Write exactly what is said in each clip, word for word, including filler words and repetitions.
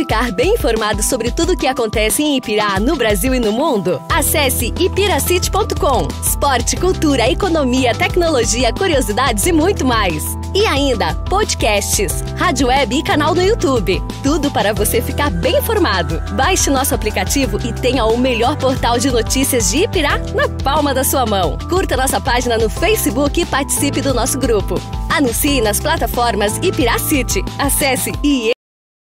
ficar bem informado sobre tudo o que acontece em Ipirá, no Brasil e no mundo? Acesse ipiracity ponto com. Esporte, cultura, economia, tecnologia, curiosidades e muito mais. E ainda, podcasts, rádio web e canal no YouTube. Tudo para você ficar bem informado. Baixe nosso aplicativo e tenha o melhor portal de notícias de Ipirá na palma da sua mão. Curta nossa página no Facebook e participe do nosso grupo. Anuncie nas plataformas Ipiracity. Acesse e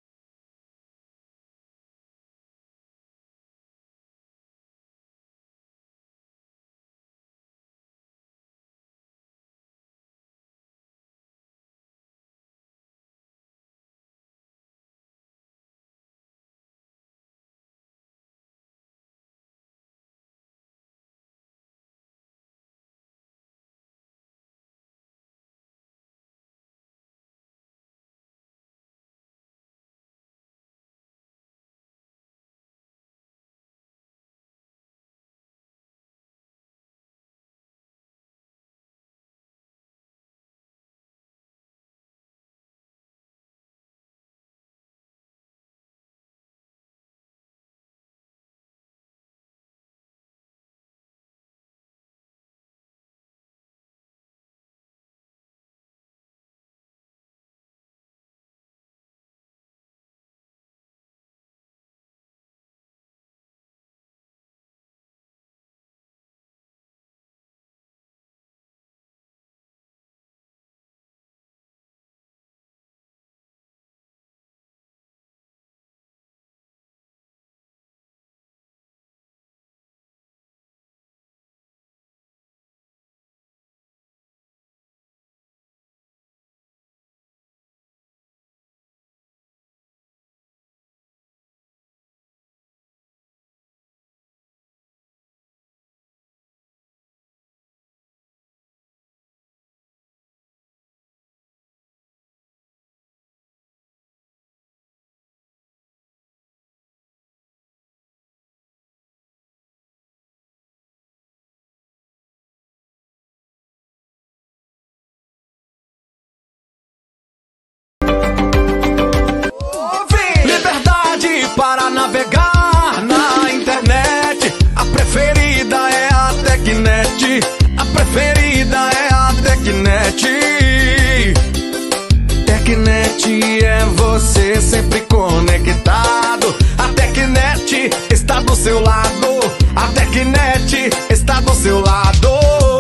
para navegar na internet. A preferida é a Tecnet. A preferida é a Tecnet. Tecnet é você sempre conectado. A Tecnet está do seu lado. A Tecnet está do seu lado.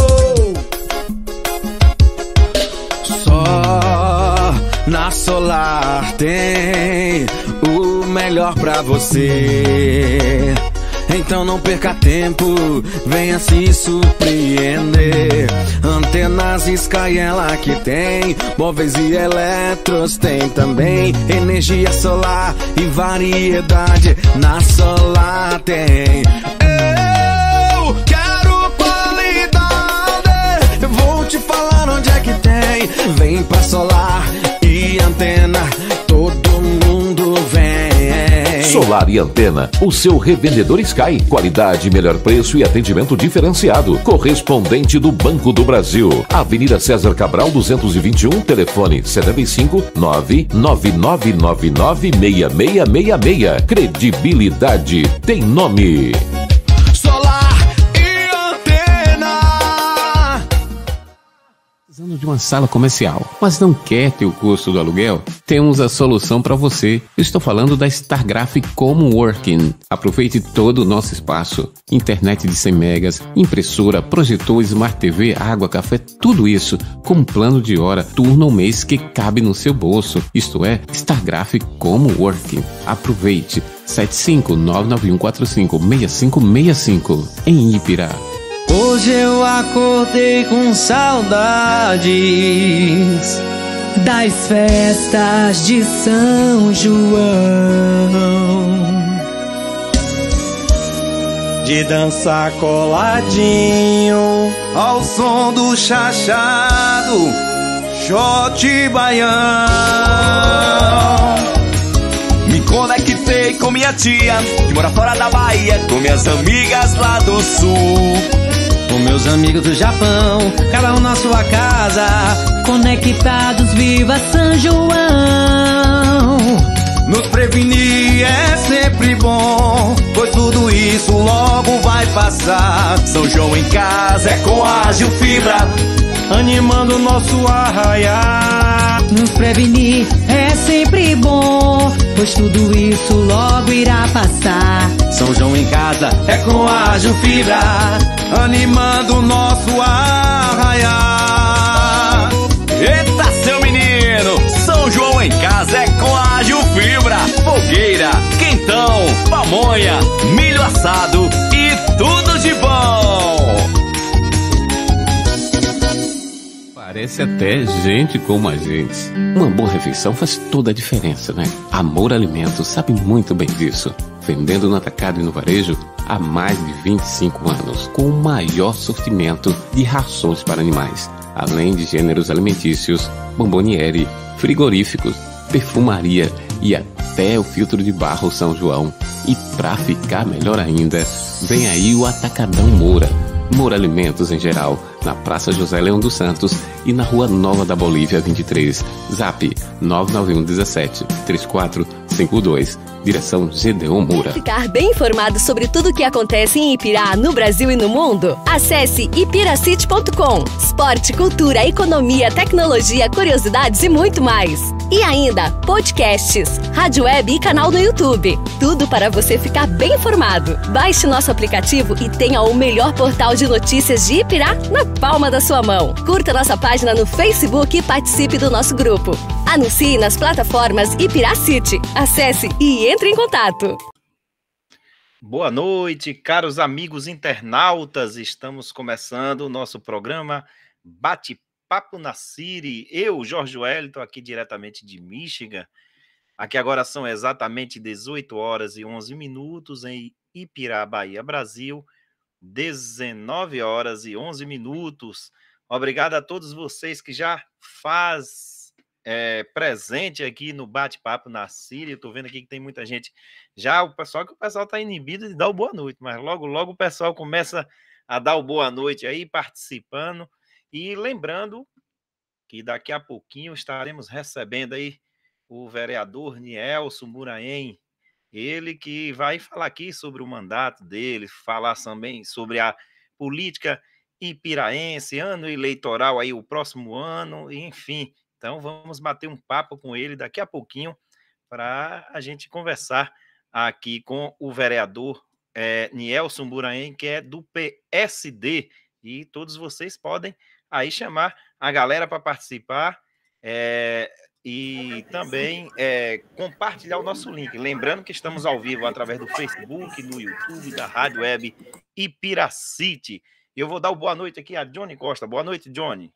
Só na Solar tem o melhor pra você. Então não perca tempo, venha se surpreender. Antenas Sky ela que tem, móveis e eletros tem também. Energia solar e variedade na Solar tem. Eu quero qualidade, eu vou te falar onde é que tem. Vem pra Solar e Antena, todo mundo vem. Solar e Antena, o seu revendedor Sky. Qualidade, melhor preço e atendimento diferenciado. Correspondente do Banco do Brasil. Avenida César Cabral duzentos e vinte e um, telefone setenta e cinco, nove nove nove nove nove, seis seis seis seis. Credibilidade tem nome. Precisando de uma sala comercial, mas não quer ter o custo do aluguel? Temos a solução para você. Eu estou falando da Stargraph Coworking. Aproveite todo o nosso espaço. Internet de cem megas, impressora, projetor, Smart T V, água, café, tudo isso com um plano de hora, turno ou mês que cabe no seu bolso. Isto é, Stargraph Coworking. Aproveite. sete cinco nove nove um quatro cinco seis cinco seis cinco em Ipirá. Hoje eu acordei com saudades das festas de São João, de dançar coladinho ao som do chachado, shot baião. Me conectei com minha tia, que mora fora da Bahia, com minhas amigas lá do sul, com meus amigos do Japão, cada um na sua casa, conectados, viva São João. Nos prevenir é sempre bom, pois tudo isso logo vai passar. São João em casa é com Ágil Fibra, animando o nosso arraiar. Nos prevenir é sempre bom, pois tudo isso logo irá passar. São João em casa é com Ágil Fibra, animando o nosso arraiar. Eita, seu menino! São João em casa é com Ágil Fibra, fogueira, quentão, pamonha, milho assado e tudo de bom! Parece até gente como a gente. Uma boa refeição faz toda a diferença, né? Amor Alimentos sabe muito bem disso. Vendendo no atacado e no varejo há mais de vinte e cinco anos, com o maior sortimento de rações para animais, além de gêneros alimentícios, bomboniere, frigoríficos, perfumaria e até o filtro de barro São João. E para ficar melhor ainda, vem aí o Atacadão Moura. Moura Alimentos em geral, na Praça José Leão dos Santos e na Rua Nova da Bolívia vinte e três. Zap nove nove um dezessete, trinta e quatro cinquenta e dois. Direção Gedeon Moura. Ficar bem informado sobre tudo o que acontece em Ipirá, no Brasil e no mundo? Acesse ipiracity ponto com. Esporte, cultura, economia, tecnologia, curiosidades e muito mais. E ainda, podcasts, rádio web e canal no YouTube. Tudo para você ficar bem informado. Baixe nosso aplicativo e tenha o melhor portal de notícias de Ipirá na palma da sua mão. Curta nossa página no Facebook e participe do nosso grupo. Anuncie nas plataformas Ipiracity. Acesse e entre em contato. Boa noite, caros amigos internautas. Estamos começando o nosso programa Bate-Papo na City. Eu, Jorge Wellington, aqui diretamente de Michigan. Aqui agora são exatamente dezoito horas e onze minutos em Ipirá, Bahia, Brasil. dezenove horas e onze minutos. Obrigado a todos vocês que já faz é, presente aqui no Bate-Papo na City. Eu tô vendo aqui que tem muita gente. Já o pessoal que o pessoal tá inibido de dar o boa noite, mas logo, logo o pessoal começa a dar o boa noite aí, participando. E lembrando que daqui a pouquinho estaremos recebendo aí o vereador Nielson Muraem. Ele que vai falar aqui sobre o mandato dele, falar também sobre a política ipiraense, ano eleitoral aí, o próximo ano, enfim. Então, vamos bater um papo com ele daqui a pouquinho para a gente conversar aqui com o vereador é, Nielson Muraem, que é do P S D. E todos vocês podem aí chamar a galera para participar. É, e também é, compartilhar o nosso link. Lembrando que estamos ao vivo através do Facebook, no YouTube, da Rádio Web Ipiracity. Eu vou dar o boa noite aqui a Johnny Costa. Boa noite, Johnny.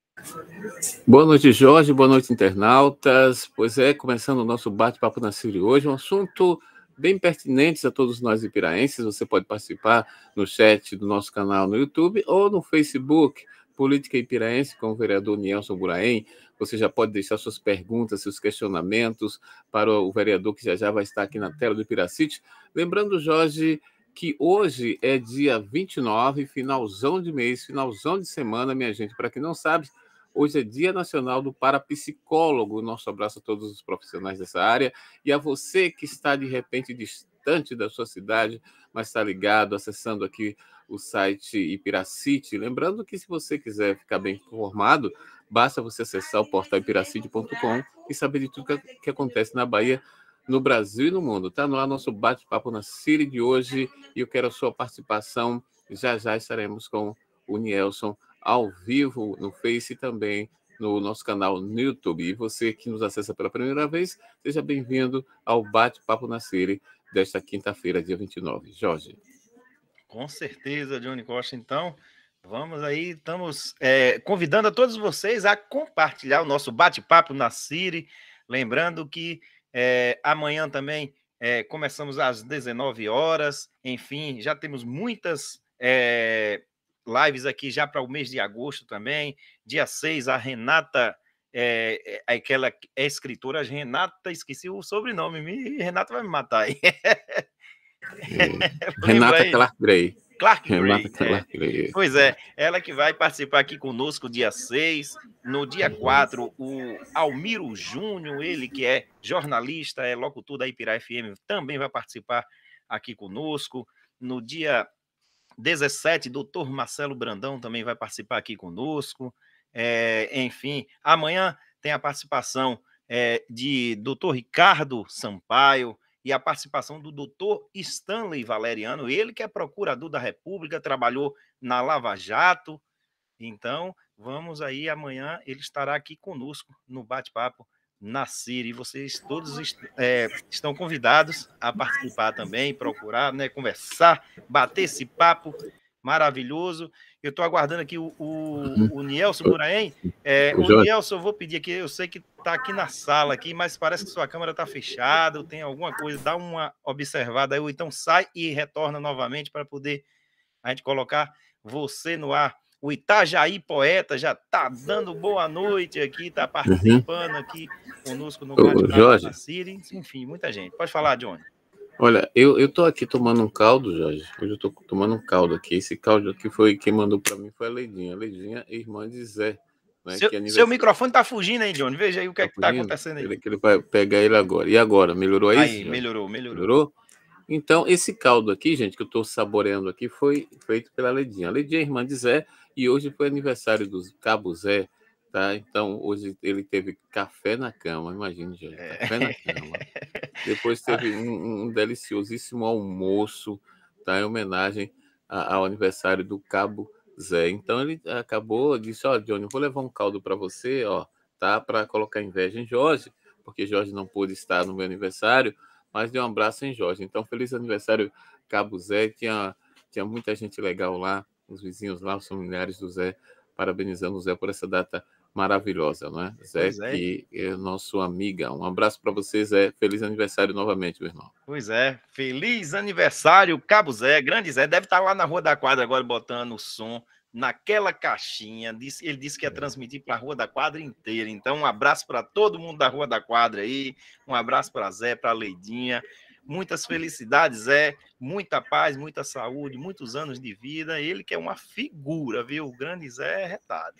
Boa noite, Jorge. Boa noite, internautas. Pois é, começando o nosso bate-papo na City hoje, um assunto bem pertinente a todos nós ipiraenses. Você pode participar no chat do nosso canal no YouTube ou no Facebook, Política Ipiraense, com o vereador Nielson Muraem. Você já pode deixar suas perguntas, seus questionamentos para o vereador, que já já vai estar aqui na tela do Ipiracity. Lembrando, Jorge, que hoje é dia vinte e nove, finalzão de mês, finalzão de semana, minha gente. Para quem não sabe, hoje é Dia Nacional do Parapsicólogo. Nosso abraço a todos os profissionais dessa área e a você que está, de repente, distante da sua cidade, mas está ligado, acessando aqui o site Ipiracity. Lembrando que, se você quiser ficar bem informado, basta você acessar o portal ipiracity ponto com e saber de tudo que, que acontece na Bahia, no Brasil e no mundo. Está no ar nosso bate-papo na City de hoje e eu quero a sua participação. Já já estaremos com o Nielson ao vivo no Face e também no nosso canal no YouTube. E você que nos acessa pela primeira vez, seja bem-vindo ao bate-papo na City desta quinta-feira, dia vinte e nove. Jorge. Com certeza, Johnny Costa. Então, vamos aí, estamos é, convidando a todos vocês a compartilhar o nosso bate-papo na City. Lembrando que é, amanhã também é, começamos às dezenove horas. Enfim, já temos muitas é, lives aqui já para o mês de agosto também. Dia seis, a Renata, é, é, aquela é escritora, a Renata, esqueci o sobrenome, me, Renata vai me matar aí. É, Renata Clark Gray. Clark Gray. Marta É. Clark Gray. Pois é, ela que vai participar aqui conosco dia seis. No dia quatro, o Almiro Júnior, ele que é jornalista, é locutor da Ipirá F M, também vai participar aqui conosco. No dia dezessete, doutor Marcelo Brandão também vai participar aqui conosco. É, enfim, amanhã tem a participação é, de doutor Ricardo Sampaio e a participação do doutor Stanley Valeriano, ele que é procurador da República, trabalhou na Lava Jato. Então, vamos aí, amanhã ele estará aqui conosco no bate-papo na Siri. Vocês todos est é, estão convidados a participar também, procurar, né, conversar, bater esse papo maravilhoso. Eu estou aguardando aqui o, o, o Nielson Buraém. É, o Nielson, eu vou pedir aqui, eu sei que está aqui na sala, aqui, mas parece que sua câmera está fechada, tem alguma coisa, dá uma observada aí, ou então sai e retorna novamente para poder a gente colocar você no ar. O Itajaí Poeta já está dando boa noite aqui, está participando uhum. aqui conosco no Jorge. Siri. Enfim, muita gente. Pode falar, Johnny. Olha, eu, eu tô aqui tomando um caldo, Jorge. Hoje eu tô tomando um caldo aqui. Esse caldo aqui foi quem mandou para mim foi a Leidinha. A Leidinha, irmã de Zé. Né, seu, que é seu microfone tá fugindo aí, Johnny. Veja aí o que tá é que tá acontecendo aí. Ele, que ele vai pegar ele agora. E agora? Melhorou aí? Aí, melhorou, melhorou. Melhorou? Então, esse caldo aqui, gente, que eu tô saboreando aqui, foi feito pela Leidinha. A Leidinha é irmã de Zé. E hoje foi aniversário do Cabo Zé, tá? Então, hoje ele teve café na cama, imagine, gente, é. café na cama. Depois teve um, um deliciosíssimo almoço, tá? Em homenagem a, ao aniversário do Cabo Zé. Então, ele acabou, disse, ó, Johnny, eu vou levar um caldo para você, ó, tá? Para colocar inveja em Jorge, porque Jorge não pôde estar no meu aniversário, mas deu um abraço em Jorge. Então, feliz aniversário, Cabo Zé, tinha, tinha muita gente legal lá, os vizinhos lá, os familiares do Zé, parabenizando o Zé por essa data maravilhosa, não é? Zé, é. que é nosso amiga. Um abraço para você, Zé. Feliz aniversário novamente, meu irmão. Pois é. Feliz aniversário, Cabo Zé. Grande Zé. Deve estar lá na Rua da Quadra agora botando o som naquela caixinha. Ele disse que ia transmitir para a Rua da Quadra inteira. Então, um abraço para todo mundo da Rua da Quadra aí. Um abraço para Zé, para a Leidinha. Muitas felicidades, Zé, muita paz, muita saúde, muitos anos de vida. Ele que é uma figura, viu? O grande Zé é retado.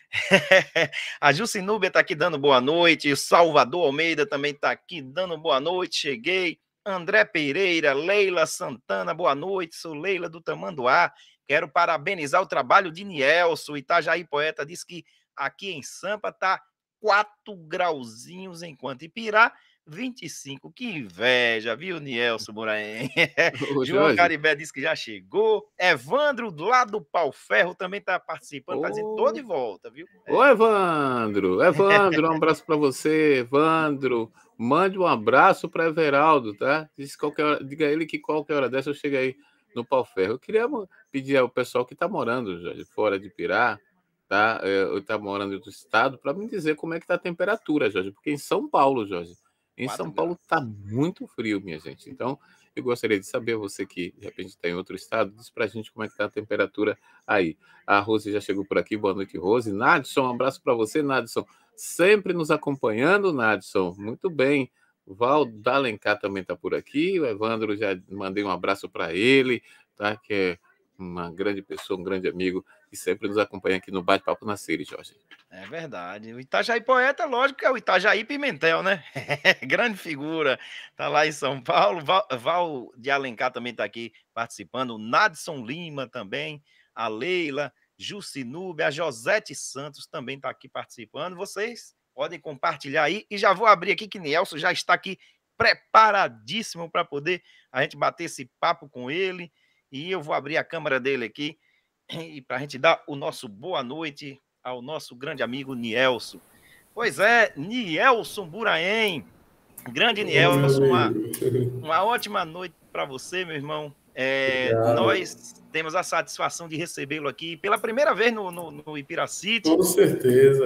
A Jucinúbia está aqui dando boa noite. O Salvador Almeida também está aqui dando boa noite. Cheguei. André Pereira, Leila Santana, boa noite. Sou Leila do Tamanduá. Quero parabenizar o trabalho de Nielson. Itajaí Poeta diz que aqui em Sampa está quatro grauzinhos, enquanto Ipirá vinte e cinco, que inveja, viu, Nielson Buraém? João Caribé disse que já chegou. Evandro, lá do Pau Ferro, também está participando, está dizendo, tô de volta, viu? É. Ô, Evandro, Evandro, um abraço para você, Evandro. Mande um abraço para Everaldo, tá? Diz qualquer hora, diga a ele que qualquer hora dessa eu chego aí no Pau Ferro. Eu queria pedir ao pessoal que está morando já fora de Ipirá, tá? Eu está morando em outro estado, para me dizer como é que está a temperatura, Jorge, porque em São Paulo, Jorge, em São Paulo está muito frio, minha gente. Então, eu gostaria de saber, você que de repente está em outro estado, diz para a gente como é que está a temperatura aí. A Rose já chegou por aqui, boa noite, Rose. Nadson, um abraço para você, Nadson. Sempre nos acompanhando, Nadson. Muito bem. O Val Dalencar também está por aqui. O Evandro, já mandei um abraço para ele, tá? Que é uma grande pessoa, um grande amigo, que sempre nos acompanha aqui no Bate-Papo na Siri, Jorge. É verdade. O Itajaí Poeta, lógico que é o Itajaí Pimentel, né? Grande figura. Tá lá em São Paulo. Val, Val de Alencar também está aqui participando. O Nadson Lima também. A Leila, Jucinúbia, a Josete Santos também está aqui participando. Vocês podem compartilhar aí. E já vou abrir aqui que Nielson já está aqui preparadíssimo para poder a gente bater esse papo com ele. E eu vou abrir a câmera dele aqui e para a gente dar o nosso boa noite ao nosso grande amigo Nielson. Pois é, Nielson Buraém. Grande Nielson, uma, uma ótima noite para você, meu irmão. É, nós temos a satisfação de recebê-lo aqui pela primeira vez no, no, no Ipirá City. Com certeza.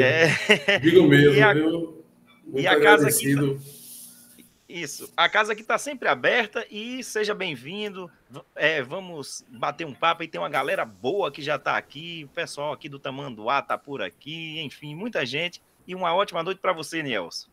É. Digo mesmo, e a, viu? Muito e a casa aqui agradecido. Isso, a casa aqui está sempre aberta e seja bem-vindo. É, vamos bater um papo e tem uma galera boa que já está aqui, o pessoal aqui do Tamanduá está por aqui, enfim, muita gente. E uma ótima noite para você, Nielson.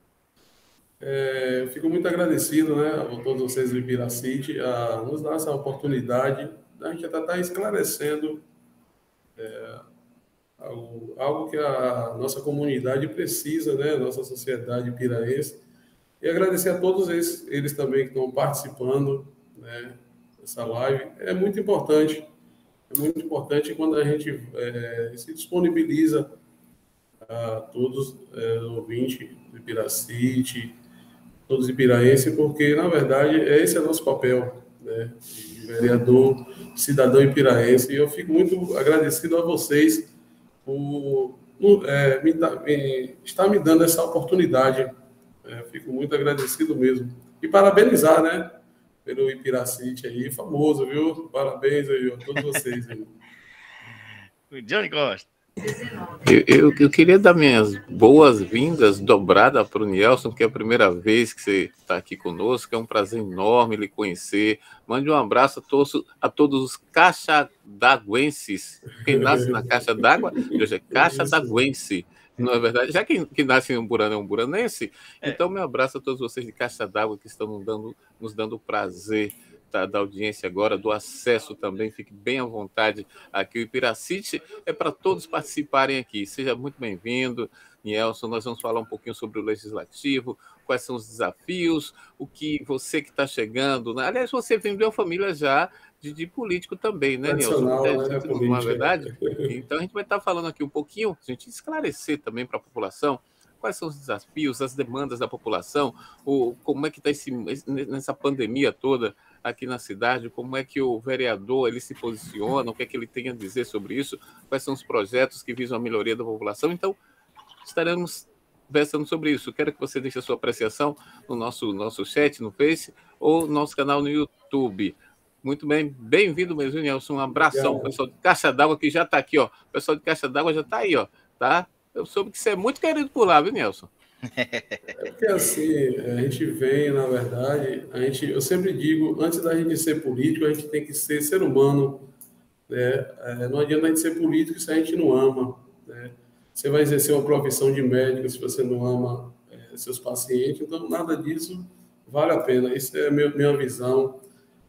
É, eu fico muito agradecido, né, a todos vocês do Ipirá City, a nos dar essa oportunidade a gente até está esclarecendo é, algo, algo que a nossa comunidade precisa, né? Nossa sociedade piraense. E agradecer a todos eles, eles também que estão participando, né, dessa live. É muito importante, é muito importante quando a gente é, se disponibiliza a todos é, os ouvintes do Piracite, todos os ipiraenses, porque, na verdade, esse é o nosso papel, né, de vereador, cidadão ipiraense. E eu fico muito agradecido a vocês por é, me, me, estar me dando essa oportunidade. É, fico muito agradecido mesmo. E parabenizar, né, pelo Ipiracite aí, famoso, viu? Parabéns aí a todos vocês. Aí. O Johnny Costa. Eu, eu, eu queria dar minhas boas-vindas dobrada para o Nielson, que é a primeira vez que você está aqui conosco. É um prazer enorme lhe conhecer. Mande um abraço a todos, a todos os caixadaguenses. Quem nasce na caixa d'água, hoje é caixadaguense. Não é verdade? Já que, que nasce em Umburana é um buranense, é. Então meu abraço a todos vocês de Caixa d'Água que estão nos dando, nos dando o prazer da, da audiência agora, do acesso também. Fique bem à vontade aqui. O Ipiracite é para todos participarem aqui. Seja muito bem-vindo, Nielson. Nós vamos falar um pouquinho sobre o Legislativo, quais são os desafios, o que você que está chegando... Né? Aliás, você vem de uma família já de, de político também, né, Nielson? Né, não é verdade? Então, a gente vai estar falando aqui um pouquinho, a gente esclarecer também para a população quais são os desafios, as demandas da população, o, como é que está nessa pandemia toda aqui na cidade, como é que o vereador ele se posiciona, o que é que ele tem a dizer sobre isso, quais são os projetos que visam a melhoria da população. Então, estaremos conversando sobre isso. Quero que você deixe a sua apreciação no nosso, nosso chat, no Face, ou no nosso canal no YouTube. Muito bem, bem-vindo mesmo, Nielson. Um abração, o pessoal de Caixa d'Água que já está aqui, ó. O pessoal de Caixa d'Água já está aí, ó, tá? Eu soube que você é muito querido por lá, viu, Nielson? É porque assim, a gente vem, na verdade, a gente, eu sempre digo, antes da gente ser político, a gente tem que ser ser humano, né? Não adianta a gente ser político se a gente não ama, né? Você vai exercer uma profissão de médico se você não ama é, seus pacientes, então nada disso vale a pena. Isso é a minha, minha visão.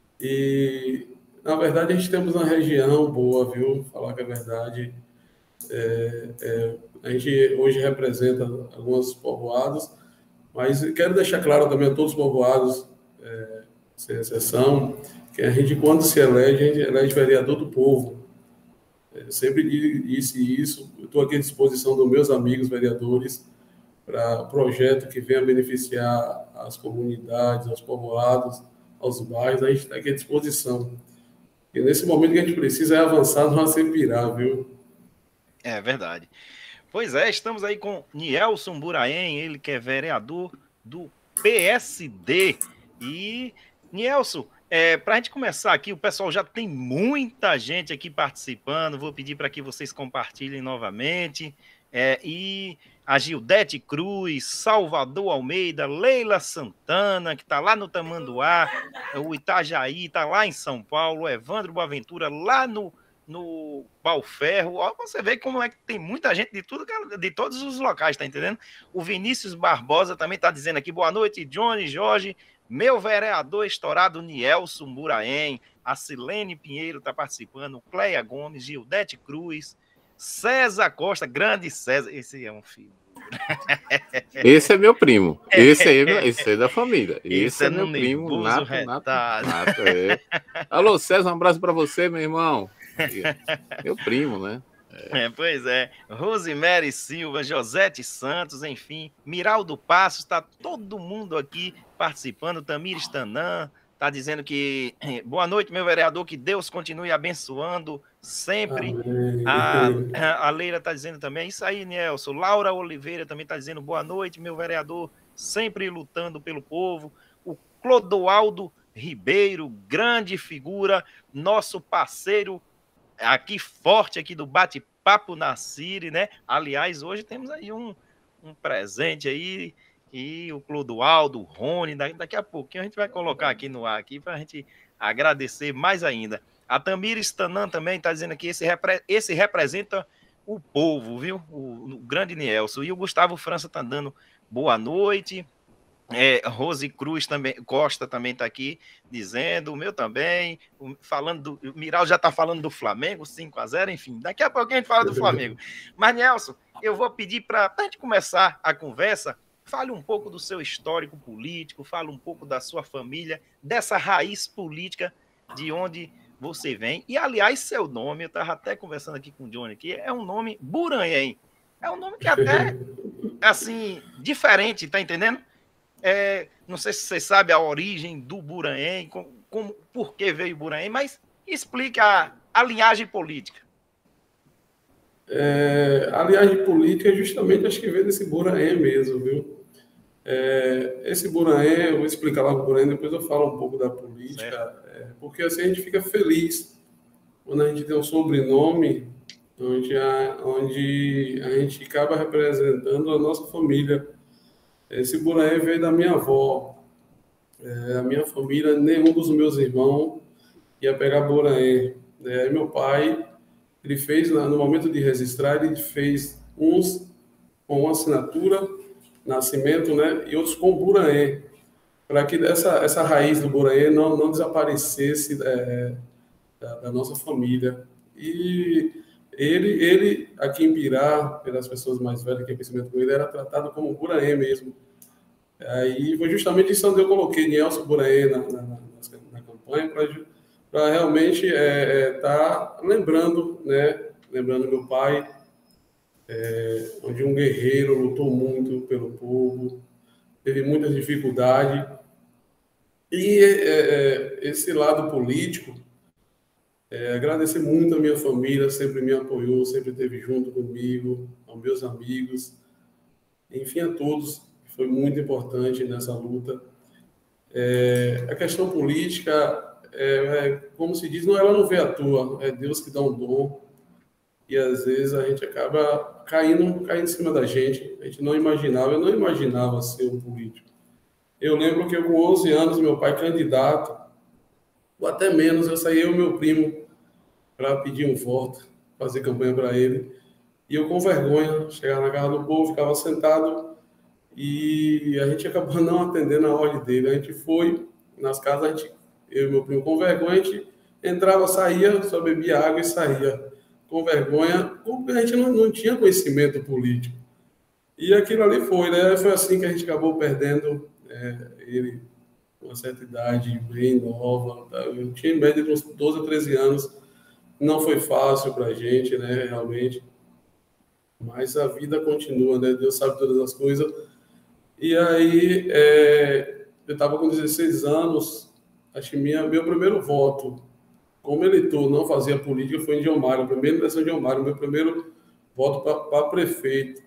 E, na verdade, a gente temos uma região boa, viu? Falar que é verdade. É, é, a gente hoje representa alguns povoados, mas quero deixar claro também a todos os povoados, é, sem exceção, que a gente, quando se elege, a gente elege vereador do povo. Eu sempre disse isso, eu estou aqui à disposição dos meus amigos vereadores para projeto que venha beneficiar as comunidades, aos povoados, aos bairros, a gente está aqui à disposição. E nesse momento que a gente precisa é avançar no Acepirá, viu? É verdade. Pois é, estamos aí com Nielson Mburaém, ele que é vereador do P S D. E, Nielson, é, para a gente começar aqui, o pessoal já tem muita gente aqui participando, vou pedir para que vocês compartilhem novamente. É, e a Gildete Cruz, Salvador Almeida, Leila Santana, que está lá no Tamanduá, o Itajaí está lá em São Paulo, Evandro Boaventura lá no no Balferro. Ó, você vê como é que tem muita gente de tudo, de todos os locais, tá entendendo? O Vinícius Barbosa também tá dizendo aqui, boa noite, Johnny, Jorge, meu vereador estourado Nielson Mburaém, a Silene Pinheiro tá participando, Cleia Gomes, Gildete Cruz, César Costa, grande César, esse é um filho. Esse é meu primo, esse aí é, esse aí é da família, esse, esse é, é meu primo, nato, nato, nato, é. Alô, César, um abraço para você, meu irmão. Meu primo, né? É. É, pois é. Rosemary Silva, Josete Santos, enfim. Miraldo Passos, está todo mundo aqui participando. Tamires Tanã está dizendo que boa noite, meu vereador, que Deus continue abençoando sempre. A, a Leila está dizendo também, isso aí, Nelson. Laura Oliveira também está dizendo boa noite, meu vereador, sempre lutando pelo povo. O Clodoaldo Ribeiro, grande figura, nosso parceiro aqui forte aqui do Bate-Papo na Ciri, né? Aliás, hoje temos aí um, um presente aí, e o Clodoaldo, o Rony, daqui a pouquinho a gente vai colocar aqui no ar aqui para a gente agradecer mais ainda. A Tamires Tanan também está dizendo aqui, esse, repre, esse representa o povo, viu? O, o grande Nielson. E o Gustavo França está dando boa noite. É, Rose Cruz também, Costa também está aqui dizendo, o meu também, o, falando do, o Miral já está falando do Flamengo, cinco a zero, enfim, daqui a pouco a gente fala do Flamengo. Mas, Nelson, eu vou pedir para a gente começar a conversa, fale um pouco do seu histórico político, fale um pouco da sua família, dessa raiz política de onde você vem. E, aliás, seu nome, eu estava até conversando aqui com o Johnny, aqui, é um nome Buranhém. É um nome que até, assim, diferente, tá entendendo? É, não sei se você sabe a origem do Buranhém, como, como, por que veio o Buranhém, mas explique a, a linhagem política. É, a linhagem política é justamente, acho que veio desse Buranhém mesmo, viu? É, esse Buranhém, eu vou explicar lá o Buranhém, depois eu falo um pouco da política, é, porque assim a gente fica feliz quando a gente tem um sobrenome onde a, onde a gente acaba representando a nossa família. Esse Buranhém veio da minha avó. É, a minha família, nenhum dos meus irmãos ia pegar Buranhém. É, meu pai, ele fez, no momento de registrar, ele fez uns com uma assinatura, nascimento, né, e outros com Buranhém, para que essa, essa raiz do Buranhém não, não desaparecesse é, da, da nossa família. E ele, ele, aqui em Pirá, pelas pessoas mais velhas que têm conhecimento com ele, era tratado como Buranhém mesmo. Aí foi justamente isso onde eu coloquei Nelson Buranhém na, na, na, na campanha, para realmente estar é, é, tá lembrando, né, lembrando meu pai, é, onde um guerreiro lutou muito pelo povo, teve muitas dificuldades. E é, é, esse lado político, É, agradecer muito a minha família, sempre me apoiou, sempre esteve junto comigo, aos meus amigos, enfim, a todos, foi muito importante nessa luta. É, a questão política, é, é, como se diz, não, ela não veio à toa, é Deus que dá um dom, e às vezes a gente acaba caindo, caindo em cima da gente, a gente não imaginava, eu não imaginava ser um político. Eu lembro que eu, com onze anos, meu pai candidato, ou até menos, eu saí eu e meu primo para pedir um voto, fazer campanha para ele. E eu, com vergonha, chegava na casa do povo, ficava sentado e a gente acabou não atendendo a ordem dele. A gente foi nas casas, a gente, eu e meu primo, com vergonha, a gente entrava, saía, só bebia água e saía. Com vergonha, porque a gente não, não tinha conhecimento político. E aquilo ali foi, né? Foi assim que a gente acabou perdendo é, ele, uma certa idade, bem nova. Eu tinha em média de uns doze a treze anos. Não foi fácil para a gente, né, realmente. Mas a vida continua, né? Deus sabe todas as coisas. E aí, é, eu estava com dezesseis anos, acho que minha, meu primeiro voto, como eleitor, não fazia política, foi em Diomário, a primeira eleição de Diomário, meu primeiro voto para prefeito.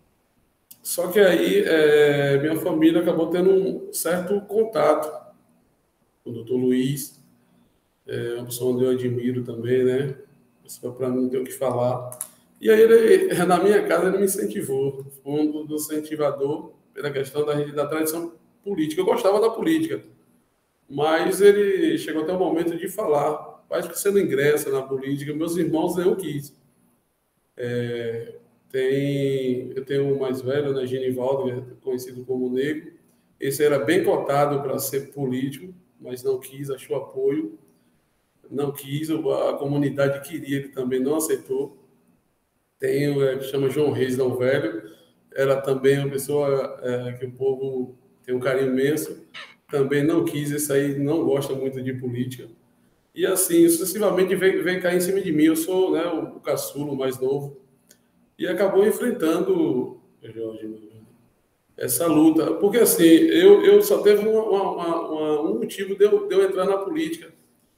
Só que aí, é, minha família acabou tendo um certo contato com o doutor Luiz, é uma pessoa onde eu admiro também, né? Só para não ter o que falar. E aí, ele, na minha casa, ele me incentivou. Foi um dos incentivadores pela questão da, da tradição política. Eu gostava da política, mas ele chegou até o momento de falar: pai, que você não ingressa na política. Meus irmãos não quis. É, tem, eu tenho um mais velho, né, Genivaldo, conhecido como Negro. Esse era bem cotado para ser político, mas não quis, achou apoio. Não quis, a comunidade queria, ele também não aceitou. Tem o é, que chama João Reis, não velho, era também uma pessoa é, que o povo tem um carinho imenso, também não quis, esse aí não gosta muito de política. E assim, sucessivamente vem, vem cair em cima de mim. Eu sou, né, o, o caçulo, o mais novo, e acabou enfrentando, Jorge, essa luta. Porque assim, eu, eu só teve uma, uma, uma, um motivo de eu, de eu entrar na política.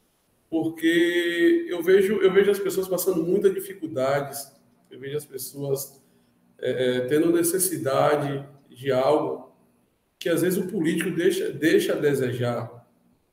Porque eu vejo, eu vejo as pessoas passando muitas dificuldades, eu vejo as pessoas é, tendo necessidade de algo que às vezes o político deixa, deixa a desejar.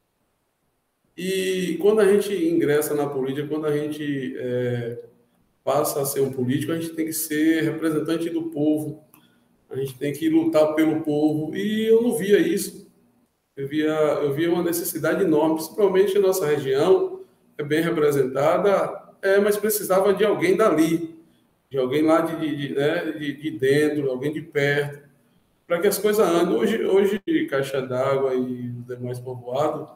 E quando a gente ingressa na política, quando a gente é, passa a ser um político, a gente tem que ser representante do povo, a gente tem que lutar pelo povo, e eu não via isso. Eu via, eu via uma necessidade enorme, principalmente a nossa região, é bem representada, é, mas precisava de alguém dali, de alguém lá de, de, de, né, de, de dentro, alguém de perto. para que as coisas andem. Hoje, hoje Caixa d'Água e os demais povoados,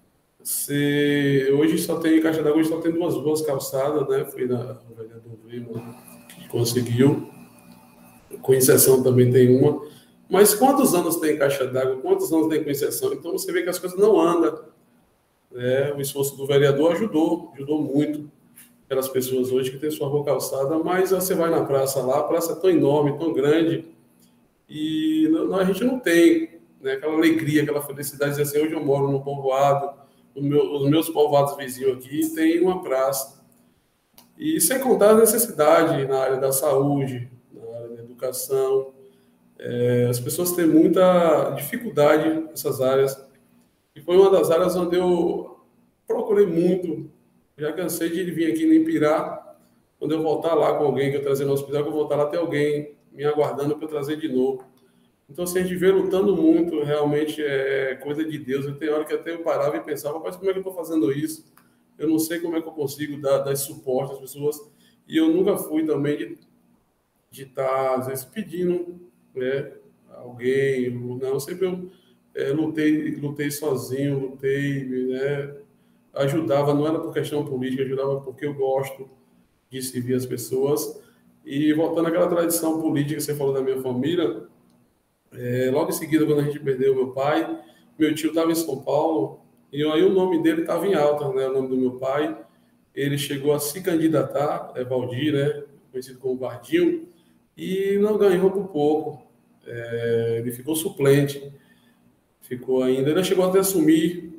se, hoje só tem Caixa d'Água, hoje só tem duas ruas calçadas, né? Foi na o vereador Lima que conseguiu. Concessão também tem uma. Mas quantos anos tem Caixa d'Água? Quantos anos tem concessão? Então você vê que as coisas não andam. Né? O esforço do vereador ajudou, ajudou muito aquelas pessoas hoje que têm sua rua calçada, mas você vai na praça lá, a praça é tão enorme, tão grande, e não, a gente não tem, né, aquela alegria, aquela felicidade de dizer assim, hoje eu moro no povoado, meu, os meus povoados vizinhos aqui têm uma praça. E sem contar a necessidade na área da saúde, na área da educação. É, as pessoas têm muita dificuldade nessas áreas. E foi uma das áreas onde eu procurei muito. Já cansei de vir aqui no Impirá. Quando eu voltar lá com alguém que eu trazer no hospital, que eu voltar lá, ter alguém me aguardando para eu trazer de novo. Então, se a gente vê lutando muito, realmente é coisa de Deus. Eu tenho hora que até eu parava e pensava, mas como é que eu estou fazendo isso? Eu não sei como é que eu consigo dar, dar suporte às pessoas. E eu nunca fui também de de estar, às vezes, pedindo, né, alguém. Não, sempre eu é, lutei, lutei sozinho, lutei, né, ajudava, não era por questão política, ajudava porque eu gosto de servir as pessoas. E voltando àquela tradição política que você falou da minha família, é, logo em seguida, quando a gente perdeu meu pai, meu tio estava em São Paulo, e aí o nome dele estava em alta, né, o nome do meu pai. Ele chegou a se candidatar, é Valdir, né, conhecido como Vardinho, e não ganhou por pouco. É, ele ficou suplente, ficou ainda, ele chegou até a assumir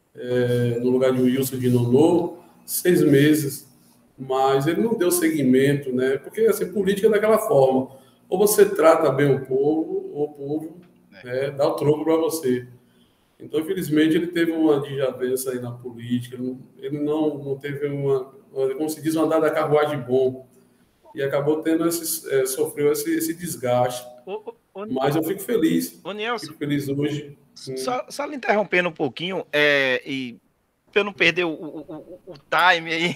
é, no lugar de Wilson de Nonô, seis meses, mas ele não deu seguimento, né? Porque assim, política é daquela forma, ou você trata bem o povo, ou o povo né, dá o troco para você. Então, infelizmente, ele teve uma desavença aí na política, ele não, não teve uma, como se diz, um andar da carruagem bom, e acabou tendo esse, é, sofreu esse, esse desgaste. Ô, ô, mas eu fico feliz. Ô, Nielson, fico feliz hoje. Só, só lhe interrompendo um pouquinho, é, e para eu não perder o, o, o, o time aí,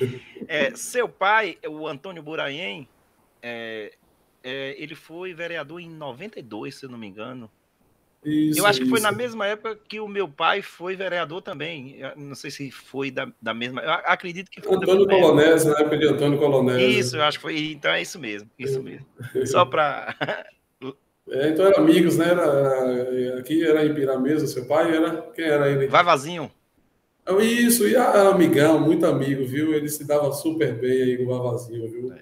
é, seu pai, o Antônio Buraiem, é, é, ele foi vereador em noventa e dois, se eu não me engano. Isso, eu acho que isso. Foi na mesma época que o meu pai foi vereador também. Eu não sei se foi da, da mesma. Eu acredito que foi. Antônio Colonese, na época de Antônio Colonese. Isso, eu acho que foi. Então é isso mesmo. Isso mesmo. Só para. É, então eram amigos, né? Era, aqui era em Pirá mesmo, seu pai era. Quem era ele? Vavazinho. Isso, e era amigão, muito amigo, viu? Ele se dava super bem aí com o Vavazinho, viu? É.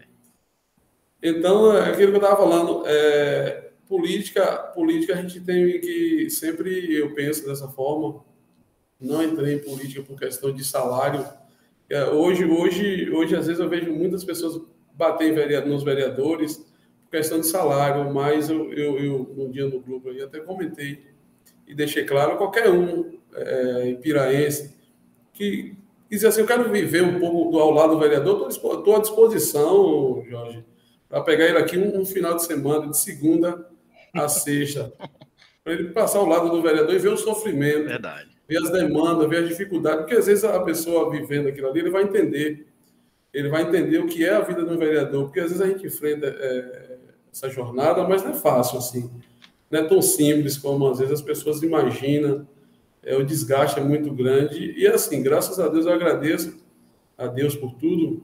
Então, é aquilo que eu estava falando. É... Política, política a gente tem que, sempre eu penso dessa forma, não entrei em política por questão de salário. Hoje, hoje, hoje às vezes eu vejo muitas pessoas bater nos vereadores por questão de salário, mas eu, eu, eu um dia no grupo aí até comentei e deixei claro, qualquer um é, ipiraense que quiser assim, eu quero viver um pouco do, ao lado do vereador, estou à disposição, Jorge, para pegar ele aqui um, um final de semana, de segunda a sexta, para ele passar ao lado do vereador e ver o sofrimento, verdade, ver as demandas, ver as dificuldades, porque às vezes a pessoa vivendo aquilo ali, ele vai entender, ele vai entender o que é a vida de um vereador, porque às vezes a gente enfrenta é, essa jornada, mas não é fácil assim, não é tão simples como às vezes as pessoas imaginam, é, o desgaste é muito grande, e assim, graças a Deus eu agradeço a Deus por tudo,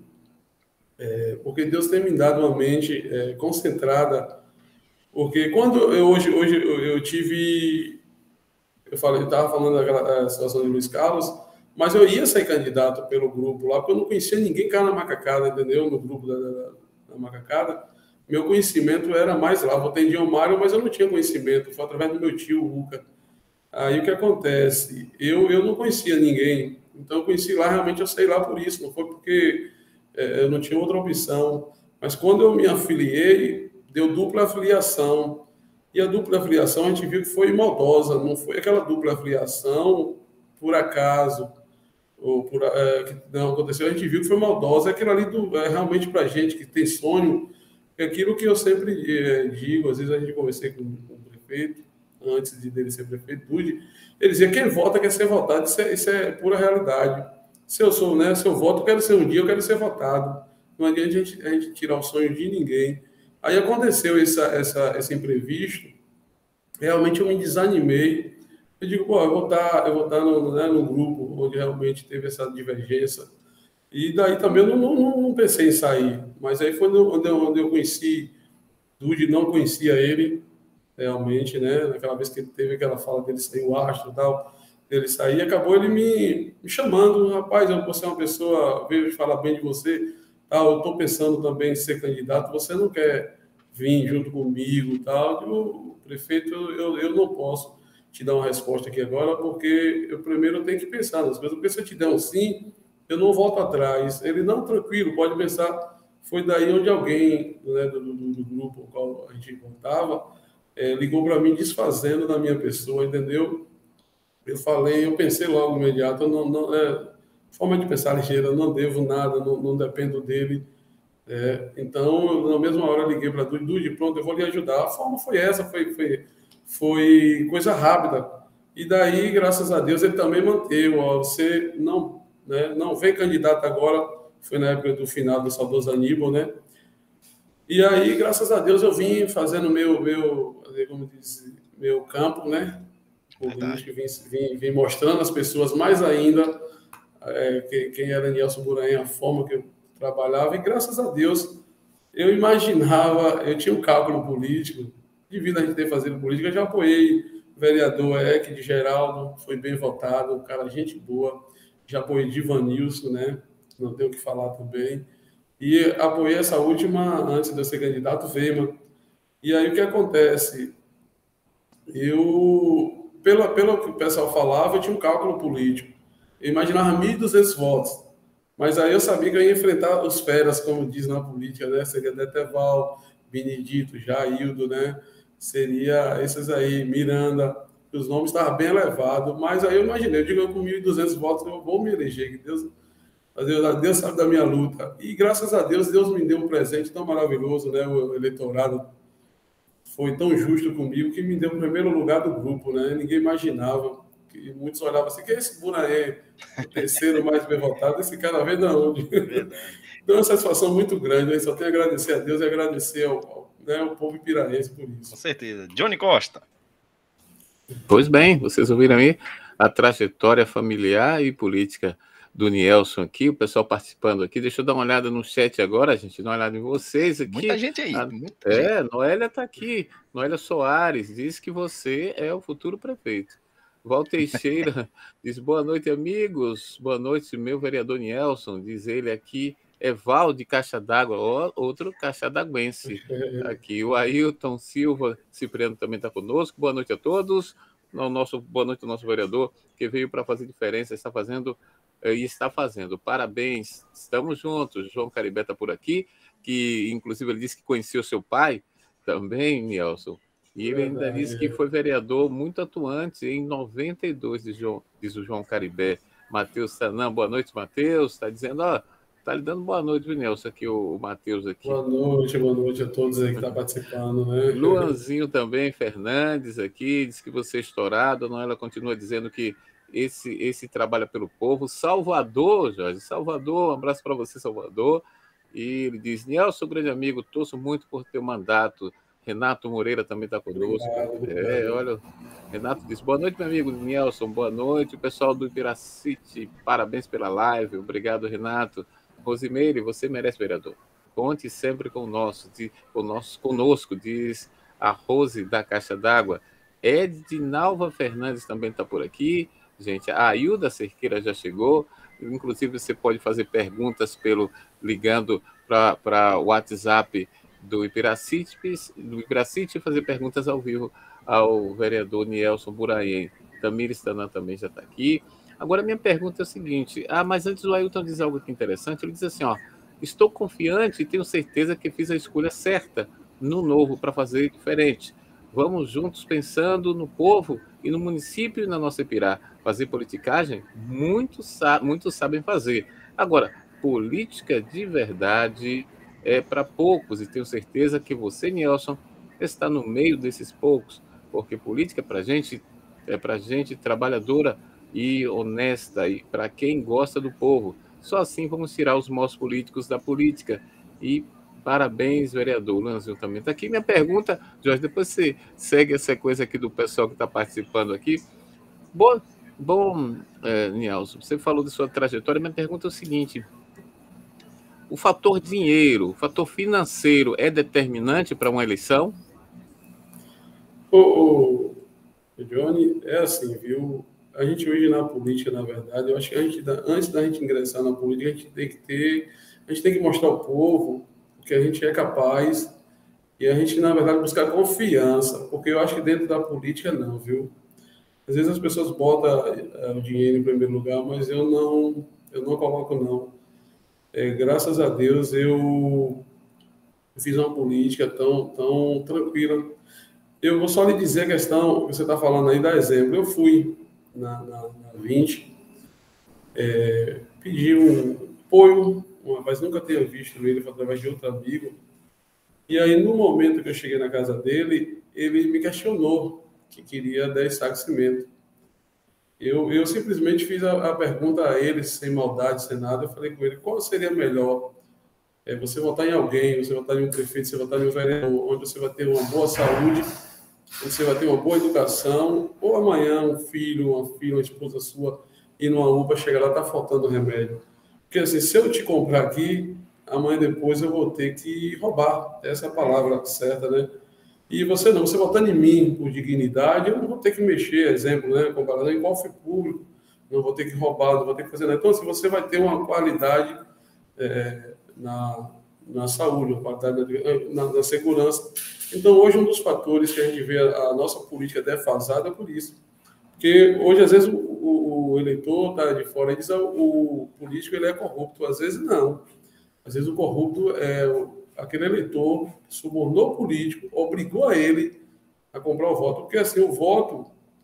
é, porque Deus tem me dado uma mente é, concentrada. Porque quando eu, hoje, hoje eu, eu tive, eu falei, eu estava falando daquela situação de Luiz Carlos, mas eu ia ser candidato pelo grupo lá, porque eu não conhecia ninguém cá na Macacada, entendeu? No grupo da, da, da Macacada. Meu conhecimento era mais lá, votei em Diomário, mas eu não tinha conhecimento, foi através do meu tio, o Ruca. Aí o que acontece? Eu, eu não conhecia ninguém, então eu conheci lá, realmente eu saí lá por isso, não foi porque é, eu não tinha outra opção. Mas quando eu me afiliei, deu dupla afiliação. E a dupla afiliação a gente viu que foi maldosa, não foi aquela dupla afiliação por acaso, ou por, é, que não aconteceu, a gente viu que foi maldosa. Aquilo ali do, é, realmente para a gente que tem sonho, é aquilo que eu sempre é, digo, às vezes a gente conversei com, com o prefeito, antes de dele ser prefeito, Dude, ele dizia, quem vota quer ser votado, isso é, isso é pura realidade. Se eu sou, né, se eu voto, eu quero ser um dia, eu quero ser votado. Não adianta a gente, a gente tirar o sonho de ninguém. Aí aconteceu essa, essa, esse imprevisto, realmente eu me desanimei. Eu digo, pô, eu vou estar, eu vou estar no, né, no grupo onde realmente teve essa divergência. E daí também eu não, não, não pensei em sair. Mas aí foi onde eu, onde eu conheci Dude, não conhecia ele realmente, né? Naquela vez que ele teve aquela fala dele sair o astro e tal, dele sair, acabou ele me, me chamando, rapaz, eu, você é uma pessoa, veio falar bem de você, tal, eu estou pensando também em ser candidato, você não quer vir junto comigo, tal? Eu, prefeito, eu, eu não posso te dar uma resposta aqui agora, porque eu primeiro tenho que pensar nas coisas, porque se eu te der um sim, eu não volto atrás. Ele, não, tranquilo, pode pensar. Foi daí onde alguém, né, do, do, do grupo ao qual a gente contava, é, ligou para mim desfazendo da minha pessoa, entendeu? Eu falei, eu pensei logo imediato, eu não, não, é, forma de pensar ligeira, eu não devo nada, não, não dependo dele. É, então, eu, na mesma hora, eu liguei para Dude, Dude, pronto, eu vou lhe ajudar. A forma foi essa, foi, foi, foi coisa rápida. E daí, graças a Deus, ele também manteve, ó, você não, né, não vem candidato agora, foi na época do final do saudoso Aníbal, né? E aí, graças a Deus, eu vim fazendo meu, meu, como diz, meu campo, né? Político, vim, vim, vim mostrando às pessoas mais ainda é, que, quem era Nielson Bourain, a forma que eu trabalhava. E graças a Deus, eu imaginava, eu tinha um cálculo político, devido a gente ter fazendo política, eu já apoiei o vereador Eck de Geraldo, foi bem votado, um cara gente boa. Já apoiei Divanilson, né? Não tenho o que falar também. E apoiei essa última, antes de eu ser candidato, Weimar. E aí o que acontece? Eu, pelo, pelo que o pessoal falava, eu tinha um cálculo político. Eu imaginava mil e duzentos votos. Mas aí eu sabia que eu ia enfrentar os feras, como diz na política, né? Seria Deteval, Benedito, Jaildo, né? Seria esses aí, Miranda. Os nomes estavam bem elevados. Mas aí eu imaginei, eu digo, com mil e duzentos votos eu vou me eleger, que Deus... Deus, Deus sabe da minha luta. E graças a Deus, Deus me deu um presente tão maravilhoso, né? O eleitorado foi tão justo comigo que me deu o primeiro lugar do grupo, né? Ninguém imaginava. Que muitos olhavam assim, que é esse Bourain, o terceiro mais bem votado, esse cara vem da onde? Deu uma satisfação muito grande, né? Só tenho a agradecer a Deus e agradecer ao, ao, né, ao povo ipiraense por isso. Com certeza. Johnny Costa. Pois bem, vocês ouviram aí a trajetória familiar e política do Nielson aqui, o pessoal participando aqui. Deixa eu dar uma olhada no chat agora, gente, dar uma olhada em vocês aqui. Muita gente aí. A, muita é, gente. Noélia está aqui. Noélia Soares diz que você é o futuro prefeito. Val Teixeira diz, boa noite, amigos. Boa noite, meu vereador Nielson. Diz ele aqui, é Val de Caixa d'Água, ó, outro Caixa d'Aguense. Aqui, o Ailton Silva Cipriano também está conosco. Boa noite a todos. No nosso, boa noite ao nosso vereador, que veio para fazer diferença, está fazendo e está fazendo. Parabéns, estamos juntos. João Caribé está por aqui, que inclusive ele disse que conhecia o seu pai também, Nielson, e ele ainda disse que foi vereador muito atuante em noventa e dois, diz, João, diz o João Caribé. Matheus Sanã, boa noite, Matheus, está dizendo, ó, está lhe dando boa noite, Nilson, aqui, o, o Matheus aqui. Boa noite, boa noite a todos aí que estão tá participando, né? Luanzinho também, Fernandes aqui, diz que você é estourado, não, ela continua dizendo que esse, esse trabalha pelo povo. Salvador, Jorge, Salvador, um abraço para você, Salvador. E ele diz, Nielson, grande amigo, torço muito por teu mandato. Renato Moreira também está conosco. Obrigado, obrigado. É, olha, Renato diz, boa noite, meu amigo Nielson, boa noite. O pessoal do Ipiracite, parabéns pela live, obrigado, Renato. Rosimeire, você merece, vereador. Conte sempre com o nosso, de, com nosso, conosco, diz a Rose da Caixa d'Água. Edinalva Fernandes também está por aqui. Gente, a Ailda Cerqueira já chegou. Inclusive, você pode fazer perguntas pelo ligando para o WhatsApp do Ipiracite, do Ipiracite e fazer perguntas ao vivo ao vereador Nielson Bourain. Tamires Tanã também já está aqui. Agora, minha pergunta é a seguinte. Ah, mas antes o Ailton diz algo aqui interessante. Ele diz assim, ó, estou confiante e tenho certeza que fiz a escolha certa no novo para fazer diferente. Vamos juntos pensando no povo e no município e na nossa Ipirá. Fazer politicagem, muitos, muitos sabem fazer. Agora, política de verdade é para poucos, e tenho certeza que você, Nielson, está no meio desses poucos, porque política para gente é para gente trabalhadora e honesta, e para quem gosta do povo. Só assim vamos tirar os maus políticos da política e Parabéns, vereador. O Lanzinho também está aqui. Minha pergunta, Jorge, depois você segue essa coisa aqui do pessoal que está participando aqui. Bom, bom é, Nielson, você falou de sua trajetória. Minha pergunta é o seguinte: o fator dinheiro, o fator financeiro é determinante para uma eleição? Ô, ô, Johnny, é assim, viu? A gente hoje na política, na verdade, eu acho que a gente, antes da gente ingressar na política, a gente tem que ter, a gente tem que mostrar ao povo que a gente é capaz e a gente, na verdade, buscar confiança, porque eu acho que dentro da política não, viu? Às vezes as pessoas botam é, o dinheiro em primeiro lugar, mas eu não, eu não coloco não. É, graças a Deus eu fiz uma política tão, tão tranquila. Eu vou só lhe dizer a questão que você está falando aí, dá exemplo. Eu fui na, na, na vinte, é, pedi um apoio, mas nunca tinha visto ele, foi através de outro amigo. E aí, no momento que eu cheguei na casa dele, ele me questionou que queria dez sacos de cimento. Eu, eu simplesmente fiz a, a pergunta a ele, sem maldade, sem nada. Eu falei com ele, qual seria melhor? É, você votar em alguém, você votar em um prefeito, você votar em um vereador, onde você vai ter uma boa saúde, onde você vai ter uma boa educação, ou amanhã um filho, uma filha, uma esposa sua, ir numa U P A, chega lá, está faltando remédio. Porque assim, se eu te comprar aqui, amanhã depois eu vou ter que roubar. Essa é a palavra certa, né? E você não, você votando em mim por dignidade, eu não vou ter que mexer, exemplo, né? Comparado em cofre público, não vou ter que roubar, não vou ter que fazer nada. Então, assim, você vai ter uma qualidade é, na, na saúde, uma qualidade na, na segurança. Então, hoje, um dos fatores que a gente vê a, a nossa política defasada é por isso. Porque hoje, às vezes, o, o, o eleitor está de fora e diz que o, o político ele é corrupto. Às vezes, não. Às vezes, o corrupto é aquele eleitor que subornou o político, obrigou a ele a comprar o voto. Porque, assim, o voto,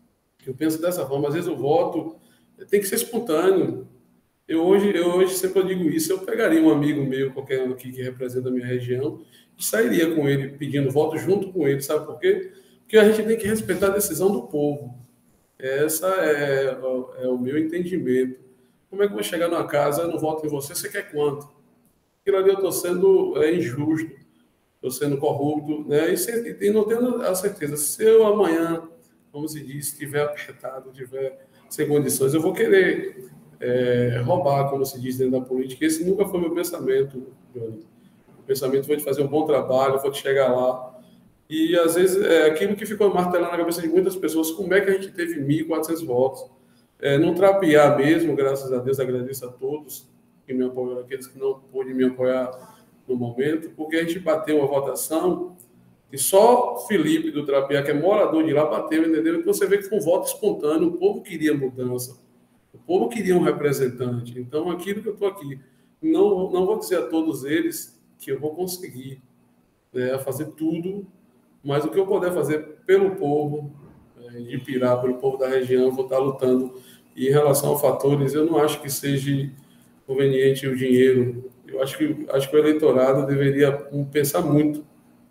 eu penso dessa forma, às vezes o voto tem que ser espontâneo. Eu hoje, eu hoje sempre eu digo isso, eu pegaria um amigo meu, qualquer um aqui que representa a minha região, e sairia com ele, pedindo voto junto com ele, sabe por quê? Porque a gente tem que respeitar a decisão do povo. Essa é, é o meu entendimento. Como é que eu vou chegar numa casa, eu não voto em você, você quer quanto? Aquilo ali eu estou sendo é, injusto, estou sendo corrupto, né? E, se, e não tendo a certeza, se eu amanhã, como se diz, estiver apertado, estiver sem condições, eu vou querer é, roubar, como se diz dentro da política. Esse nunca foi meu pensamento, Johnny. O pensamento foi de fazer um bom trabalho, foi de chegar lá. E, às vezes, é aquilo que ficou martelando na cabeça de muitas pessoas, como é que a gente teve mil e quatrocentos votos? É, não trapear mesmo, graças a Deus, agradeço a todos que me apoiaram, aqueles que não pôde me apoiar no momento, porque a gente bateu uma votação e só Felipe do Trapear, que é morador de lá, bateu, entendeu? Então você vê que foi um voto espontâneo, o povo queria mudança, o povo queria um representante. Então, aquilo que eu estou aqui, não, não vou dizer a todos eles que eu vou conseguir né, fazer tudo, mas o que eu puder fazer pelo povo é, de Pirá, pelo povo da região, eu vou estar lutando. E em relação a fatores, eu não acho que seja conveniente o dinheiro. Eu acho que, acho que o eleitorado deveria pensar muito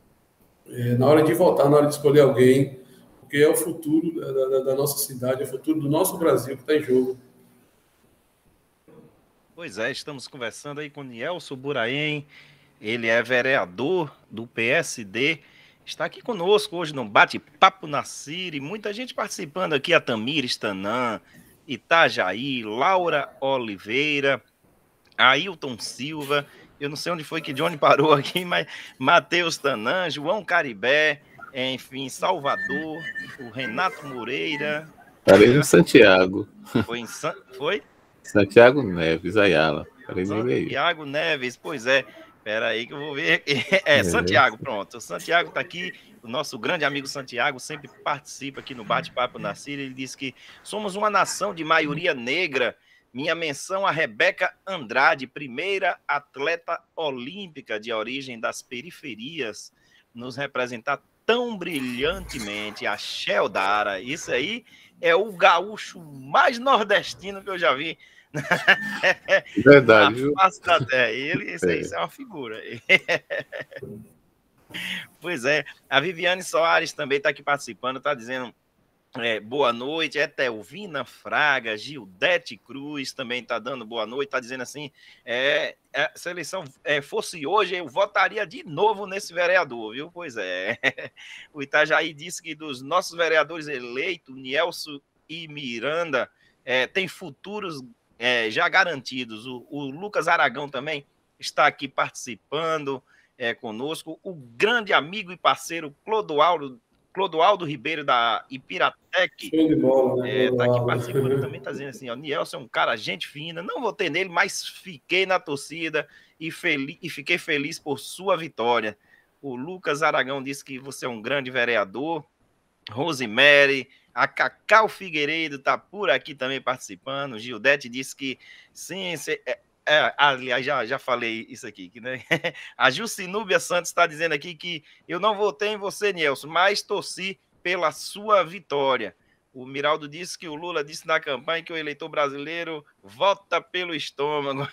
é, na hora de votar, na hora de escolher alguém, porque é o futuro da, da, da nossa cidade, é o futuro do nosso Brasil que está em jogo. Pois é, estamos conversando aí com Nielson Buraim, ele é vereador do P S D, está aqui conosco hoje no Bate-Papo na Ciri, muita gente participando aqui, a Tamires Tanã, Itajaí, Laura Oliveira, Ailton Silva, eu não sei onde foi que Johnny parou aqui, mas Matheus Tanã, João Caribé, enfim, Salvador, o Renato Moreira. Falei no Santiago. Foi em San... Foi? Santiago Neves, Ayala. Falei Santiago Neves, pois é. Espera aí que eu vou ver. É, é, Santiago, pronto. O Santiago está aqui, o nosso grande amigo Santiago sempre participa aqui no Bate-Papo na Ciri. Ele disse que somos uma nação de maioria negra. Minha menção a Rebeca Andrade, primeira atleta olímpica de origem das periferias, nos representar tão brilhantemente, a Sheldara. Isso aí é o gaúcho mais nordestino que eu já vi. Verdade. Ele, isso, é. Isso é uma figura. Pois é, a Viviane Soares também está aqui participando, está dizendo É, boa noite, Etelvina Fraga, Gildete Cruz também está dando boa noite, está dizendo assim, é, a seleção é, fosse hoje, eu votaria de novo nesse vereador, viu? Pois é. O Itajaí disse que dos nossos vereadores eleitos, Nielson e Miranda, é, tem futuros é, já garantidos. O, o Lucas Aragão também está aqui participando é, conosco. O grande amigo e parceiro Clodoaldo Clodoaldo Ribeiro, da Ipiratec, Show de bola, né? é, tá aqui participando também, tá dizendo assim, ó, Nielson é um cara gente fina, não votei nele, mas fiquei na torcida e, feliz, e fiquei feliz por sua vitória. O Lucas Aragão disse que você é um grande vereador. Rosemary, a Cacau Figueiredo tá por aqui também participando. Gildete disse que sim, cê, é, é, aliás, já, já falei isso aqui, né? A Jucinúbia Santos está dizendo aqui que eu não votei em você, Nielson, mas torci pela sua vitória. O Miraldo disse que o Lula disse na campanha que o eleitor brasileiro vota pelo estômago.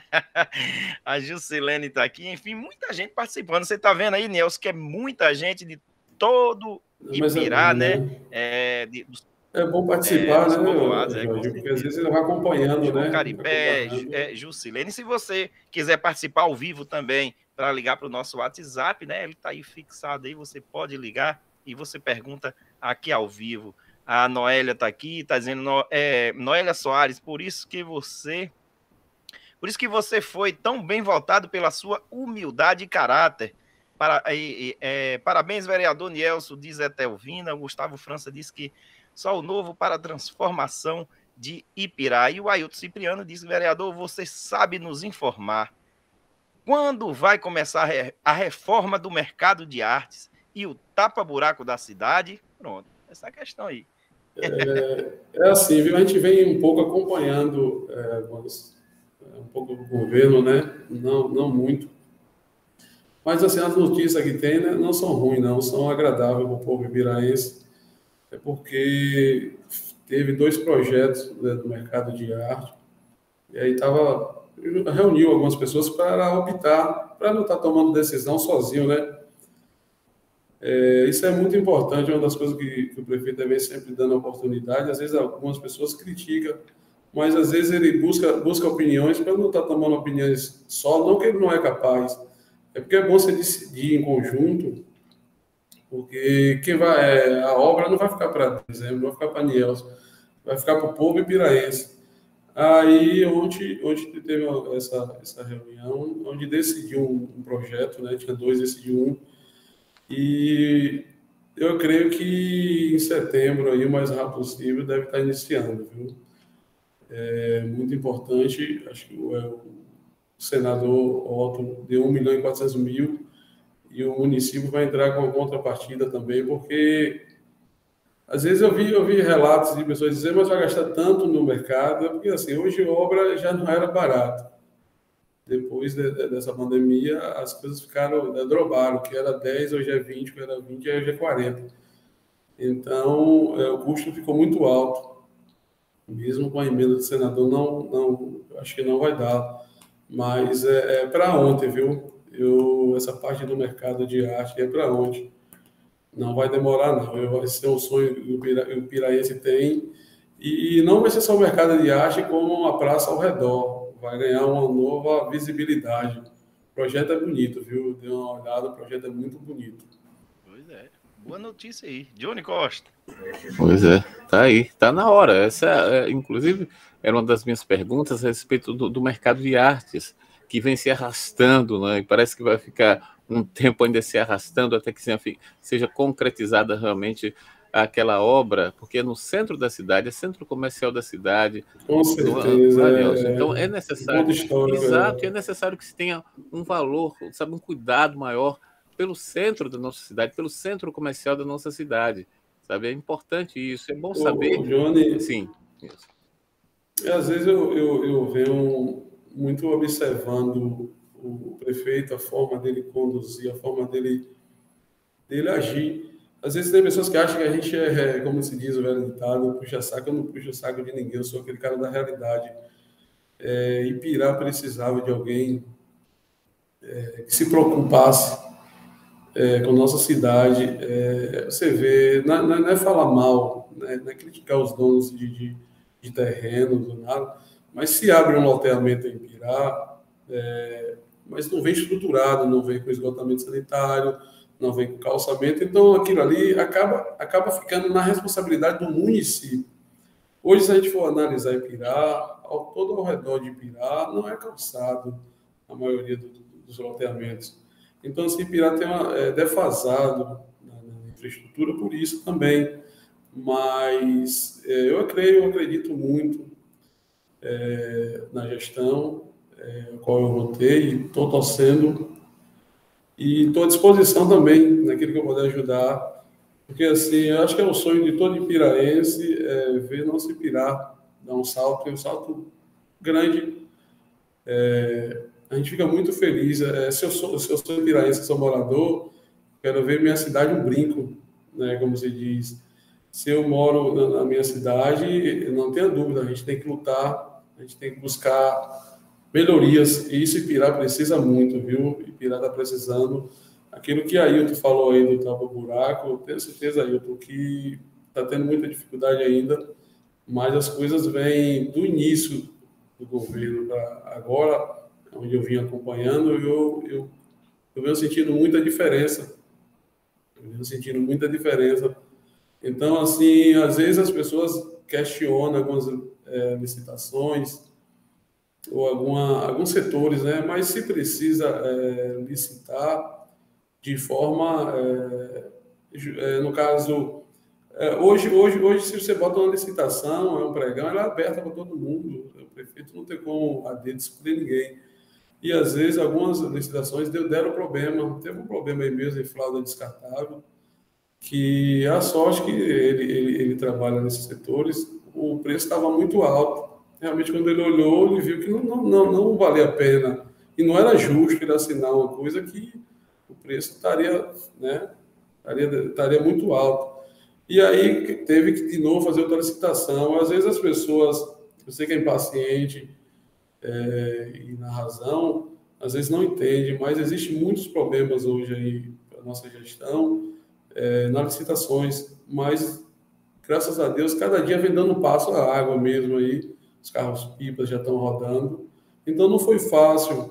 A Jusilene está aqui. Enfim, muita gente participando. Você está vendo aí, Nielson, que é muita gente de todo Ipirá, é bom, né? né? É, de, dos É bom participar, é, né, povoados, é, Jorge? Porque às vezes ele vai acompanhando, João né? Caribé, é, Jusilene. Se você quiser participar ao vivo também, para ligar para o nosso WhatsApp, né? Ele está aí fixado aí, você pode ligar e você pergunta aqui ao vivo. A Noélia está aqui, está dizendo, no, é, Noélia Soares, por isso que você... Por isso que você foi tão bem votado pela sua humildade e caráter. Para, e, é, parabéns, vereador Nielson, diz Etelvina. O Gustavo França disse que só o novo para a transformação de Ipirá. E o Ailton Cipriano disse, vereador, você sabe nos informar. Quando vai começar a reforma do mercado de artes e o tapa-buraco da cidade? Pronto, essa é a questão aí. É, é assim, viu? A gente vem um pouco acompanhando é, um pouco o governo, né? Não, não muito. Mas, assim, as notícias que tem, né, não são ruins, não, são agradáveis para o povo ibiraense. É porque teve dois projetos, né, do mercado de arte, e aí tava, reuniu algumas pessoas para optar, para não estar tomando decisão sozinho, né? É, isso é muito importante, é uma das coisas que, que o prefeito vem sempre dando oportunidade. Às vezes algumas pessoas criticam, mas às vezes ele busca, busca opiniões para não estar tomando opiniões só, não que ele não é capaz. É porque é bom você decidir em conjunto, porque quem vai, a obra não vai ficar para dezembro, não vai ficar para Nielson, vai ficar para o povo ibiraense. Aí, ontem, ontem teve essa, essa reunião, onde decidiu um, um projeto, né? Tinha dois, decidiu um, e eu creio que em setembro, aí, o mais rápido possível, deve estar iniciando, viu? É muito importante, acho que o, o senador Otto deu um milhão e quatrocentos mil e o município vai entrar com a contrapartida também, porque às vezes eu vi, eu vi relatos de pessoas dizendo, mas vai gastar tanto no mercado, porque assim, hoje obra já não era barato. Depois de, de, dessa pandemia, as coisas ficaram, drobaram, que era dez, hoje é vinte, que era vinte, hoje é quarenta. Então, é, o custo ficou muito alto. Mesmo com a emenda do senador, não, não, acho que não vai dar. Mas é, é para ontem, viu? Eu, essa parte do mercado de arte é para ontem. Não vai demorar, não. Eu, vai ser um sonho que o, Pira, o Piraense tem. E, e não vai ser só o mercado de arte, como uma praça ao redor. Vai ganhar uma nova visibilidade. O projeto é bonito, viu? Dê uma olhada, o projeto é muito bonito. Pois é. Boa notícia aí. Johnny Costa. Pois é, tá aí, tá na hora. Essa, é, inclusive, era uma das minhas perguntas a respeito do, do mercado de artes, que vem se arrastando, né? E parece que vai ficar um tempo ainda se arrastando até que seja, seja concretizada realmente aquela obra, porque é no centro da cidade, é centro comercial da cidade. Com certeza. No, é, então é necessário. História, exato, é. é necessário que se tenha um valor, sabe, um cuidado maior pelo centro da nossa cidade, pelo centro comercial da nossa cidade, sabe? É importante isso, é bom saber. Ô, Johnny, sim. Isso. Às vezes eu, eu, eu venho muito observando o prefeito, a forma dele conduzir, a forma dele, dele agir. Às vezes tem pessoas que acham que a gente é, como se diz o velho ditado, puxa saco. Eu não puxo saco de ninguém, eu sou aquele cara da realidade. É, Ipirá precisava de alguém é, que se preocupasse é, com a nossa cidade. É, você vê, não, não é falar mal né, não é criticar os donos de, de, de terrenos ou nada, mas se abre um loteamento em Pirá, é, mas não vem estruturado, não vem com esgotamento sanitário, não vem com calçamento, então aquilo ali acaba, acaba ficando na responsabilidade do município. Hoje, se a gente for analisar Ipirá, ao, todo ao redor de Ipirá, não é calçado a maioria do, dos loteamentos. Então, assim, Ipirá tem uma, é defasado na, na infraestrutura por isso também. Mas é, eu creio, eu acredito muito é, na gestão, é, a qual eu votei, e estou torcendo e estou à disposição também naquilo que eu puder ajudar, porque assim, eu acho que é o sonho de todo ipiraense é, ver nosso Ipirá dar um salto, um salto grande. É, a gente fica muito feliz. É, se, eu sou, se eu sou ipiraense, sou morador, quero ver minha cidade um brinco, né, como se diz. Se eu moro na, na minha cidade, não tenha dúvida, a gente tem que lutar, a gente tem que buscar melhorias, e isso Ipirá precisa muito, viu? Ipirá está precisando. Aquilo que a Ailton falou aí do tapa-buraco, eu tenho certeza, Ailton, que está tendo muita dificuldade ainda, mas as coisas vêm do início do governo para agora, onde eu vim acompanhando, eu, eu, eu venho sentindo muita diferença. Eu venho sentindo muita diferença. Então, assim, às vezes as pessoas questionam algumas é, licitações, ou alguma, alguns setores, né? Mas se precisa é, licitar de forma, é, é, no caso, é, hoje, hoje, hoje, se você bota uma licitação, é um pregão, ela é aberta para todo mundo, o prefeito não tem como a dedo excluir ninguém. E às vezes algumas licitações deram problema, teve um problema aí mesmo em fralda descartável, que a sorte que ele, ele, ele trabalha nesses setores, o preço estava muito alto. Realmente, quando ele olhou, ele viu que não, não, não, não valia a pena. E não era justo ele assinar uma coisa que o preço estaria, né, estaria, estaria muito alto. E aí teve que, de novo, fazer outra licitação. Às vezes as pessoas, eu sei que é impaciente é, e na razão, às vezes não entende, mas existem muitos problemas hoje aí para a nossa gestão é, nas licitações. Mas, graças a Deus, cada dia vem dando um passo à água mesmo aí. Os carros-pipas já estão rodando. Então, não foi fácil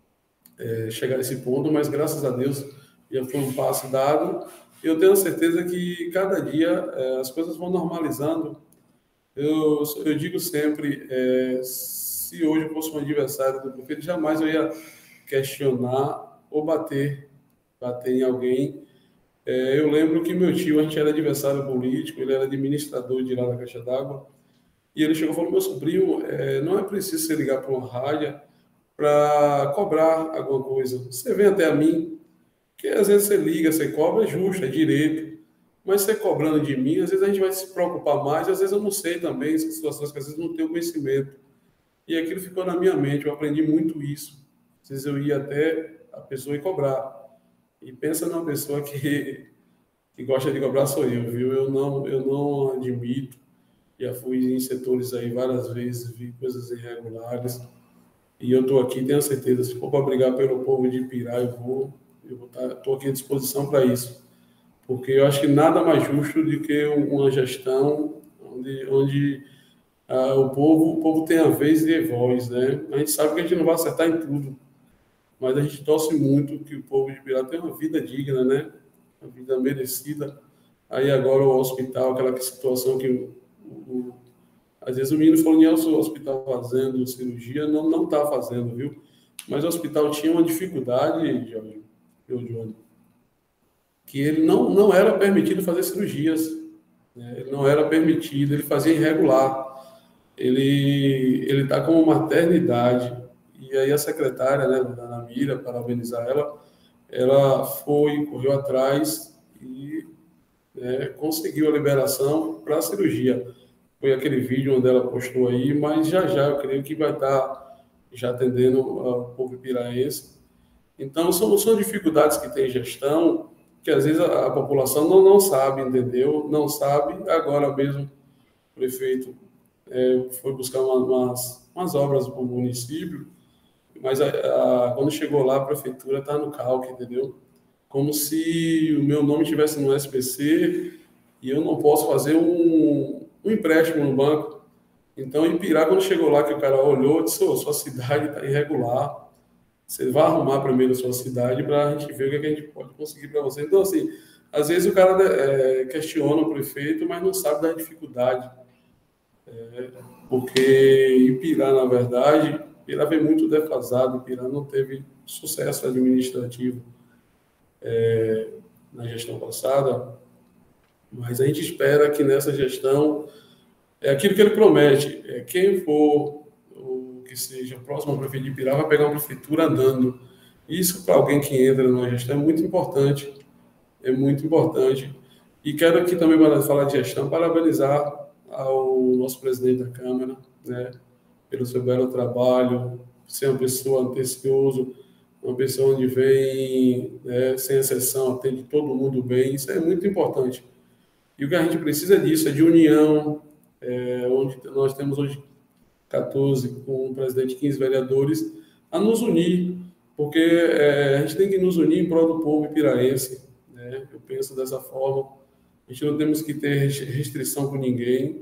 é, chegar a esse ponto, mas, graças a Deus, já foi um passo dado. E eu tenho certeza que, cada dia, é, as coisas vão normalizando. Eu, eu digo sempre, é, se hoje eu fosse um adversário do prefeito, jamais eu ia questionar ou bater, bater em alguém. É, eu lembro que meu tio, a gente era adversário político, ele era administrador de lá da Caixa d'Água, e ele chegou e falou: meu sobrinho, é, não é preciso você ligar para uma rádio para cobrar alguma coisa. Você vem até a mim, que às vezes você liga, você cobra, é justo, é direito. Mas você cobrando de mim, às vezes a gente vai se preocupar mais, às vezes eu não sei também, são situações que às vezes não tenho conhecimento. E aquilo ficou na minha mente, eu aprendi muito isso. Às vezes eu ia até a pessoa e cobrar. E pensa numa pessoa que, que gosta de cobrar, sou eu, viu? Eu não, eu não admito. Já fui em setores aí várias vezes, vi coisas irregulares. E eu estou aqui, tenho certeza, se for para brigar pelo povo de Ipirá, eu vou. Eu estou aqui à disposição para isso. Porque eu acho que nada mais justo do que uma gestão onde, onde ah, o, povo, o povo tem a vez e a voz, né? A gente sabe que a gente não vai acertar em tudo, mas a gente torce muito que o povo de Ipirá tenha uma vida digna, né? Uma vida merecida. Aí agora o hospital, aquela situação que o, o, às vezes o menino falou: Nelson, o hospital fazendo cirurgia, não não está fazendo, viu? Mas o hospital tinha uma dificuldade, Jorge, eu, Johnny, que ele não, não era permitido fazer cirurgias, né? Ele não era permitido, ele fazia irregular. Ele ele está com uma maternidade, e aí a secretária, né, da Ana Mira, parabenizar ela, ela foi, correu atrás e né, conseguiu a liberação para a cirurgia. Foi aquele vídeo onde ela postou aí, mas já já eu creio que vai estar já atendendo o povo piraense. Então, são, são dificuldades que tem gestão, que às vezes a, a população não, não sabe, entendeu? Não sabe. Agora mesmo o prefeito é, foi buscar uma, umas, umas obras para o município, mas a, a, quando chegou lá, a prefeitura está no calque, entendeu? Como se o meu nome estivesse no S P C e eu não posso fazer um, um empréstimo no banco. Então, Ipirá, quando chegou lá, que o cara olhou, disse, oh, sua cidade está irregular, você vai arrumar primeiro a sua cidade para a gente ver o que, é que a gente pode conseguir para você. Então, assim, às vezes o cara é, questiona o prefeito, mas não sabe da dificuldade. É, porque Ipirá, na verdade, Ipirá vem muito defasado, Ipirá não teve sucesso administrativo é, na gestão passada, mas a gente espera que nessa gestão, é aquilo que ele promete, é, quem for o que seja próximo ao prefeito de Ipirá vai pegar uma prefeitura andando. Isso, para alguém que entra na gestão, é muito importante, é muito importante. E quero aqui também, para falar de gestão, parabenizar ao nosso presidente da Câmara, né, pelo seu belo trabalho, ser uma pessoa atencioso, uma pessoa onde vem, né, sem exceção, atende todo mundo bem, isso é muito importante. E o que a gente precisa disso é de união, é, onde nós temos hoje quatorze, com o presidente, quinze vereadores, a nos unir, porque é, a gente tem que nos unir em prol do povo ipiraense, né? Eu penso dessa forma, a gente não temos que ter restrição com ninguém,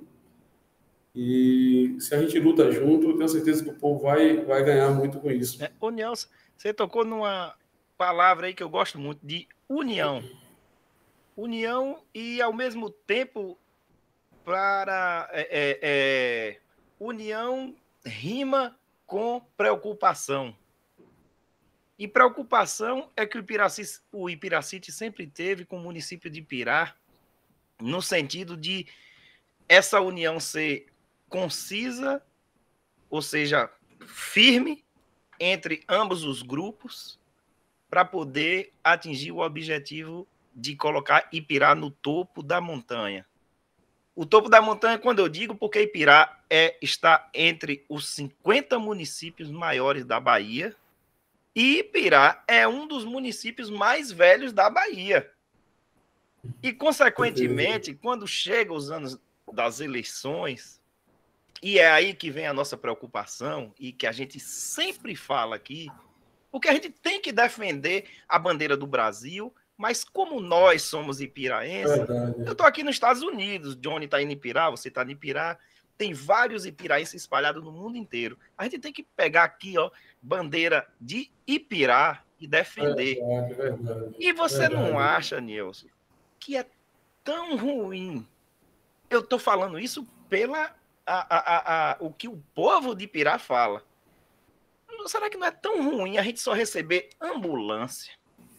e se a gente luta junto, eu tenho certeza que o povo vai, vai ganhar muito com isso. É, ô Nelson, você tocou numa palavra aí que eu gosto muito, de união. União e, ao mesmo tempo, para é, é, é, união rima com preocupação. E preocupação é que o Ipiraci, o Ipiracite sempre teve com o município de Ipirá, no sentido de essa união ser concisa, ou seja, firme, entre ambos os grupos, para poder atingir o objetivo de colocar Ipirá no topo da montanha. O topo da montanha, quando eu digo, porque Ipirá é, está entre os cinquenta municípios maiores da Bahia, e Ipirá é um dos municípios mais velhos da Bahia. E, consequentemente, quando chegam os anos das eleições, e é aí que vem a nossa preocupação, e que a gente sempre fala aqui, porque a gente tem que defender a bandeira do Brasil, mas como nós somos ipiraenses, eu estou aqui nos Estados Unidos, Johnny está em Ipirá, você está em Ipirá, tem vários ipiraenses espalhados no mundo inteiro. A gente tem que pegar aqui, ó, bandeira de Ipirá e defender. Verdade, verdade, e você verdade. Não acha, Nilson, que é tão ruim? Eu estou falando isso pela a, a, a, a, o que o povo de Ipirá fala. Será que não é tão ruim a gente só receber ambulância,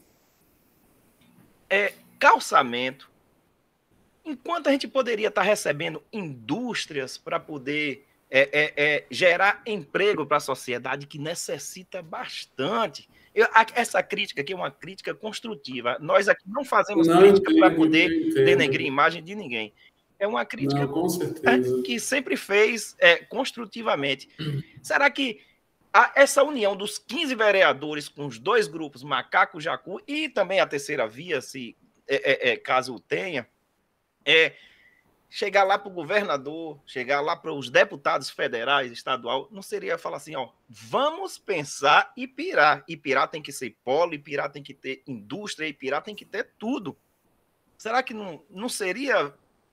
é, calçamento, enquanto a gente poderia estar recebendo indústrias para poder é, é, é, gerar emprego para a sociedade, que necessita bastante? Eu, essa crítica aqui é uma crítica construtiva. Nós aqui não fazemos não, crítica para poder denegrir a imagem de ninguém. É uma crítica não, com certeza. que sempre fez é, construtivamente. Será que a, essa união dos quinze vereadores com os dois grupos, Macaco, Jacu, e também a terceira via, se é, é, caso tenha, é chegar lá para o governador, chegar lá para os deputados federais, estadual, não seria falar assim, ó, vamos pensar Ipirá. Ipirá tem que ser polo, Ipirá tem que ter indústria, Ipirá tem que ter tudo. Será que não, não seria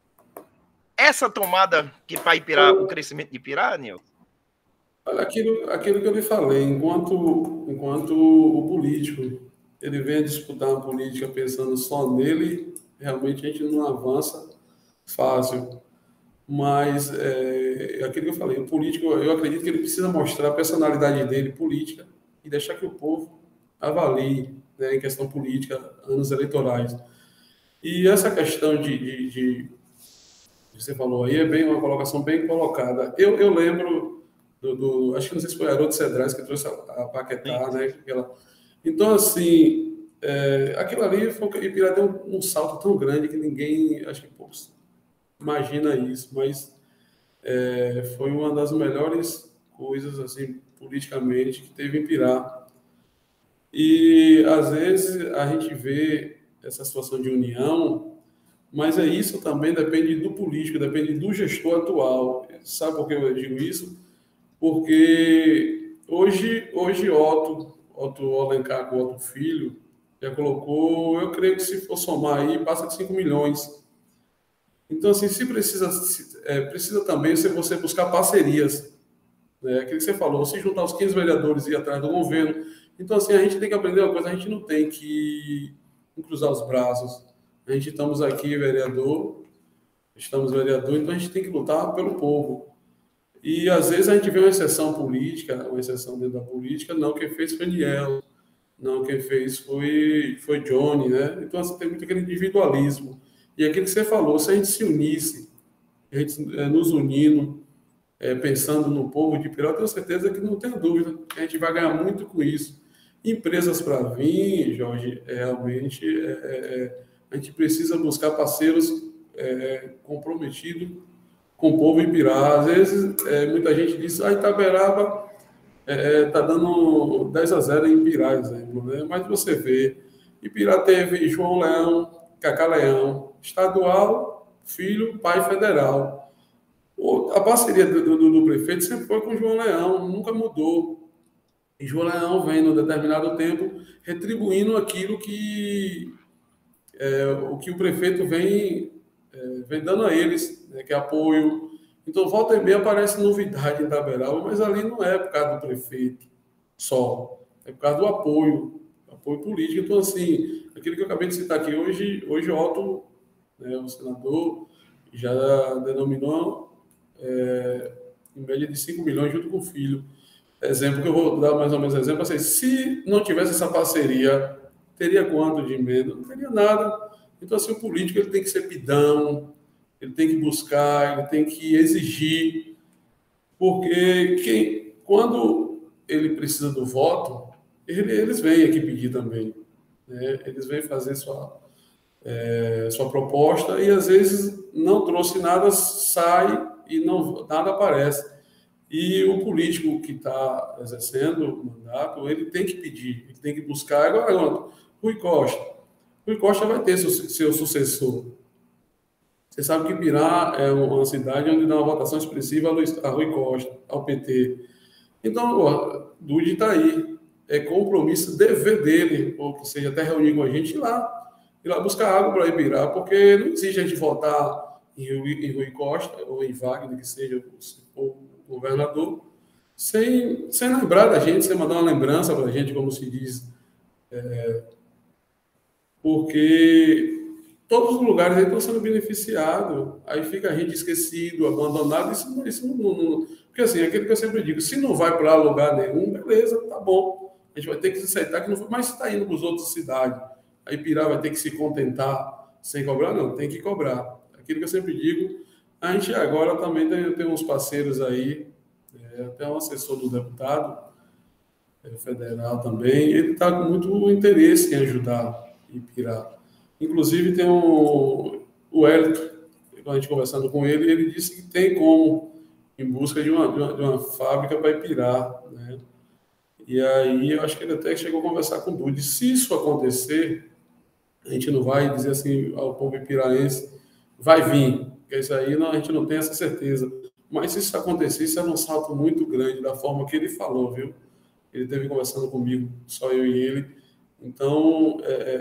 essa tomada que para Ipirá, o crescimento de Ipirá, Nilson? Olha, aquilo, aquilo que eu lhe falei, enquanto, enquanto o político ele vem a disputar uma política pensando só nele, realmente a gente não avança fácil. Mas é, aquilo que eu falei, o político, eu acredito que ele precisa mostrar a personalidade dele política e deixar que o povo avalie, né, em questão política, anos eleitorais. E essa questão de, de, de você falou aí é bem uma colocação bem colocada. Eu, eu lembro do, do, acho que não sei se foi Haroldo Cedrais que trouxe a, a Paquetá, né? Aquela... Então, assim, é, aquilo ali foi que Ipirá deu um, um salto tão grande que ninguém, acho que poucos imagina isso, mas é, foi uma das melhores coisas, assim, politicamente, que teve em Ipirá. E, às vezes, a gente vê essa situação de união, mas é isso também depende do político, depende do gestor atual. Sabe por que eu digo isso? Porque hoje, hoje Otto, Otto Alencar com Otto Filho, já colocou, eu creio que se for somar aí, passa de cinco milhões. Então, assim, se precisa, se, é, precisa também você buscar parcerias, né? Aquilo que você falou, se juntar os quinze vereadores e ir atrás do governo. Então, assim, a gente tem que aprender uma coisa, a gente não tem que cruzar os braços. A gente estamos aqui, vereador, estamos vereador, então a gente tem que lutar pelo povo. E, às vezes, a gente vê uma exceção política, uma exceção dentro da política, não, quem fez foi Niel, não, quem fez foi, foi Johnny, né? Então, assim, tem muito aquele individualismo. E aquilo que você falou, se a gente se unisse, a gente é, nos unindo, é, pensando no povo de Pirá, eu tenho certeza que não tem dúvida, a gente vai ganhar muito com isso. Empresas para vir, Jorge, é, realmente, é, é, a gente precisa buscar parceiros é, comprometidos com o povo Ibirá. Às vezes, é, muita gente diz, ah, Itaberaba está é, tá dando dez a zero em Ibirá, exemplo, né? Mas você vê, Ibirá teve João Leão, Cacá Leão, estadual, filho, pai federal. A parceria do, do, do prefeito sempre foi com o João Leão, nunca mudou. E João Leão vem, num determinado tempo, retribuindo aquilo que, é, o, que o prefeito vem, é, vem dando a eles, né, que é apoio. Então, volta e meia aparece novidade em Itaberaba, mas ali não é por causa do prefeito só, é por causa do apoio, apoio político. Então, assim, aquilo que eu acabei de citar aqui, hoje, hoje o Otto, né, o senador, já denominou é, em média de cinco milhões junto com o filho. Exemplo que eu vou dar mais ou menos exemplo, assim, se não tivesse essa parceria, teria quanto de emenda? Não teria nada. Então, assim, o político ele tem que ser pidão, ele tem que buscar, ele tem que exigir, porque quem, quando ele precisa do voto, ele, eles vêm aqui pedir também, né? Eles vêm fazer sua, é, sua proposta e, às vezes, não trouxe nada, sai e não, nada aparece. E o político que está exercendo o mandato, ele tem que pedir, ele tem que buscar. Agora, agora Rui Costa. Rui Costa vai ter seu, seu sucessor. Você sabe que Pirá é uma cidade onde dá uma votação expressiva a Rui Costa, ao P T. Então, o Dude está aí. É compromisso, dever dele, ou que seja, até reunir com a gente, ir lá. Ir lá buscar água para Ibirá, porque não existe a gente votar em Rui, em Rui Costa, ou em Wagner, que seja o governador, sem, sem lembrar da gente, sem mandar uma lembrança para a gente, como se diz. É, porque todos os lugares aí estão sendo beneficiados, aí fica a gente esquecido, abandonado, isso, isso não, não... Porque assim, é aquilo que eu sempre digo, se não vai para lugar nenhum, beleza, tá bom, a gente vai ter que aceitar que não foi, mas se está indo para as outras cidades, aí Pirá vai ter que se contentar sem cobrar, não, tem que cobrar. Aquilo que eu sempre digo, a gente agora também tem, tem uns parceiros aí, é, até um assessor do deputado é, federal também, ele está com muito interesse em ajudar Ibirá. Inclusive tem um, o Hélito, quando a gente conversando com ele, ele disse que tem como, em busca de uma, de uma, de uma fábrica para Ibirá, né? E aí eu acho que ele até chegou a conversar com o Dude. Se isso acontecer, a gente não vai dizer assim ao povo ipiraense, vai vir, porque isso aí não, a gente não tem essa certeza. Mas se isso acontecer, isso é um salto muito grande da forma que ele falou, viu? Ele esteve conversando comigo, só eu e ele. Então,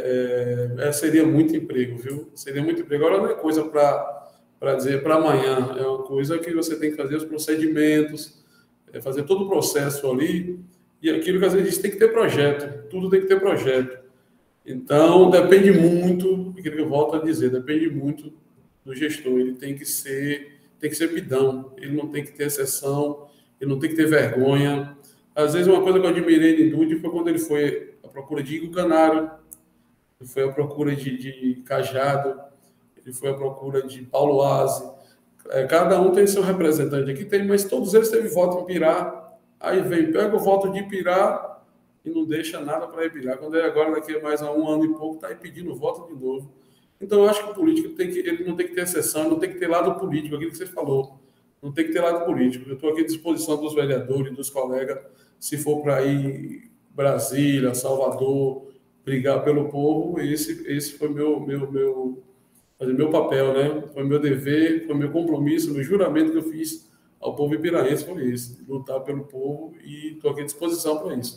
é, é, é, seria muito emprego, viu? Seria muito emprego. Agora não é coisa para dizer para amanhã, é uma coisa que você tem que fazer os procedimentos, é fazer todo o processo ali, e aquilo que às vezes tem que ter projeto, tudo tem que ter projeto. Então, depende muito, aquilo que eu volto a dizer, depende muito do gestor, ele tem que ser, tem que ser pidão, ele não tem que ter exceção, ele não tem que ter vergonha. Às vezes, uma coisa que eu admirei de Dude foi quando ele foi à procura de Igor Canário, ele foi à procura de, de Cajado, ele foi à procura de Paulo Aze. É, cada um tem seu representante aqui, tem, mas todos eles teve voto em Pirá. Aí vem, pega o voto de Pirá e não deixa nada para Ibirá. Quando é agora, daqui a mais a um ano e pouco, está aí pedindo voto de novo. Então, eu acho que o político tem que, ele não tem que ter exceção, não tem que ter lado político, aquilo que você falou. Não tem que ter lado político. Eu estou aqui à disposição dos vereadores, dos colegas, se for para ir Brasília, Salvador, brigar pelo povo, esse, esse foi meu, meu, meu, meu papel, né? Foi meu dever, foi meu compromisso, meu juramento que eu fiz ao povo ipiraense, foi esse, lutar pelo povo, e estou aqui à disposição para isso.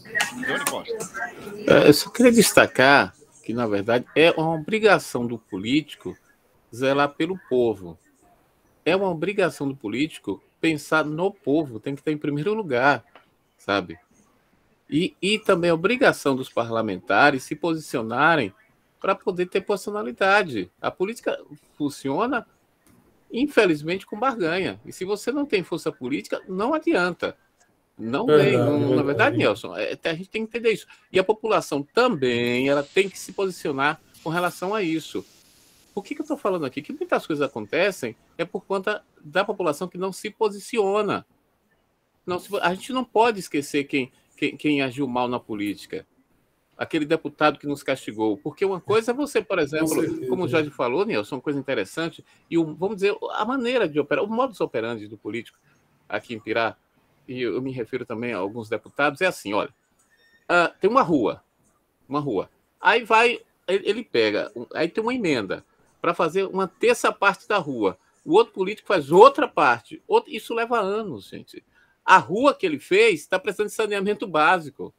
Eu só queria destacar que, na verdade, é uma obrigação do político zelar pelo povo. É uma obrigação do político pensar no povo, tem que estar em primeiro lugar, sabe? E, e também a obrigação dos parlamentares se posicionarem para poder ter personalidade. A política funciona, infelizmente, com barganha. E se você não tem força política, não adianta. Não Verdade, tem. Não, na verdade. verdade, Nelson, é, a gente tem que entender isso. E a população também, ela tem que se posicionar com relação a isso. Por que, que eu estou falando aqui? Que muitas coisas acontecem é por conta da população que não se posiciona. Não se, a gente não pode esquecer quem, quem, quem agiu mal na política. Aquele deputado que nos castigou. Porque uma coisa é você, por exemplo, certeza. como o Jorge falou, Nelson, uma coisa interessante, e o, vamos dizer, a maneira de operar, o modus operandi do político aqui em Pirá, e eu me refiro também a alguns deputados, é assim, olha, uh, tem uma rua, uma rua, aí vai, ele, ele pega, aí tem uma emenda para fazer uma terça parte da rua, o outro político faz outra parte, outro, isso leva anos, gente. A rua que ele fez está precisando de saneamento básico.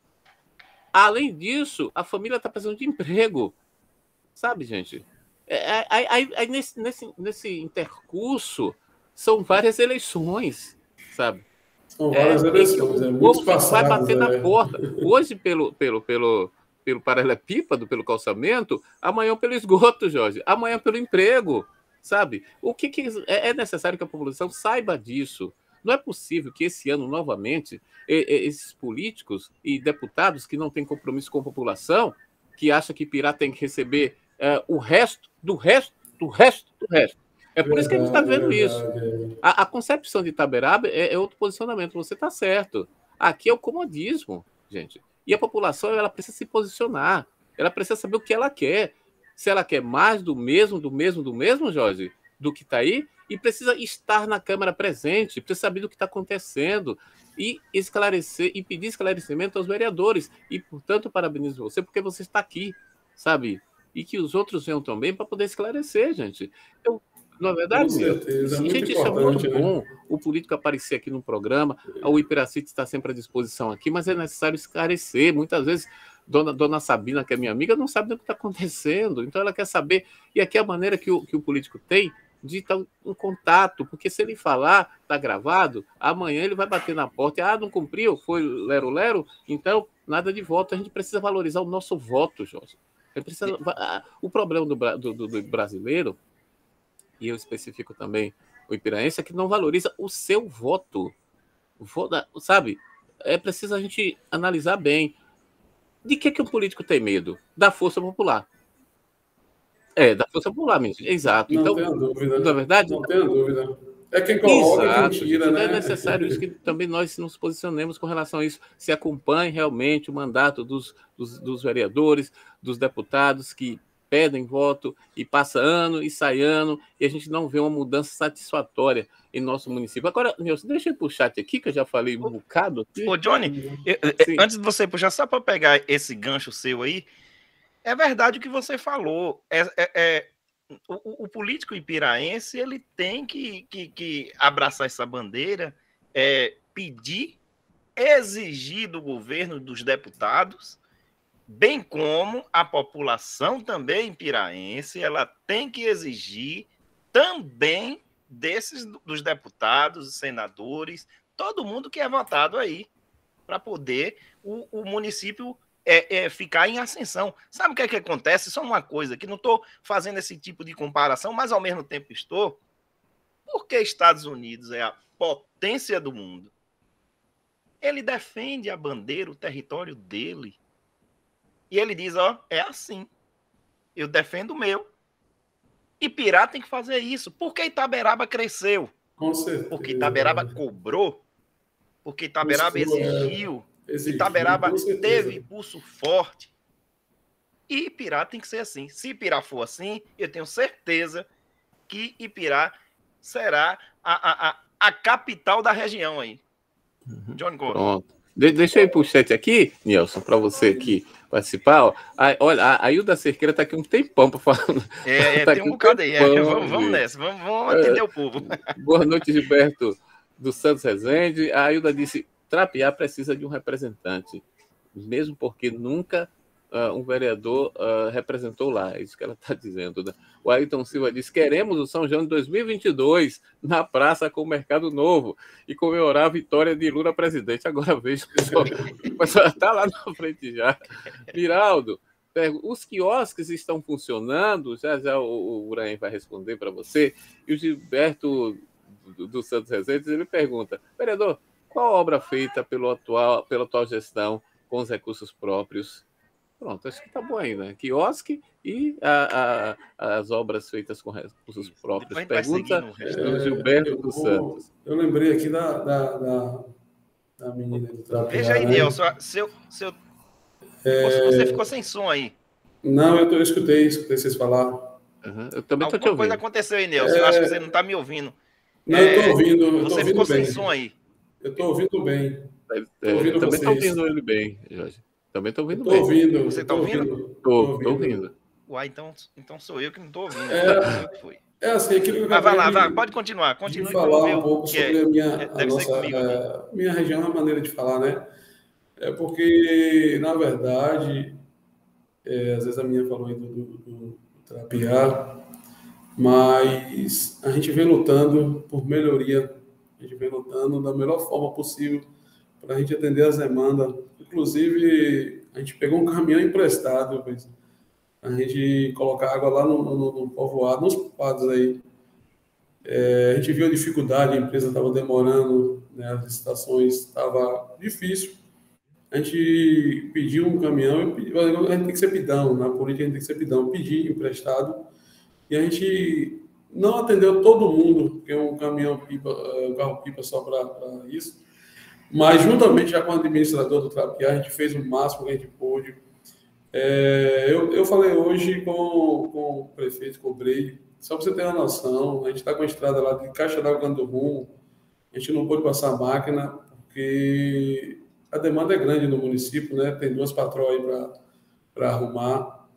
Além disso, a família está precisando de emprego. Sabe, gente? É, aí, aí, aí nesse, nesse, nesse intercurso, são várias eleições, sabe? São várias é, eleições, é, o muitos povo vai passados, bater é. na porta. Hoje, pelo, pelo, pelo, pelo paralelepípedo, pelo calçamento, amanhã pelo esgoto, Jorge. Amanhã pelo emprego, sabe? O que, que é, é necessário que a população saiba disso. Não é possível que esse ano, novamente, esses políticos e deputados que não têm compromisso com a população, que acham que Pirá tem que receber uh, o resto do resto, do resto, do resto. É por verdade, isso que a gente está vendo verdade, isso. A, a concepção de Itaberaba é, é outro posicionamento. Você está certo. Aqui é o comodismo, gente. E a população ela precisa se posicionar. Ela precisa saber o que ela quer. Se ela quer mais do mesmo, do mesmo, do mesmo, Jorge, do que está aí, e precisa estar na Câmara presente, precisa saber do que está acontecendo e esclarecer e pedir esclarecimento aos vereadores. E, portanto, parabenizo você porque você está aqui, sabe? E que os outros venham também para poder esclarecer, gente. Eu, na verdade, com certeza, é muito gente, isso é muito né? bom, o político aparecer aqui no programa, o Ipiracite está sempre à disposição aqui, mas é necessário esclarecer. Muitas vezes, dona, dona Sabina, que é minha amiga, não sabe do que está acontecendo, então ela quer saber. E aqui é a maneira que o, que o político tem de estar em contato, porque se ele falar, está gravado, amanhã ele vai bater na porta e, ah, não cumpriu, foi lero-lero, então nada de voto. A gente precisa valorizar o nosso voto, Jorge. A gente precisa, o problema do, do, do brasileiro, e eu especifico também o ipiraense, é que não valoriza o seu voto. Sabe? É preciso a gente analisar bem. De que, que o político tem medo? Da força popular. É, da força popular, mesmo. Exato. Não então, tenha dúvida. Não é verdade? Não tenha dúvida. É quem coloca Exato, e quem tira, gente. né? É necessário isso que também nós nos posicionemos com relação a isso. Se acompanhe realmente o mandato dos, dos, dos vereadores, dos deputados que pedem voto e passa ano e sai ano e a gente não vê uma mudança satisfatória em nosso município. Agora, Nilson, deixa eu ir para o chat aqui, que eu já falei um bocado aqui. Ô, Johnny, eu, antes de você puxar, só para pegar esse gancho seu aí, é verdade o que você falou. É, é, é, o, o político ipiraense ele tem que, que, que abraçar essa bandeira, é, pedir, exigir do governo, dos deputados, bem como a população também piraense, ela tem que exigir também desses dos deputados, senadores, todo mundo que é votado aí, para poder o, o município É, é, ficar em ascensão. Sabe o que é que acontece? Só uma coisa, que não estou fazendo esse tipo de comparação, mas ao mesmo tempo estou, porque Estados Unidos é a potência do mundo. Ele defende a bandeira, o território dele. E ele diz, ó, é assim. Eu defendo o meu. E Pirá tem que fazer isso. Por que Itaberaba cresceu? Com certeza. Porque Itaberaba cobrou. Porque Itaberaba Isso, exigiu. É... Exigir, Itaberaba teve pulso forte. E Ipirá tem que ser assim. Se Ipirá for assim, eu tenho certeza que Ipirá será a, a, a, a capital da região aí. Uhum. Johnny Gomes. Pronto. De, deixa eu ir para o chat aqui, Nelson, para você aqui participar. Ó. A, olha, a, a Hilda Cerqueira está aqui um tempão para falar. É, tá tem um bocado aí. É, vamos, vamos nessa. Vamos, vamos atender é, o povo. Boa noite, Gilberto dos Santos Rezende. A Hilda disse... Trapiá precisa de um representante, mesmo porque nunca uh, um vereador uh, representou lá, é isso que ela está dizendo. Né? O Ayrton Silva diz, queremos o São João de dois mil e vinte e dois na praça com o Mercado Novo e comemorar a vitória de Lula presidente. Agora veja, pessoal, está lá na frente já. Miraldo, os quiosques estão funcionando? Já já o, o Uraim vai responder para você. E o Gilberto do, do Santos Rezende, ele pergunta, vereador, qual obra feita pelo atual, pela atual gestão com os recursos próprios? Pronto, acho que está bom aí, né? Quiosque e a, a, as obras feitas com recursos próprios. Pergunta do Gilberto é, dos Santos. Eu lembrei aqui da, da, da, da menina do Trapiá. Veja aí, né? Nelson, seu, seu... É... você ficou sem som aí. Não, eu, tô, eu escutei, escutei vocês falar. Uhum, eu também estou te ouvindo. Alguma coisa aconteceu aí, Nelson. É... Eu acho que você não está me ouvindo. Não, eu estou ouvindo. Eu você tô ouvindo ficou bem. sem som aí. Eu estou ouvindo bem. É, ouvindo também estou vocês. ouvindo ele bem, Jorge. Também estou ouvindo tô bem. Ouvindo, você está ouvindo? Estou ouvindo. ouvindo. Uai, então, então sou eu que não estou ouvindo. É, foi. é assim, aquilo que eu Mas vai lá, de, vai, pode continuar. Continue de falar um meu, pouco sobre é, a minha, é, a nossa, comigo, a minha região, a maneira de falar, né? É porque, na verdade, é, às vezes a minha falou aí do, do, do Trapiá, mas a gente vem lutando por melhoria, a gente vem lutando da melhor forma possível para a gente atender as demandas. Inclusive, a gente pegou um caminhão emprestado, a gente colocar água lá no, no, no povoado, nos povoados aí. É, a gente viu a dificuldade, a empresa estava demorando, né, as licitações estavam difícil. A gente pediu um caminhão, a gente tem que ser pidão, na política a gente tem que ser pidão, pedir emprestado, e a gente não atendeu todo mundo, porque é um caminhão pipa, um carro pipa só para isso, mas juntamente já com o administrador do Trapiá, a gente fez o máximo que a gente pôde. É, eu, eu falei hoje com, com o prefeito, cobrei, só para você ter uma noção, a gente está com a estrada lá de Caixa d'Água Canto do Rumo, a gente não pôde passar a máquina, porque a demanda é grande no município, né? Tem duas patroas aí para arrumar.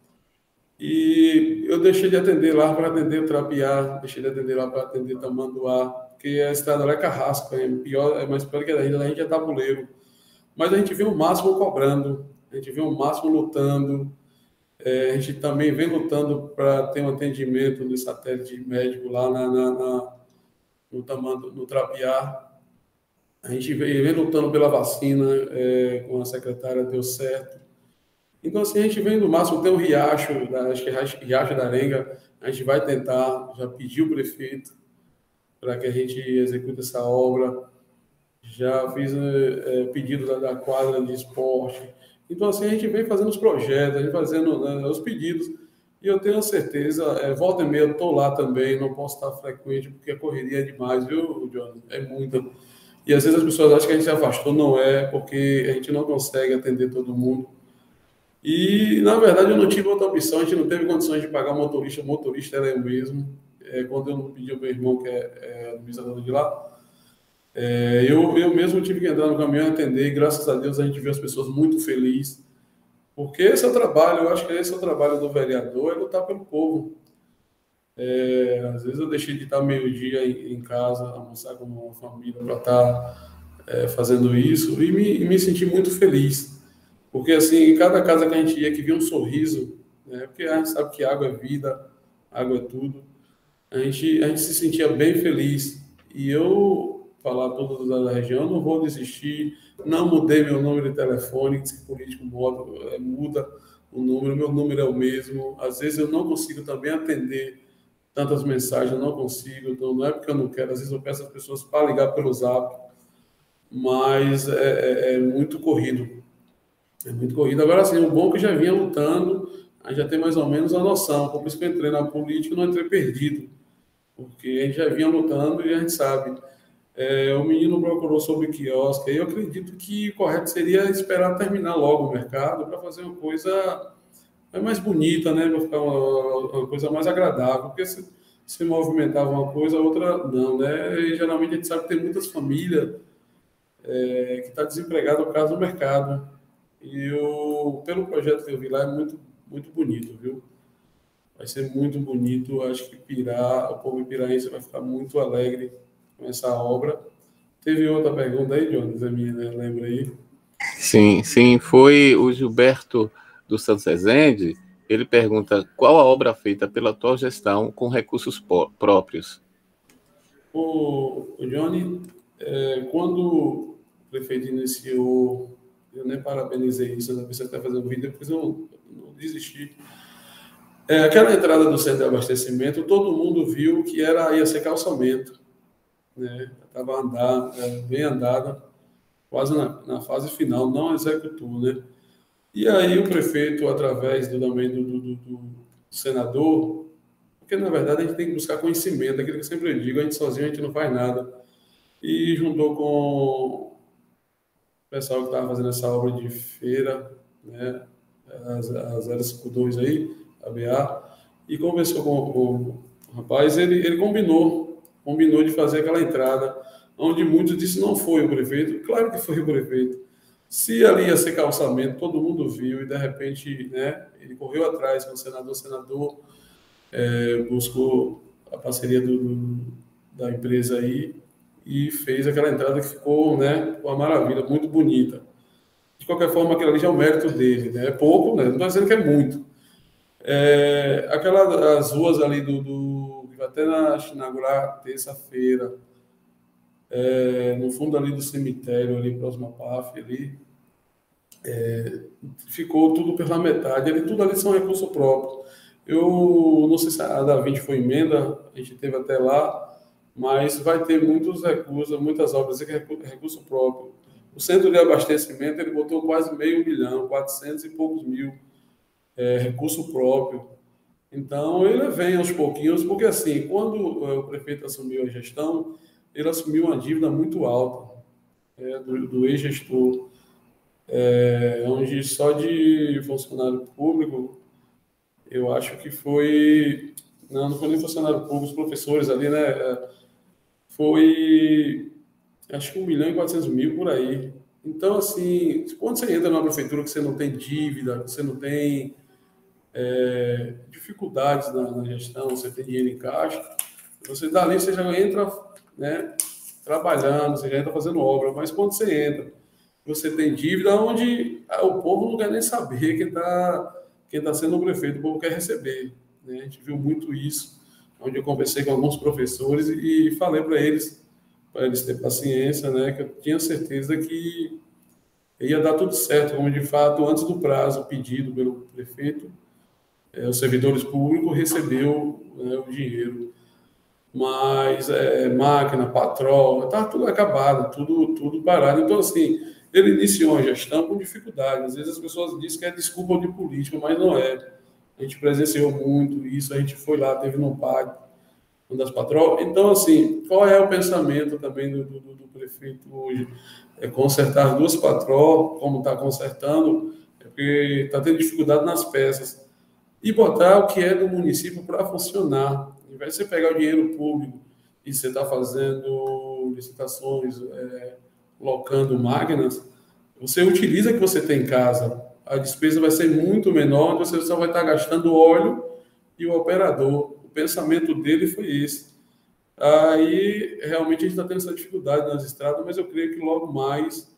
E eu deixei de atender lá para atender o Trapiá, deixei de atender lá para atender Tamanduá, porque a estrada lá é carrasco, é, pior, é mais pior que a gente, a gente é tabuleiro. Mas a gente vê o máximo cobrando, a gente vê o máximo lutando, é, a gente também vem lutando para ter um atendimento de satélite médico lá na, na, na, no, Tamandu, no Trapiá. A gente vem, vem lutando pela vacina, é, com a secretária, deu certo. Então, assim, a gente vem no máximo, tem um riacho, acho que é Riacho da Arenga, a gente vai tentar, já pediu o prefeito para que a gente execute essa obra, já fiz é, pedido da, da quadra de esporte. Então, assim, a gente vem fazendo os projetos, a gente fazendo, né, os pedidos, e eu tenho certeza, é, volta e meia, eu estou lá também, não posso estar frequente, porque a correria é demais, viu, Johnny? É muita. E às vezes as pessoas acham que a gente se afastou, não é, porque a gente não consegue atender todo mundo. E, na verdade, eu não tive outra opção, a gente não teve condições de pagar motorista, o motorista era eu mesmo. É, quando eu não pedi ao meu irmão, que é, é administrador de lá, é, eu, eu mesmo tive que entrar no caminhão e atender, e graças a Deus a gente vê as pessoas muito felizes, porque esse é o trabalho, eu acho que esse é o trabalho do vereador, é lutar pelo povo. É, às vezes eu deixei de estar meio-dia em, em casa, almoçar com uma família para estar é, fazendo isso, e me, e me senti muito feliz. Porque, assim, em cada casa que a gente ia, que via um sorriso, né? Porque a gente sabe que água é vida, água é tudo. A gente, a gente se sentia bem feliz. E eu, falar todos da região, não vou desistir. Não mudei meu número de telefone, diz que político muda, muda o número, meu número é o mesmo. Às vezes eu não consigo também atender tantas mensagens, eu não consigo. Então, não é porque eu não quero, às vezes eu peço às pessoas para ligar pelo Zap, mas é, é, é muito corrido. É muito corrido. Agora, assim, o bom é que eu já vinha lutando, a gente já tem mais ou menos a noção. Por isso que eu entrei na política, não entrei perdido. Porque a gente já vinha lutando e a gente sabe. É, o menino procurou sobre quiosque, e eu acredito que o correto seria esperar terminar logo o mercado para fazer uma coisa mais bonita, né? Para ficar uma, uma coisa mais agradável. Porque se, se movimentava uma coisa, a outra não, né? E geralmente a gente sabe que tem muitas famílias é, que estão desempregadas por causa do mercado. E eu, pelo projeto que eu vi lá, é muito, muito bonito, viu? Vai ser muito bonito. Acho que Pirá, o povo piraense vai ficar muito alegre com essa obra. Teve outra pergunta aí, Jonas, a minha, né? Lembra aí? Sim, sim. Foi o Gilberto do Santos Rezende, ele pergunta qual a obra feita pela atual gestão com recursos próprios. O, o Johnny, é, quando o prefeito iniciou, eu nem parabenizei isso, né? Você está fazendo vídeo, depois eu não desisti. É, aquela entrada do centro de abastecimento, todo mundo viu que era, ia ser calçamento, né? Estava andada, bem andada, quase na, na fase final, não executou, né? E aí o prefeito, através do, também do, do, do, do senador, porque na verdade a gente tem que buscar conhecimento, aquilo que eu sempre digo, a gente sozinho a gente não faz nada, e juntou com o pessoal que estava fazendo essa obra de feira, né? A zero cinco dois aí, a B A, e conversou com, com o rapaz, ele, ele combinou, combinou de fazer aquela entrada, onde muitos disseram não foi o prefeito, claro que foi o prefeito. Se ali ia ser calçamento, todo mundo viu, e de repente, né, ele correu atrás com o senador, o senador é, buscou a parceria do, do, da empresa aí, e fez aquela entrada que ficou, né, uma maravilha, muito bonita. De qualquer forma, aquilo ali já é o mérito dele, né? É pouco, né? Não estou dizendo que é muito. É, aquela, as ruas ali do, do que vai até na inaugurar terça-feira, é, no fundo ali do cemitério, ali próximo à P A F, ali, é, ficou tudo pela metade, ali, tudo ali são recursos próprios. Eu não sei se a da vinte foi emenda, a gente teve até lá, mas vai ter muitos recursos, muitas obras que é recurso próprio. O centro de abastecimento, ele botou quase meio milhão, quatrocentos e poucos mil, é, recurso próprio. Então, ele vem aos pouquinhos, porque assim, quando o prefeito assumiu a gestão, ele assumiu uma dívida muito alta, é, do, do ex-gestor, é, onde só de funcionário público, eu acho que foi, não, não foi nem funcionário público, os professores ali, né, foi, acho que um milhão e quatrocentos mil por aí. Então, assim, quando você entra numa prefeitura que você não tem dívida, que você não tem é, dificuldades na, na gestão, você tem dinheiro em caixa, você dali, você já entra, né, trabalhando, você já entra fazendo obra, mas quando você entra, você tem dívida onde o povo não quer nem saber quem está quem tá sendo o prefeito, o povo quer receber, né? A gente viu muito isso, onde eu conversei com alguns professores e, e falei para eles, para eles terem paciência, né, que eu tinha certeza que ia dar tudo certo, como de fato, antes do prazo pedido pelo prefeito, é, os servidores públicos recebeu, né, o dinheiro. Mas é, máquina, patrol, está tudo acabado, tudo, tudo parado. Então, assim, ele iniciou a gestão com dificuldade. Às vezes as pessoas dizem que é desculpa de política, mas não é. A gente presenciou muito isso, a gente foi lá, teve no P A D, uma das patrol. Então, assim, qual é o pensamento também do, do, do prefeito hoje? É consertar duas patrol, como está consertando, é porque está tendo dificuldade nas peças. E botar o que é do município para funcionar. Ao invés de você pegar o dinheiro público e você está fazendo licitações, é, locando máquinas, você utiliza o que você tem em casa. A despesa vai ser muito menor, você só vai estar gastando óleo e o operador. O pensamento dele foi esse. Aí, realmente, a gente está tendo essa dificuldade nas estradas, mas eu creio que logo mais,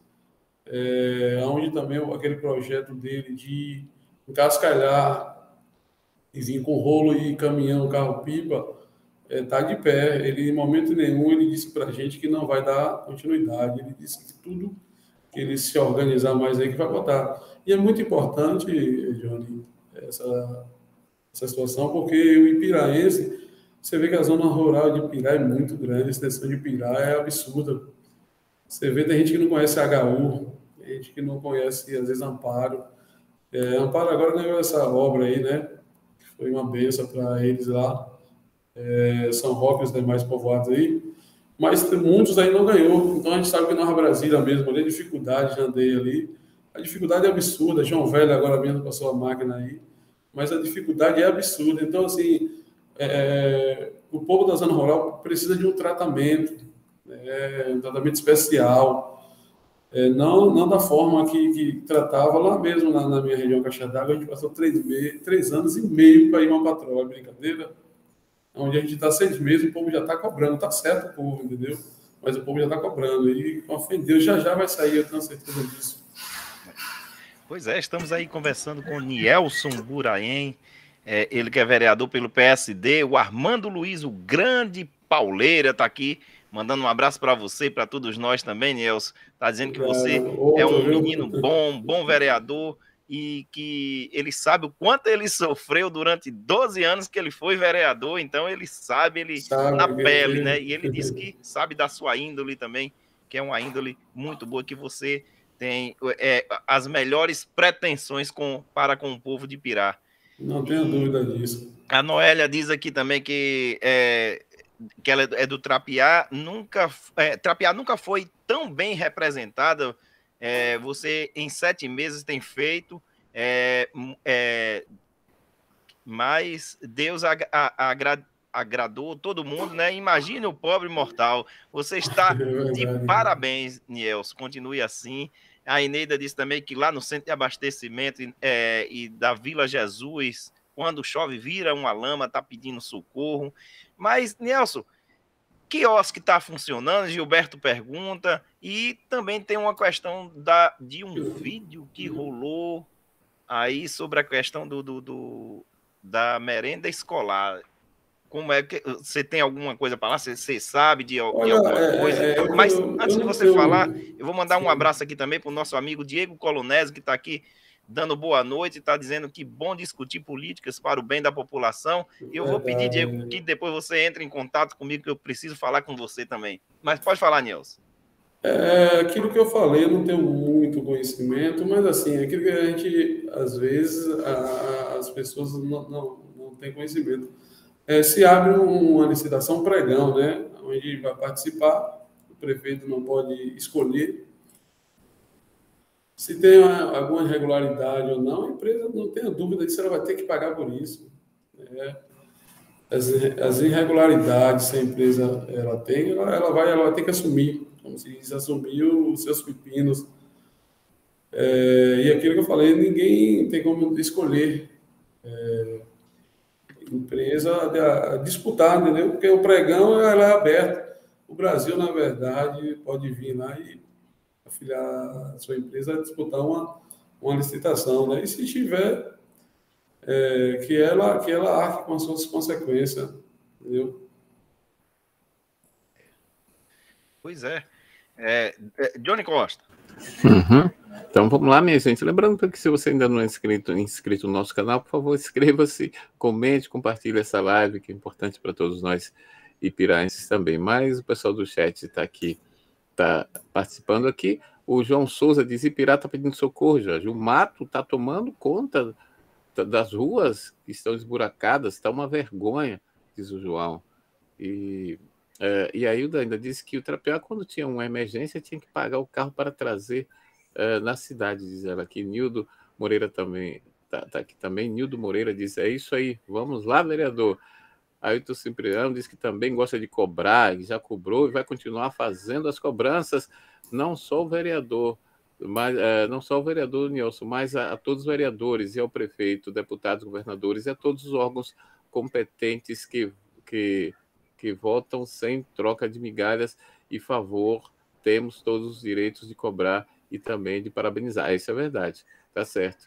é, onde também aquele projeto dele de encascalhar e vir com rolo e caminhão, carro-pipa, está é, de pé. Ele, em momento nenhum, ele disse para a gente que não vai dar continuidade. Ele disse que tudo que ele se organizar mais aí que vai botar. E é muito importante, Johnny, essa, essa situação, porque o ipiraense, você vê que a zona rural de Ipirá é muito grande, a extensão de Ipirá é absurda. Você vê, tem gente que não conhece H U, tem gente que não conhece, às vezes, Amparo. É, Amparo agora ganhou essa obra aí, né? Foi uma benção para eles lá, é, São Roque e os demais povoados aí, mas muitos aí não ganhou. Então a gente sabe que Nova Brasília mesmo, ali, a dificuldade, já andei ali, a dificuldade é absurda. João Velho agora mesmo passou a máquina aí, mas a dificuldade é absurda. Então, assim, é, o povo da zona rural precisa de um tratamento, é, um tratamento especial, é, não, não da forma que, que tratava lá mesmo na, na minha região Caixa d'Água. A gente passou três, meses, três anos e meio para ir uma patroa, brincadeira, onde a gente está seis meses, o povo já está cobrando, está certo o povo, entendeu? Mas o povo já está cobrando, e com fé em Deus já já vai sair, eu tenho certeza disso. Pois é, estamos aí conversando com o Nielson Buraém, é, ele que é vereador pelo P S D, o Armando Luiz, o grande pauleira, está aqui, mandando um abraço para você e para todos nós também, Nielson. Está dizendo que você é um menino bom, bom vereador, e que ele sabe o quanto ele sofreu durante doze anos que ele foi vereador, então ele sabe, ele sabe, na pele, né? E ele disse que sabe da sua índole também, que é uma índole muito boa, que você tem é, as melhores pretensões com, para com o povo de Pirá. Não tenho dúvida disso. A Noélia diz aqui também que, é, que ela é do Trapiá, nunca, é, Trapiá nunca foi tão bem representada. É, você, em sete meses, tem feito, é, é, mas Deus ag agra agradou todo mundo, né? Imagine o pobre mortal. Você está de parabéns, Nielson. Continue assim. A Eneida disse também que lá no centro de abastecimento é, e da Vila Jesus, quando chove, vira uma lama, está pedindo socorro. Mas, Nielson, quiosque está funcionando, Gilberto pergunta, e também tem uma questão da, de um vídeo que rolou aí sobre a questão do, do, do da merenda escolar. Como é que você tem alguma coisa para lá? Você, você sabe de, de Olha, alguma é, coisa? É, Mas eu, antes eu de você tenho... falar, eu vou mandar Sim. um abraço aqui também para o nosso amigo Diego Colonese, que está aqui dando boa noite, está dizendo que bom discutir políticas para o bem da população. E eu vou pedir, Diego, que depois você entre em contato comigo, que eu preciso falar com você também. Mas pode falar, Nilson. É, aquilo que eu falei, eu não tenho muito conhecimento, mas assim, aquilo que a gente, às vezes, a, as pessoas não, não, não têm conhecimento. É, se abre uma licitação pregão, né, onde vai participar, o prefeito não pode escolher. Se tem uma, alguma irregularidade ou não, a empresa não tenha dúvida disso, ela vai ter que pagar por isso. Né? As, as irregularidades que a empresa ela tem, ela, ela, vai, ela vai ter que assumir, como se diz, assumir os seus pepinos. É, e aquilo que eu falei, ninguém tem como escolher é, empresa a, a disputar, entendeu? Porque o pregão ela é aberto. O Brasil, na verdade, pode vir lá e afiliar a sua empresa a disputar uma, uma licitação, né? E se tiver, é, que, ela, que ela arque com as suas consequências, entendeu? Pois é. é, é Johnny Costa. Uhum. Então vamos lá, minha gente. Lembrando que se você ainda não é inscrito, inscrito no nosso canal, por favor, inscreva-se, comente, compartilhe essa live, que é importante para todos nós ipiraenses também. Mas o pessoal do chat está aqui, está participando aqui. O João Souza diz: Ipirá está pedindo socorro, Jorge. O mato está tomando conta das ruas que estão esburacadas, está uma vergonha, diz o João. E, é, e a Hilda ainda disse que o Trapiá, quando tinha uma emergência, tinha que pagar o carro para trazer é, na cidade, diz ela aqui. Nildo Moreira também está tá aqui também. Nildo Moreira diz: é isso aí, vamos lá, vereador. Ailton Cipriano diz que também gosta de cobrar, já cobrou e vai continuar fazendo as cobranças, não só o vereador, mas, é, não só o vereador Nilson, mas a, a todos os vereadores e ao prefeito, deputados, governadores e a todos os órgãos competentes que, que, que votam sem troca de migalhas e favor. Temos todos os direitos de cobrar e também de parabenizar. Isso é verdade, tá certo.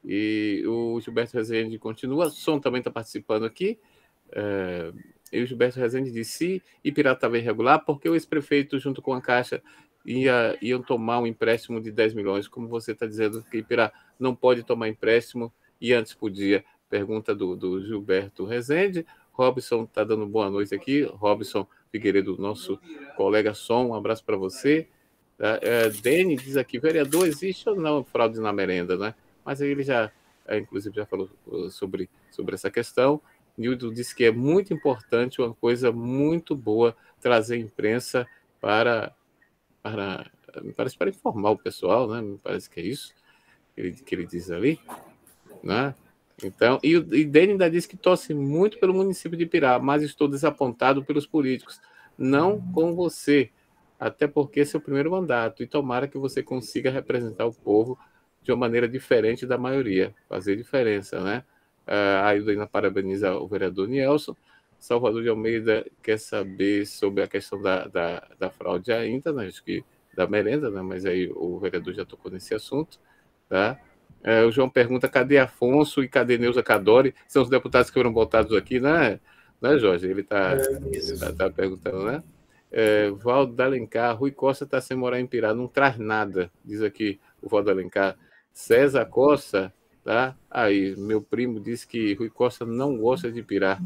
E o Gilberto Rezende continua, Som também está participando aqui. É, e o Gilberto Rezende disse: se Ipirá estava irregular, porque o ex-prefeito, junto com a Caixa, ia, iam tomar um empréstimo de dez milhões, como você está dizendo que Ipirá não pode tomar empréstimo e antes podia. Pergunta do, do Gilberto Rezende. Robson está dando boa noite aqui. Robson Figueiredo, nosso colega Som, um abraço para você. É, Dene diz aqui: vereador, existe ou não fraude na merenda, né? Mas aí ele já, é, inclusive, já falou sobre, sobre essa questão. Nildo disse que é muito importante, uma coisa muito boa, trazer a imprensa para, para, me parece, para informar o pessoal, né? Me parece que é isso que ele, que ele diz ali, né? Então, e, e Dene ainda disse que torce muito pelo município de Ipirá, mas estou desapontado pelos políticos, não com você, até porque esse é o primeiro mandato, e tomara que você consiga representar o povo de uma maneira diferente da maioria, fazer diferença, né? Uh, a Hilda parabeniza o vereador Nielson. Salvador de Almeida quer saber sobre a questão da, da, da fraude ainda, né? Acho que da merenda, né? Mas aí o vereador já tocou nesse assunto, tá? É, o João pergunta, cadê Afonso e cadê Neuza Cadore? São os deputados que foram votados aqui, né, né Jorge? Ele está é, tá, tá perguntando, né? É, Valdo Alencar, Rui Costa está sem morar em Pirá, não traz nada, diz aqui o Valdo Alencar. César Costa, tá? Aí, meu primo disse que Rui Costa não gosta de Pirá.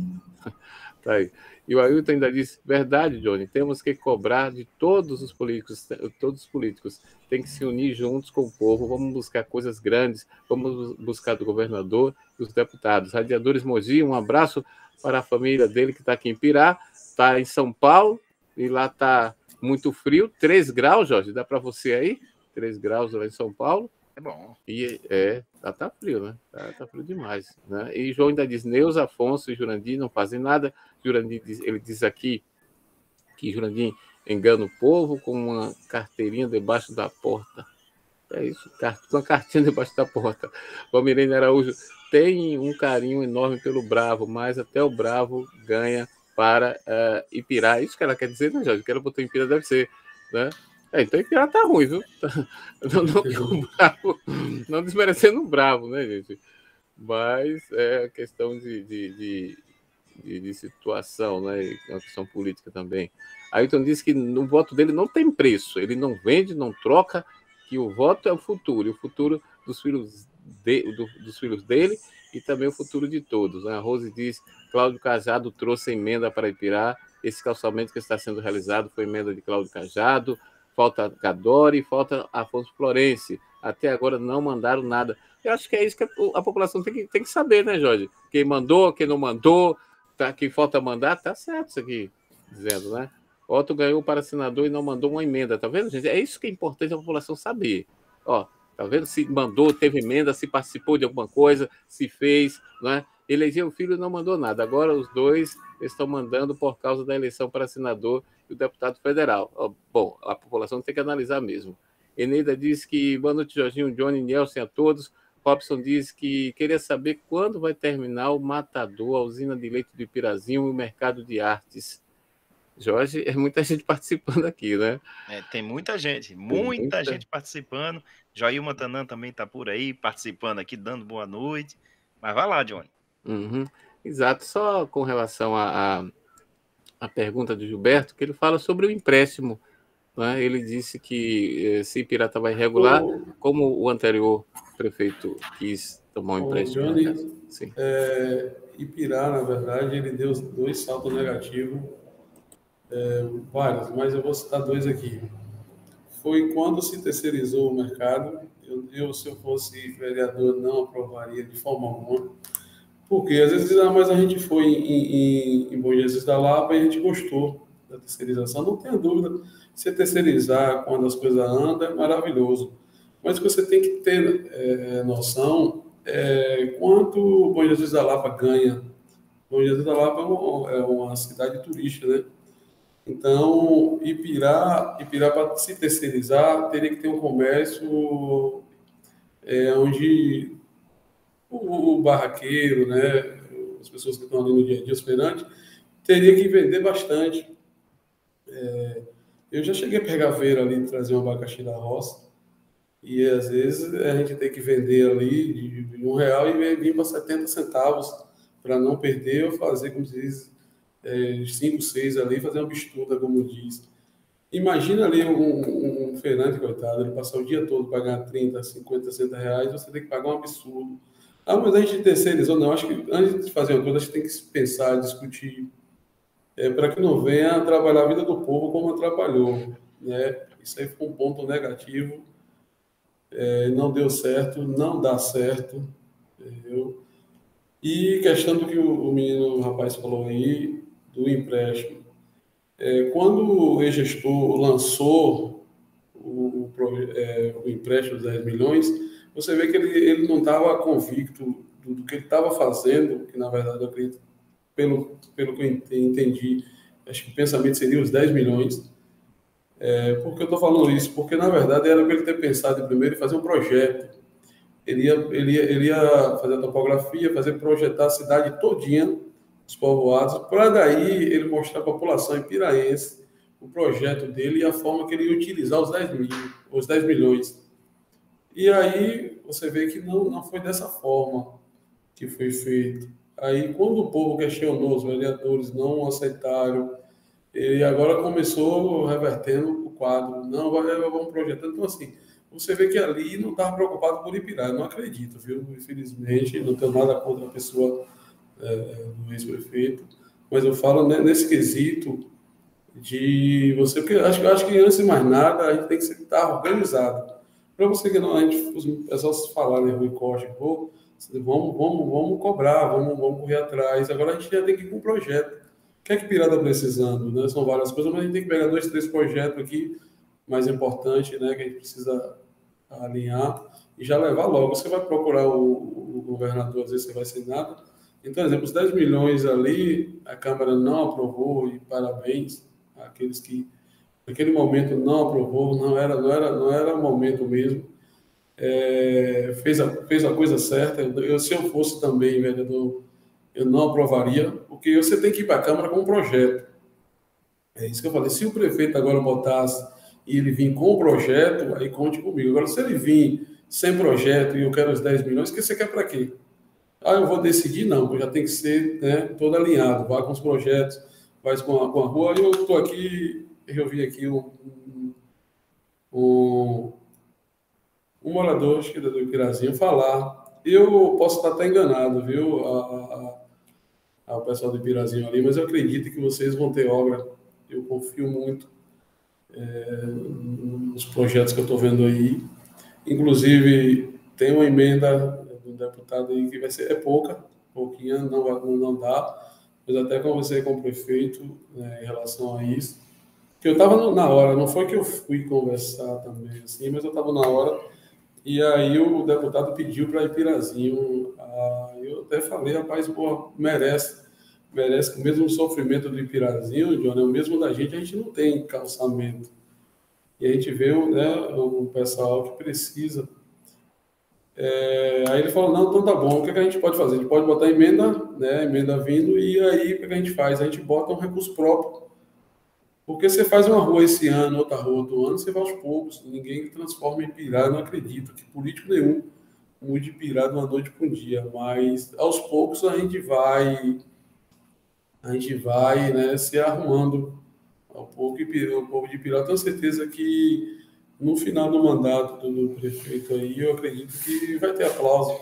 Tá aí. E o Ailton ainda disse, verdade, Johnny, temos que cobrar de todos os políticos, todos os políticos, tem que se unir juntos com o povo, vamos buscar coisas grandes, vamos buscar do governador e os deputados. Radiadores Mogi, um abraço para a família dele que está aqui em Pirá, está em São Paulo, e lá está muito frio, três graus, Jorge, dá para você aí? três graus lá em São Paulo. É bom. E é, tá, tá frio, né? Tá, tá frio demais, né? E João ainda diz, Neuza, Afonso e Jurandir não fazem nada. Jurandir diz, ele diz aqui que Jurandir engana o povo com uma carteirinha debaixo da porta. É isso, uma cartinha debaixo da porta. Valmirene Araújo tem um carinho enorme pelo Bravo, mas até o Bravo ganha para uh, Ipirá. Isso que ela quer dizer, né, Jorge? Que ela botou em Ipirá deve ser, né? É, então Ipirá tá ruim, viu? Não, não, bravo, não desmerecendo o Bravo, né, gente? Mas é questão de, de, de, de, de situação, né? É uma questão política também. Ailton disse que o voto dele não tem preço, ele não vende, não troca, que o voto é o futuro, e o futuro dos filhos, de, do, dos filhos dele e também o futuro de todos. Né? A Rose diz, Cláudio Cajado trouxe emenda para Ipirá, esse calçamento que está sendo realizado foi emenda de Cláudio Cajado, falta Cadore e falta Afonso Florense. Até agora não mandaram nada. Eu acho que é isso que a população tem que, tem que saber, né, Jorge? Quem mandou, quem não mandou, tá, quem falta mandar, tá certo isso aqui, dizendo, né? Otto ganhou para senador e não mandou uma emenda, tá vendo, gente? É isso que é importante a população saber. Ó, tá vendo? Se mandou, teve emenda, se participou de alguma coisa, se fez, né? Elegeu o filho e não mandou nada. Agora os dois estão mandando por causa da eleição para senador e o deputado federal. Bom, a população tem que analisar mesmo. Eneida diz que boa noite, Jorginho, Johnny, Nelson a todos. Robson diz que queria saber quando vai terminar o Matador, a usina de leite do Ipirazinho e o mercado de artes. Jorge, é muita gente participando aqui, né? É, tem muita gente, muita, muita gente participando. Joilma Tanan também está por aí, participando aqui, dando boa noite. Mas vai lá, Johnny. Uhum. Exato, só com relação à a, a pergunta do Gilberto, que ele fala sobre o empréstimo, né? Ele disse que se Ipirá vai regular, o, como o anterior prefeito quis tomar um empréstimo. O Johnny, Sim. É, Ipirá, na verdade, ele deu dois saltos negativos, é, vários, mas eu vou citar dois aqui. Foi quando se terceirizou o mercado, eu, eu se eu fosse vereador, não aprovaria de forma alguma. Porque às vezes, ah, mas a gente foi em, em, em Bom Jesus da Lapa e a gente gostou da terceirização. Não tenha dúvida, você terceirizar quando as coisas andam é maravilhoso. Mas o que você tem que ter é, noção é quanto Bom Jesus da Lapa ganha. Bom Jesus da Lapa é uma, é uma cidade turística, né? Então, Ipirá, Ipirá para se terceirizar, teria que ter um comércio é, onde o, o barraqueiro, né, as pessoas que estão ali no dia a dia hospedante, teria que vender bastante. É, eu já cheguei a pegar feira ali e trazer um abacaxi da roça, e às vezes a gente tem que vender ali de, de um real e vir para setenta centavos para não perder ou fazer, como se diz, é, cinco, seis ali, fazer uma bistuda, como diz. Imagina ali um, um, um feirante, coitado, ele passar o dia todo para ganhar trinta, cinquenta, sessenta reais, você tem que pagar um absurdo. Ah, mas a gente terceirizou, não. Acho que antes de fazer uma coisa, a gente tem que pensar, discutir, é, para que não venha trabalhar a vida do povo como atrapalhou, né? Isso aí foi um ponto negativo, é, não deu certo, não dá certo, entendeu? E questão do que o, o menino, o rapaz falou aí, do empréstimo. É, quando o ex-gestor lançou o, o, é, o empréstimo de dez milhões, você vê que ele, ele não estava convicto do, do que ele estava fazendo, que na verdade eu acredito, pelo, pelo que eu entendi, acho que o pensamento seria os dez milhões. É, por que eu estou falando isso? Porque na verdade era para ele ter pensado em primeiro em fazer um projeto. Ele ia, ele, ia, ele ia fazer a topografia, fazer projetar a cidade todinha, os povoados, para daí ele mostrar à população ipiraense o projeto dele e a forma que ele ia utilizar os dez, mil, os dez milhões. E aí você vê que não, não foi dessa forma que foi feito. Aí, quando o povo questionou, os vereadores não aceitaram, ele agora começou revertendo o quadro, não, vai, vamos projetando. Então, assim, você vê que ali não estava preocupado por Ipirá, eu não acredito, viu? Infelizmente, não tenho nada contra a pessoa é, do ex-prefeito, mas eu falo né, nesse quesito de você, porque acho, acho que antes de mais nada, a gente tem que estar organizado. Para você que não, a gente, os pessoas falarem Rui Costa, pô, vamos, vamos, vamos cobrar, vamos, vamos correr atrás. Agora a gente já tem que ir com um projeto. O que é que Pirá está precisando? Né? São várias coisas, mas a gente tem que pegar dois, três projetos aqui mais importantes, né, que a gente precisa alinhar e já levar logo. Você vai procurar o, o governador, às vezes você vai sem nada. Então, por exemplo, os dez milhões ali, a Câmara não aprovou, e parabéns àqueles que naquele momento não aprovou, não era, não era, não era o momento mesmo. É, fez, a, fez a coisa certa. Eu, se eu fosse também vereador, eu não aprovaria, porque você tem que ir para a Câmara com um projeto. É isso que eu falei. Se o prefeito agora botasse e ele vir com o projeto, aí conte comigo. Agora, se ele vir sem projeto e eu quero os dez milhões, o que você quer para quê? Ah, eu vou decidir? Não, já tem que ser né, todo alinhado. Vai com os projetos, vai com a, com a rua. Eu estou aqui, eu vi aqui um, um, um, um morador, acho que do Ipirazinho, falar. Eu posso estar até enganado, viu, a, a, a, o pessoal do Ipirazinho ali, mas eu acredito que vocês vão ter obra. Eu confio muito é, nos projetos que eu estou vendo aí. Inclusive, tem uma emenda do deputado aí que vai ser, é pouca, pouquinha, não, não dá, mas até conversei com o prefeito né, em relação a isso, que eu estava na hora, não foi que eu fui conversar também, assim, mas eu estava na hora, e aí o deputado pediu para Ipirazinho, ah, eu até falei, rapaz, pô, merece, merece, com o mesmo sofrimento do Ipirazinho, Johnny, o mesmo da gente, a gente não tem calçamento, e a gente vê né, um pessoal que precisa. É, aí ele falou, não, então tá bom, o que, é que a gente pode fazer? A gente pode botar emenda, né, emenda vindo, e aí o que, é que a gente faz? A gente bota um recurso próprio, porque você faz uma rua esse ano, outra rua outro ano, você vai aos poucos, ninguém transforma em Pirá, eu não acredito que político nenhum mude Pirá de uma noite para um dia, mas aos poucos a gente vai, a gente vai né, se arrumando ao pouco, e o povo de Pirá, tenho certeza que no final do mandato do, do prefeito aí, eu acredito que vai ter aplauso,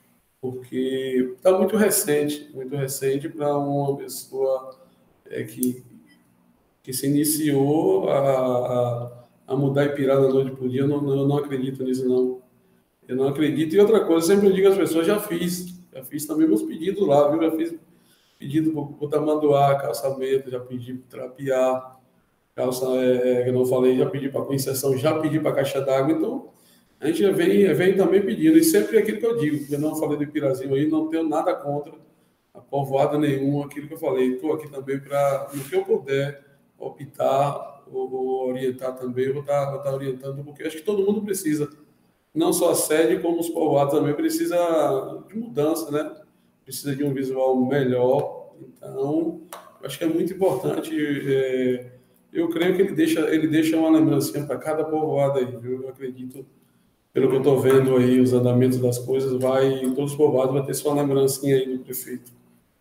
porque está muito recente, muito recente para uma pessoa é, que, que se iniciou a, a, a mudar Ipirá da noite para o dia. Eu não, eu não acredito nisso, não. Eu não acredito. E outra coisa, eu sempre digo às pessoas, já fiz, já fiz também meus pedidos lá, viu? Já fiz pedido para o Tamanduá, calçamento, já pedi para Trapiá, calça, é, que eu não falei, já pedi para concessão, já pedi para caixa d'água, então a gente já vem, vem também pedindo, e sempre aquilo que eu digo, eu não falei do Ipirazinho aí, não tenho nada contra a povoada nenhuma, aquilo que eu falei, estou aqui também para, no que eu puder, optar ou, ou orientar também, eu vou estar, vou estar orientando, porque acho que todo mundo precisa, não só a sede, como os povoados também, precisa de mudança, né? Precisa de um visual melhor, então, acho que é muito importante, é, eu creio que ele deixa, ele deixa uma lembrancinha para cada povoado aí, viu? Eu acredito, pelo que eu estou vendo aí, os andamentos das coisas, vai, todos os povoados vão ter sua lembrancinha aí do prefeito.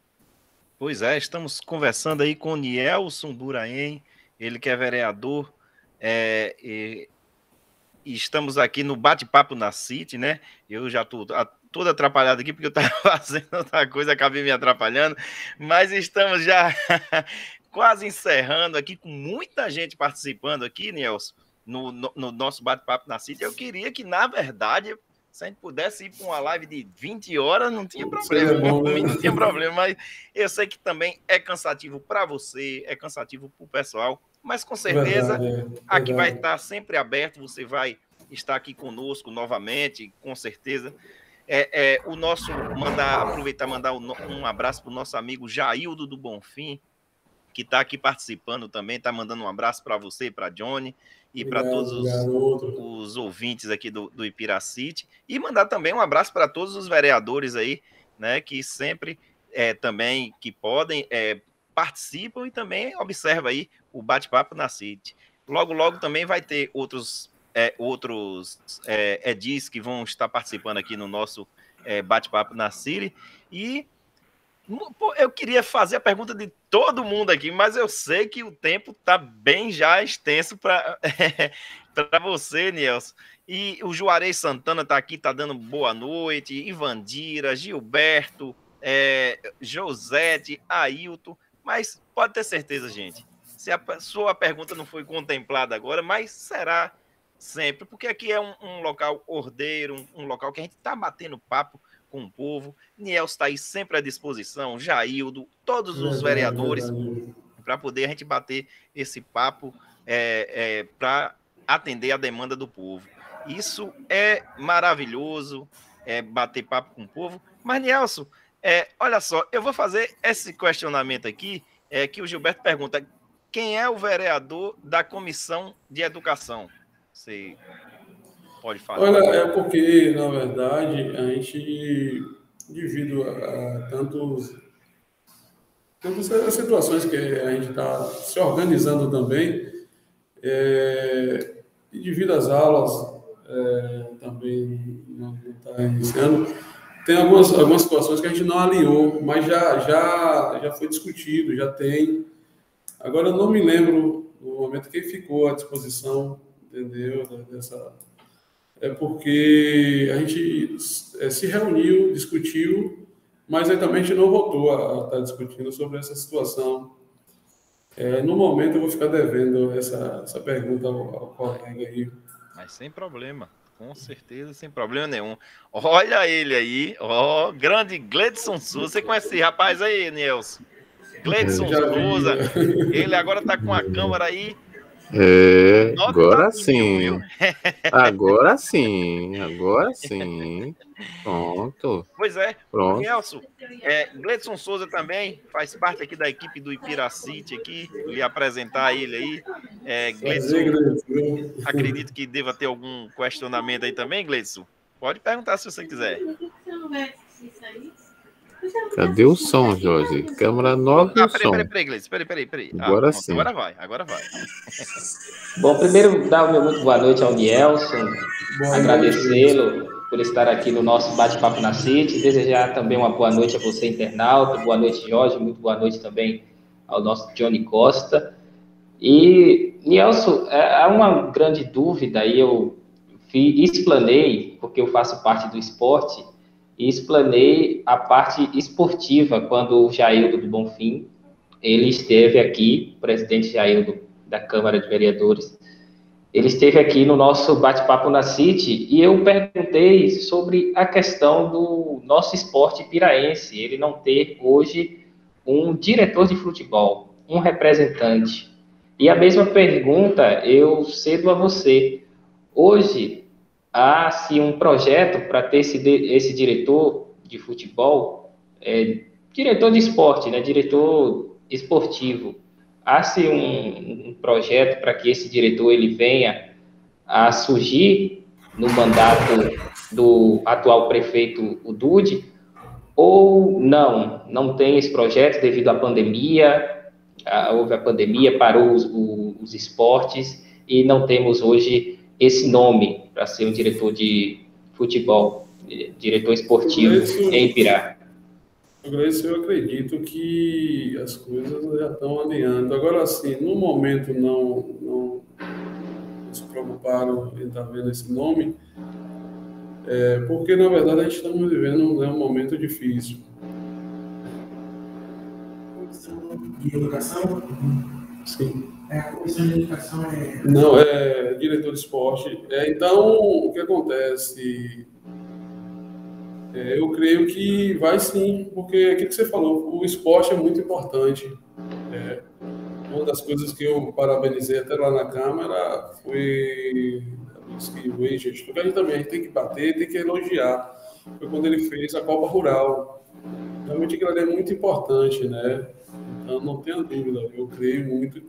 Pois é, estamos conversando aí com o Nielson Duraem, ele que é vereador, é, e, e estamos aqui no Bate-Papo na City, né? Eu já estou todo atrapalhado aqui, porque eu estava fazendo outra coisa, acabei me atrapalhando, mas estamos já... quase encerrando aqui, com muita gente participando aqui, Nielson, no, no, no nosso bate-papo na City. Eu queria que, na verdade, se a gente pudesse ir para uma live de vinte horas, não tinha problema, é bom, né? Não tinha problema, mas eu sei que também é cansativo para você, é cansativo para o pessoal, mas com certeza verdade, é. Aqui vai estar sempre aberto, você vai estar aqui conosco novamente, com certeza. É, é, o nosso, mandar, aproveitar e mandar um abraço para o nosso amigo Jaildo do Bonfim, que está aqui participando também, está mandando um abraço para você, para Johnny e para todos os, os ouvintes aqui do, do Ipiracity, e mandar também um abraço para todos os vereadores aí, né, que sempre é, também, que podem, é, participam e também observam aí o bate-papo na City. Logo, logo também vai ter outros é, outros é, edis que vão estar participando aqui no nosso é, bate-papo na City. E pô, eu queria fazer a pergunta de todo mundo aqui, mas eu sei que o tempo está bem já extenso para para você, Nielson. E o Juarez Santana está aqui, está dando boa noite. Ivandira, Gilberto, é, Josete, Ailton. Mas pode ter certeza, gente, se a sua pergunta não foi contemplada agora, mas será sempre, porque aqui é um, um local ordeiro, um, um local que a gente está batendo papo com o povo. Nielson está aí sempre à disposição, Jaildo, todos os vereadores, para poder a gente bater esse papo é, é, para atender a demanda do povo. Isso é maravilhoso, é, bater papo com o povo. Mas, Nielson, é, olha só, eu vou fazer esse questionamento aqui, é, que o Gilberto pergunta: quem é o vereador da Comissão de Educação? Você pode falar? Olha, é porque, na verdade, a gente, devido a, a tantos, tantas situações que a gente está se organizando também, é, e devido às aulas é, também não está iniciando, tem algumas, algumas situações que a gente não alinhou, mas já, já, já foi discutido, já tem. Agora, eu não me lembro no momento quem ficou à disposição, entendeu? Dessa, é porque a gente é, se reuniu, discutiu, mas aí também a gente não voltou a, a estar discutindo sobre essa situação. É, no momento, eu vou ficar devendo essa, essa pergunta ao, ao colega aí. Mas sem problema. Com certeza, sem problema nenhum. Olha ele aí, ó, grande Gleidson Souza. Você conhece esse rapaz aí, Nielson? Gleidson Souza. Ele agora tá com a câmera aí. É, agora sim. Agora sim, agora sim. Pronto. Pois é, Pronto. Nielson, é, Gleidson Souza também faz parte aqui da equipe do Ipiracity aqui, lhe apresentar ele aí. É, Gleidson, acredito que deva ter algum questionamento aí também, Gleidson. Pode perguntar se você quiser. Cadê o som, Jorge? Câmera nova e ah, o peraí, som. Peraí, peraí, Gleidson, peraí, peraí, peraí. Agora ah, sim. Agora vai, agora vai. Bom, primeiro, dar o meu muito boa noite ao Nielson, agradecê-lo por estar aqui no nosso bate-papo na City, desejar também uma boa noite a você, internauta, boa noite, Jorge, muito boa noite também ao nosso Johnny Costa. E, Nielson, há uma grande dúvida, e eu explanei, porque eu faço parte do esporte, e explanei a parte esportiva quando o Jaildo do Bonfim, ele esteve aqui, o presidente Jaildo da Câmara de Vereadores, ele esteve aqui no nosso bate-papo na City, e eu perguntei sobre a questão do nosso esporte piraense, ele não ter hoje um diretor de futebol, um representante. E a mesma pergunta eu cedo a você. Hoje, há-se um projeto para ter esse, esse diretor de futebol, é, diretor de esporte, né, diretor esportivo. Há-se um, um projeto para que esse diretor ele venha a surgir no mandato do atual prefeito, o Dude, ou não? Não tem esse projeto devido à pandemia, a, houve a pandemia, parou os, o, os esportes e não temos hoje esse nome para ser um diretor de futebol, diretor esportivo Gleidson, em Ipirá. Gleidson, eu acredito que as coisas já estão alinhando. Agora, assim, no momento não, não se preocuparam em estar vendo esse nome, é, porque, na verdade, a gente está vivendo, né, um momento difícil. De educação? Sim. É, a comissão de educação é... Não, é diretor de esporte. É, então, o que acontece? É, eu creio que vai sim, porque aquilo que você falou, o esporte é muito importante. É, uma das coisas que eu parabenizei até lá na Câmara foi que o ex-gestor, que a gente também tem que bater, tem que elogiar. Foi quando ele fez a Copa Rural. Realmente aquilo ali é muito importante, né? Então, não tenha dúvida, eu creio muito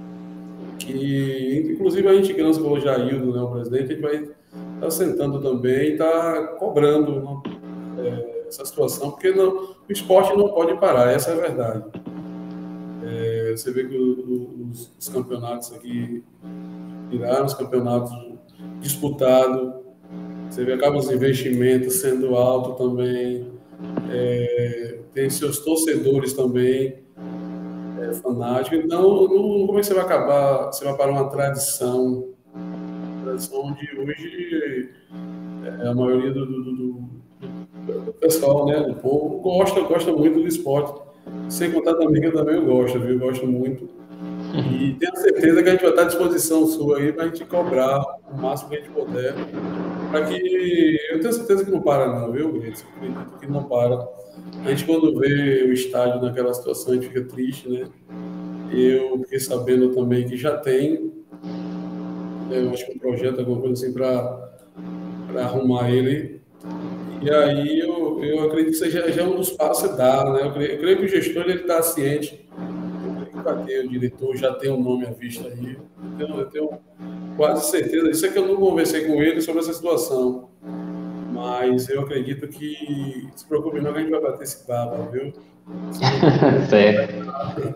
que, inclusive, a gente, que nós falou Jaildo, né, o presidente, a gente vai estar sentando também e está cobrando, né, é, essa situação, porque não, o esporte não pode parar, essa é a verdade. É, você vê que o, o, os, os campeonatos aqui viraram, os campeonatos disputado, você vê, acaba os investimentos sendo alto também, é, tem seus torcedores também, é, fanáticos, então não, como é que você vai acabar, você vai para uma tradição, tradição onde hoje é, a maioria do, do, do, do pessoal, né, do povo, gosta, gosta muito do esporte, sem contar também que eu também gosto, viu, eu gosto muito, e tenho certeza que a gente vai estar à disposição sua aí para a gente cobrar o máximo que a gente puder, para que, eu tenho certeza que não para não, viu, Gretz? Eu acredito que não para. A gente, quando vê o estádio naquela situação, a gente fica triste, né? Eu fiquei sabendo também que já tem, eu acho que um projeto, alguma coisa assim, para arrumar ele. E aí eu, eu acredito que seja já um dos passos a dar, né? Eu creio, eu creio que o gestor está ciente. Eu creio que vai ter, o diretor já tem o um nome à vista aí. Eu tenho, eu tenho quase certeza. Isso é que eu não conversei com ele sobre essa situação. Mas eu acredito que, se preocupe não, que a gente vai bater esse baba, viu? Certo.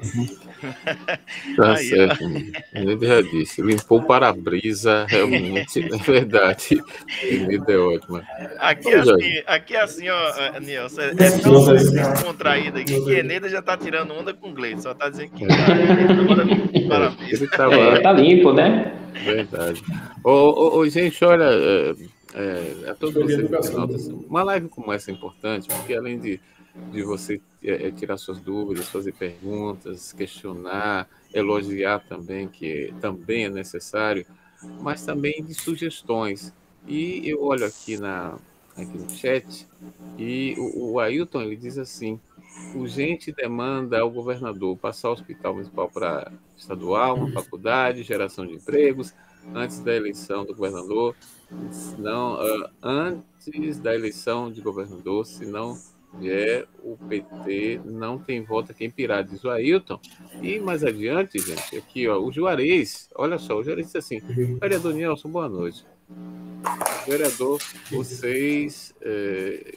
Tá certo, ele já disse, limpou o para-brisa, realmente, é verdade. Ele é ótima. Aqui é assim, aqui é assim, ó, Nilson, é tão descontraído aqui que Eneda já tá tirando onda com o Gleito, só tá dizendo que ele tava... é, tá limpo, né? Verdade. Ô, ô, ô, gente, olha, é, é, a todos vocês, uma live como essa é importante, porque além de de você é, tirar suas dúvidas, fazer perguntas, questionar, elogiar também, que também é necessário, mas também de sugestões. E eu olho aqui, na, aqui no chat, e o, o Ailton, ele diz assim, urgente demanda ao governador passar o hospital municipal para estadual, uma faculdade, geração de empregos, antes da eleição do governador, senão, uh, antes da eleição de governador, senão é, o P T não tem voto aqui em Pirá, diz o Ailton. E mais adiante, gente, aqui, ó, o Juarez, olha só, o Juarez disse assim, vereador Nilson, boa noite. Vereador, vocês é,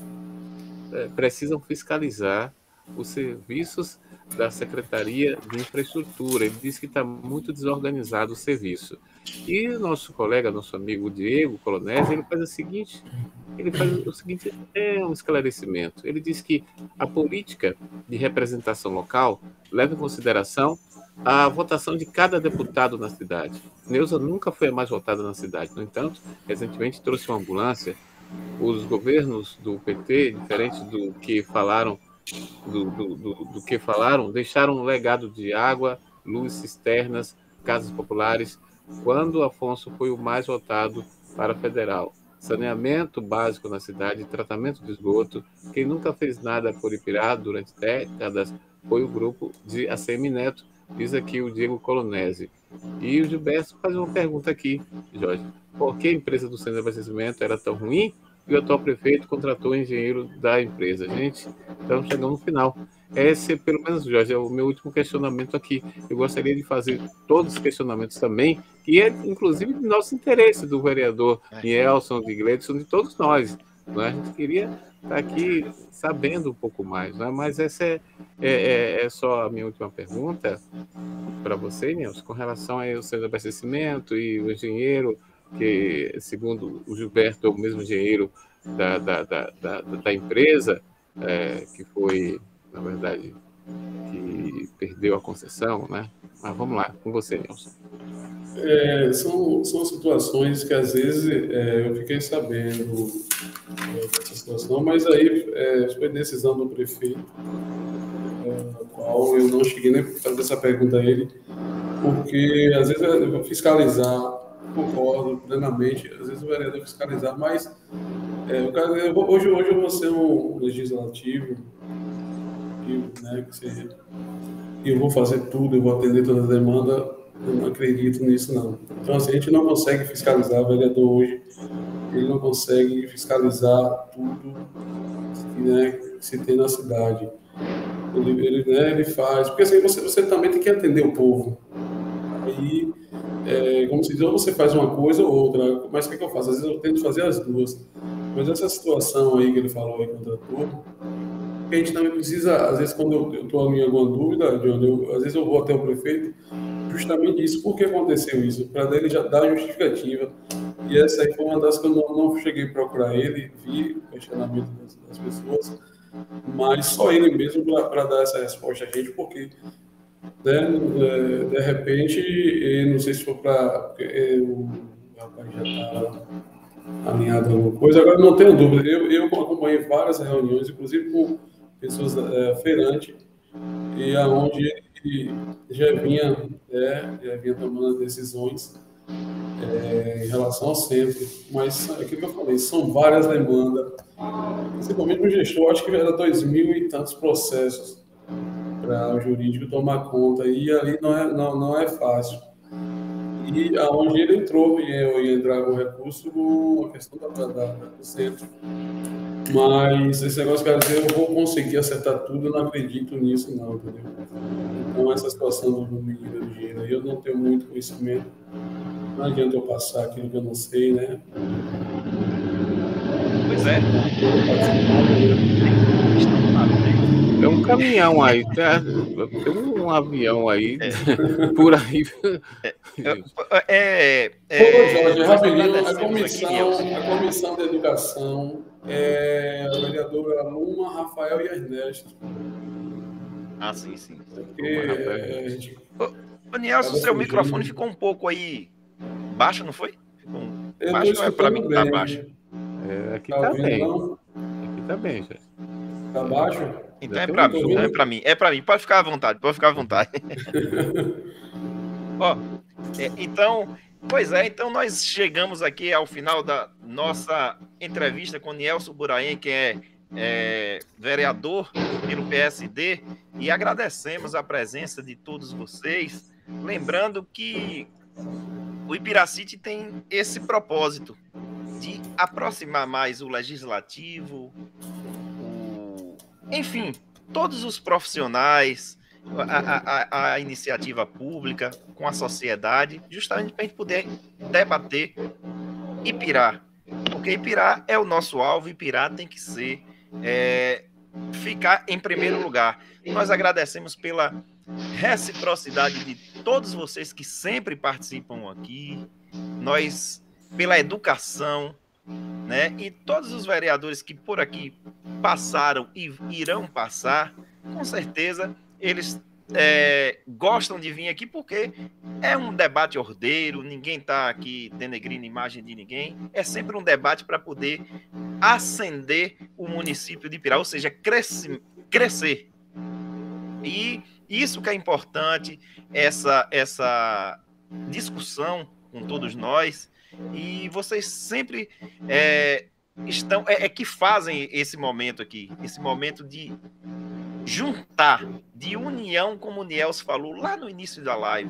é, precisam fiscalizar os serviços da Secretaria de Infraestrutura. Ele disse que está muito desorganizado o serviço. E o nosso colega, nosso amigo Diego Colonese, ele faz o seguinte, ele faz o seguinte, é um esclarecimento. Ele diz que a política de representação local leva em consideração a votação de cada deputado na cidade. Neuza nunca foi a mais votada na cidade. No entanto, recentemente trouxe uma ambulância. Os governos do P T, diferente do que falaram, do, do, do, do que falaram, deixaram um legado de água, luz, cisternas, casas populares, quando Afonso foi o mais votado para federal. Saneamento básico na cidade, tratamento de esgoto. Quem nunca fez nada por Ipirá durante décadas foi o grupo de A C M Neto, diz aqui o Diego Colonese. E o Gilberto faz uma pergunta aqui, Jorge. Por que a empresa do Centro de Abastecimento era tão ruim e o atual prefeito contratou o engenheiro da empresa? Gente, estamos chegando no final. Esse, pelo menos, Jorge, é o meu último questionamento aqui. Eu gostaria de fazer todos os questionamentos também, que é, inclusive, de nosso interesse, do vereador Nielson, de Gleidson, de todos nós. Não é? A gente queria estar aqui sabendo um pouco mais, não é? Mas essa é, é, é só a minha última pergunta para você, Nielson, com relação ao centro de abastecimento e o engenheiro, que, segundo o Gilberto, é o mesmo engenheiro da, da, da, da, da empresa, é, que foi... na verdade, que perdeu a concessão, né? Mas vamos lá, com você, Nilson. É, são, são situações que, às vezes, é, eu fiquei sabendo é, dessa situação, mas aí é, foi decisão do prefeito, é, a qual eu não cheguei nem a fazer essa pergunta a ele, porque, às vezes, eu fiscalizar, concordo plenamente, às vezes o vereador fiscalizar, mas é, o cara, eu, hoje, hoje eu vou ser um legislativo, né, que seja, eu vou fazer tudo, eu vou atender toda a demanda, eu não acredito nisso não. Então assim, a gente não consegue fiscalizar, o vereador hoje, ele não consegue fiscalizar tudo, né, que se tem na cidade. Ele, ele, né, ele faz, porque assim, você, você também tem que atender o povo. Aí, é, como se diz, ou você faz uma coisa ou outra, mas o que, é que eu faço? Às vezes eu tento fazer as duas. Mas essa situação aí que ele falou aí contra tudo, a gente também precisa, às vezes, quando eu estou em alguma dúvida, John, eu, às vezes eu vou até o prefeito justamente isso. Por que aconteceu isso? Para ele já dar justificativa. E essa aí foi uma das que eu não, não cheguei a procurar ele, vi o questionamento das, das pessoas, mas só ele mesmo para dar essa resposta a gente, porque né, de repente, não sei se for para o rapaz já está alinhado a alguma coisa, agora não tenho dúvida, eu, eu acompanhei várias reuniões, inclusive com pessoas é, feirantes, e aonde ele já vinha, é, já vinha tomando decisões é, em relação ao centro, mas aquilo que eu falei, são várias demandas, principalmente no gestor, acho que era dois mil e tantos processos para o jurídico tomar conta, e ali não é, não, não é fácil. E aonde ele entrou, e eu ia entrar com recurso, a questão da, da, da, do centro. Mas esse negócio quer dizer, eu vou conseguir acertar tudo, eu não acredito nisso, não, entendeu? Então, essa situação do menino do dinheiro aí, eu não tenho muito conhecimento. Não adianta eu passar aquilo que eu não sei, né? Pois é. Tem um caminhão aí, tem um avião aí, é. por aí. É, é, é, Pô, Jorge, rapidinho, a comissão, a comissão de educação, é, a vereadora Luma, Rafael e Ernesto. Ah, sim, sim. Porque, é, gente... Ô, Nielson, seu fugindo. Microfone ficou um pouco aí baixo, não foi? Ficou um... baixo, não é para mim que tá baixo. É, aqui tá, tá bem. Não? Aqui tá bem, gente. Tá baixo? Então é para mim, é para mim, é para mim. Pode ficar à vontade, pode ficar à vontade. Ó, é, então, pois é, então nós chegamos aqui ao final da nossa entrevista com Nielson Buraim, que é, é vereador pelo P S D, e agradecemos a presença de todos vocês, lembrando que o Ipiracity tem esse propósito de aproximar mais o legislativo, enfim, todos os profissionais, a, a, a iniciativa pública, com a sociedade, justamente para a gente poder debater Ipirá. Porque Ipirá é o nosso alvo, Ipirá tem que ser, é, ficar em primeiro lugar. Nós agradecemos pela reciprocidade de todos vocês que sempre participam aqui, nós, pela educação, né? E todos os vereadores que por aqui passaram e irão passar, com certeza eles é, gostam de vir aqui porque é um debate ordeiro, ninguém está aqui denegrindo a imagem de ninguém, é sempre um debate para poder ascender o município de Ipirá, ou seja, cresce, crescer. E isso que é importante, essa, essa discussão com todos nós, e vocês sempre é, estão, é, é que fazem esse momento aqui, esse momento de juntar, de união, como o Nielson falou lá no início da live.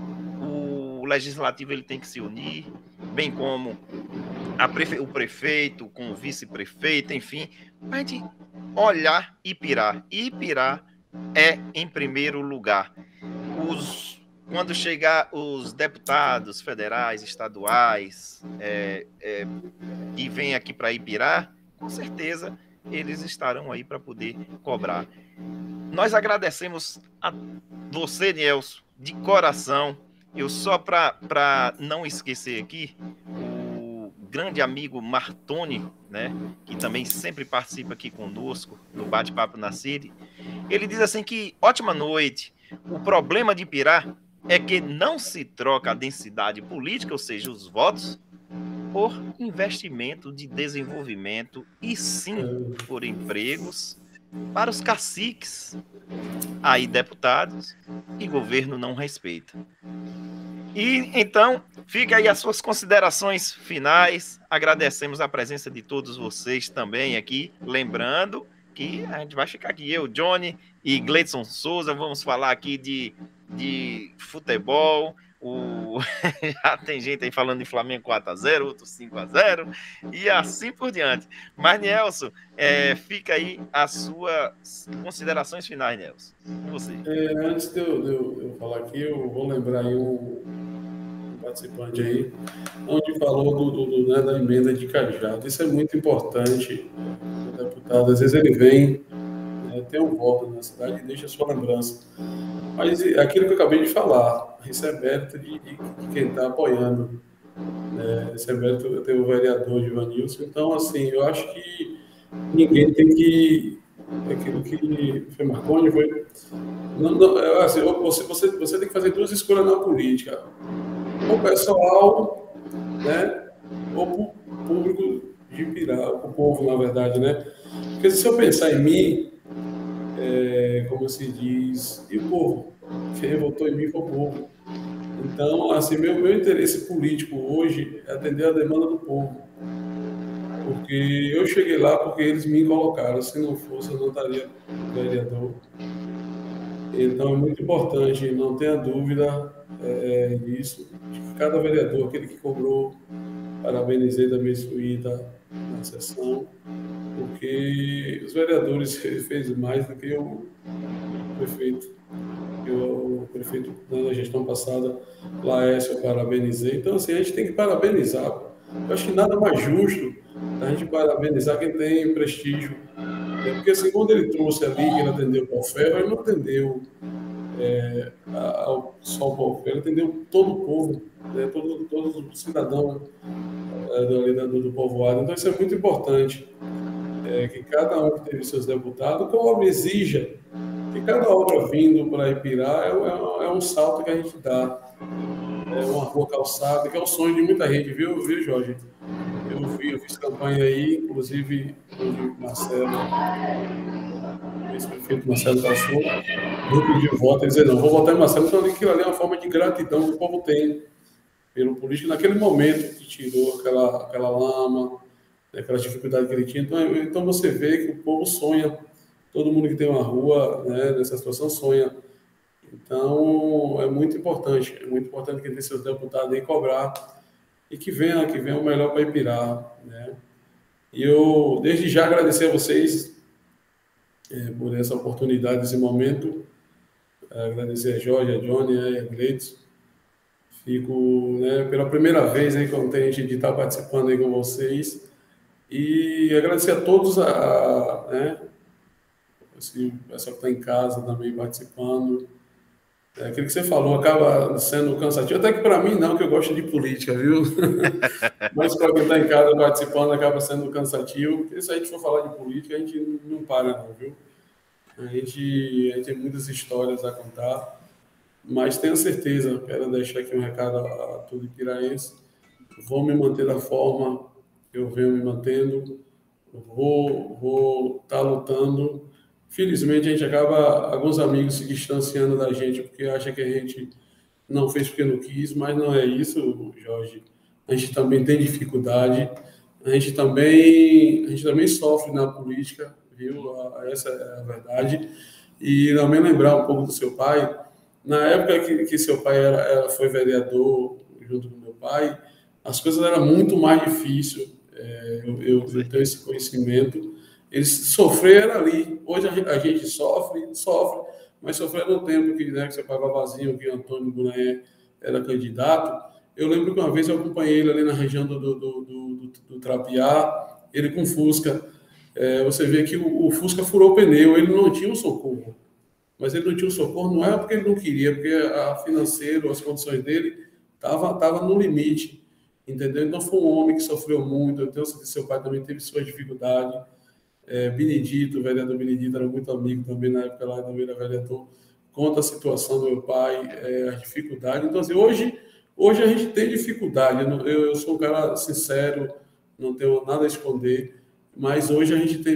O legislativo ele tem que se unir, bem como a prefe... o prefeito com o vice-prefeito, enfim, para a gente olhar Ipirá. Ipirá é em primeiro lugar. Os Quando chegar os deputados federais, estaduais, é, é, que vêm aqui para Ipirá, com certeza eles estarão aí para poder cobrar. Nós agradecemos a você, Nielson, de coração. Eu só para não esquecer aqui, o grande amigo Martoni, né, que também sempre participa aqui conosco no Bate-Papo na City, ele diz assim que, ótima noite, o problema de Ipirá é que não se troca a densidade política, ou seja, os votos, por investimento de desenvolvimento, e sim por empregos para os caciques, aí deputados, e governo não respeita. E então, fica aí as suas considerações finais, agradecemos a presença de todos vocês também aqui, lembrando que a gente vai ficar aqui, eu, Johnny e Gleidson Souza, vamos falar aqui de, de futebol, o... já tem gente aí falando de Flamengo quatro a zero, outro cinco a zero, e assim por diante. Mas, Nielson, é, fica aí as suas considerações finais, Nielson. Com você. É, antes de eu, de eu, eu falar aqui, eu vou lembrar aí um, um participante aí, onde falou do, do, do, né, da emenda de Cajado. Isso é muito importante, o deputado, às vezes ele vem, né, né? Tem um voto na cidade e deixa a sua lembrança. Mas aquilo que eu acabei de falar, isso é mérito de, de, de quem está apoiando. Né? Esse é mérito ter o vereador Givanilson. Então, assim, eu acho que ninguém tem que... Aquilo que foi Marconi, foi... Não, não, assim, você, você, você tem que fazer duas escolhas na política. Ou pessoal, né? Ou para o público de Ipirá, para o povo, na verdade, né? Porque se eu pensar em mim, é, como se diz, e o povo? Quem votou em mim foi o povo. Então, assim, meu, meu interesse político hoje é atender a demanda do povo. Porque eu cheguei lá porque eles me colocaram. Se não fosse, eu não estaria vereador. Então, é muito importante, não tenha dúvida é, disso, de que cada vereador, aquele que cobrou, parabenizei também Suíta na sessão, porque os vereadores fez mais do que o prefeito. Eu, o prefeito, na gestão passada, Laércio, eu parabenizei. Então, assim, a gente tem que parabenizar. Eu acho que nada mais justo a gente parabenizar quem tem prestígio. É porque, assim, quando ele trouxe ali, que ele atendeu o Paulo Ferro, ele não atendeu é, ao, só o Paulo Ferro, ele atendeu todo o povo, né, todo, todos os cidadãos é, do, do, do povoado. Então, isso é muito importante, é, que cada um que teve seus deputados, que a obra exija, que cada obra vindo para Ipirá é, é, é um salto que a gente dá. É uma rua calçada, que é o sonho de muita gente, viu, viu Jorge? Eu, vi, eu fiz campanha aí, inclusive, onde Marcelo, o ex-prefeito Marcelo passou, eu pedi o voto, ele dizia, não, vou votar em Marcelo, então aquilo ali é uma forma de gratidão que o povo tem pelo político naquele momento que tirou aquela, aquela lama, aquela dificuldade que ele tinha. Então, então você vê que o povo sonha, todo mundo que tem uma rua, né, nessa situação sonha. Então, é muito importante, é muito importante que tenha seus deputados aí cobrar e que venha, que venha o melhor para Ipirá, né? E eu, desde já, agradecer a vocês é, por essa oportunidade, esse momento, é, agradecer a Jorge, a Johnny, né, a Gleides. Fico, né, pela primeira vez aí, contente de estar participando aí com vocês e agradecer a todos, a, a, né, esse pessoal que está em casa também participando. É, aquilo que você falou acaba sendo cansativo, até que para mim não, que eu gosto de política, viu? Mas para quem está em casa participando acaba sendo cansativo, porque se a gente for falar de política, a gente não para não, viu? A gente, a gente tem muitas histórias a contar, mas tenho certeza, quero deixar aqui um recado a, a todo ipiraense, vou me manter da forma que eu venho me mantendo, vou vou estar lutando. Felizmente, a gente acaba, alguns amigos se distanciando da gente, porque acha que a gente não fez porque não quis, mas não é isso, Jorge. A gente também tem dificuldade, a gente também, a gente também sofre na política, viu? Essa é a verdade. E também lembrar um pouco do seu pai. Na época que, que seu pai era, era, foi vereador, junto com meu pai, as coisas eram muito mais difíceis. É, eu, eu, eu tenho esse conhecimento. Eles sofreram ali. Hoje a gente sofre, sofre, mas sofreram no tempo que, né, que seu pai Babazinho, que Antônio Bonaé era candidato. Eu lembro que uma vez eu acompanhei ele ali na região do, do, do, do, do Trapiá, ele com Fusca. É, você vê que o, o Fusca furou o pneu, ele não tinha o socorro. Mas ele não tinha o socorro, não é porque ele não queria, porque a financeiro, as condições dele estavam tava no limite, entendeu? Então foi um homem que sofreu muito. Eu tenho certeza que seu pai também teve suas dificuldades. É, Benedito, o vereador Benedito era muito amigo também na época lá, também era vereador, conta a situação do meu pai, é, as dificuldades. Então, assim, hoje, hoje a gente tem dificuldade. Eu, eu sou um cara sincero, não tenho nada a esconder, mas hoje a gente tem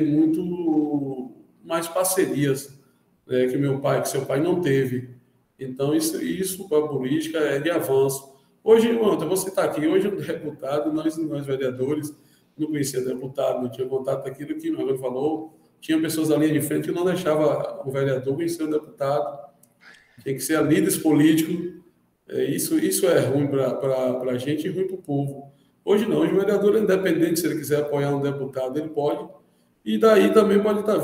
muito mais parcerias, né, que meu pai, que seu pai não teve. Então, isso, isso para a política é de avanço. Hoje, ontem, você está aqui, hoje um deputado, nós, nós vereadores, não conhecia deputado, não tinha contato daquilo que o Magno falou, tinha pessoas na linha de frente que não deixava o vereador conhecer o deputado, tem que ser líderes políticos, é, isso, isso é ruim para a gente e ruim para o povo. Hoje não, hoje o vereador é independente, se ele quiser apoiar um deputado, ele pode, e daí também pode estar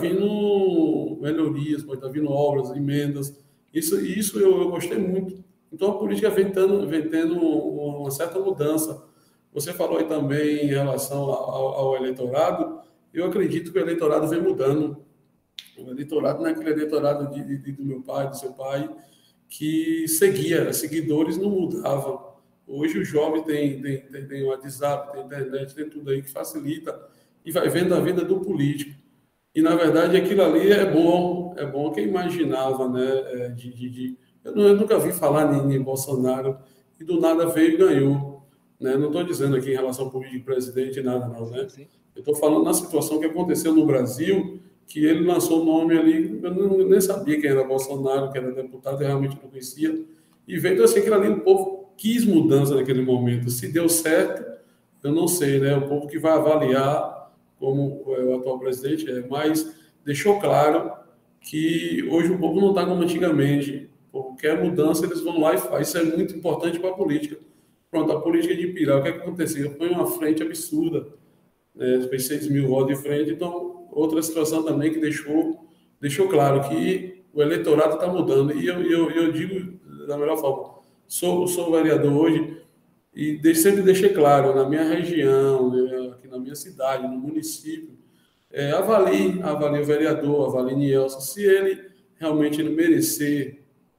vindo melhorias, pode estar vindo obras, emendas, isso, isso eu, eu gostei muito. Então a política vem tendo, vem tendo uma certa mudança. Você falou aí também em relação ao, ao eleitorado. Eu acredito que o eleitorado vem mudando. O eleitorado não é aquele eleitorado de, de, do meu pai, do seu pai, que seguia, seguidores não mudavam. Hoje o jovem tem, tem, tem, tem WhatsApp, tem internet, tem tudo aí que facilita e vai vendo a vida do político. E, na verdade, aquilo ali é bom, é bom. Quem imaginava, né, de, de, de... Eu, não, eu nunca vi falar em, em Bolsonaro e do nada veio e ganhou. Né? Não estou dizendo aqui em relação ao político presidente nada, não, né? Eu estou falando na situação que aconteceu no Brasil, que ele lançou o nome ali, eu não, nem sabia quem era Bolsonaro, que era deputado, eu realmente não conhecia, e veio, então, assim, aquilo ali, o povo quis mudança naquele momento. Se deu certo, eu não sei, né? O povo que vai avaliar como o atual presidente é, mas deixou claro que hoje o povo não está como antigamente. Qualquer mudança, eles vão lá e fazem. Isso é muito importante para a política. Pronto, a política de Ipirá, o que, é que aconteceu? Foi uma frente absurda, né? Fez seis mil votos de frente, então outra situação também que deixou, deixou claro que o eleitorado está mudando. E eu, eu, eu digo da melhor forma, sou, sou vereador hoje e de, sempre deixei claro, na minha região, né, aqui na minha cidade, no município, é, avalie, avalie o vereador, avalie Nielson, se ele realmente ele merecer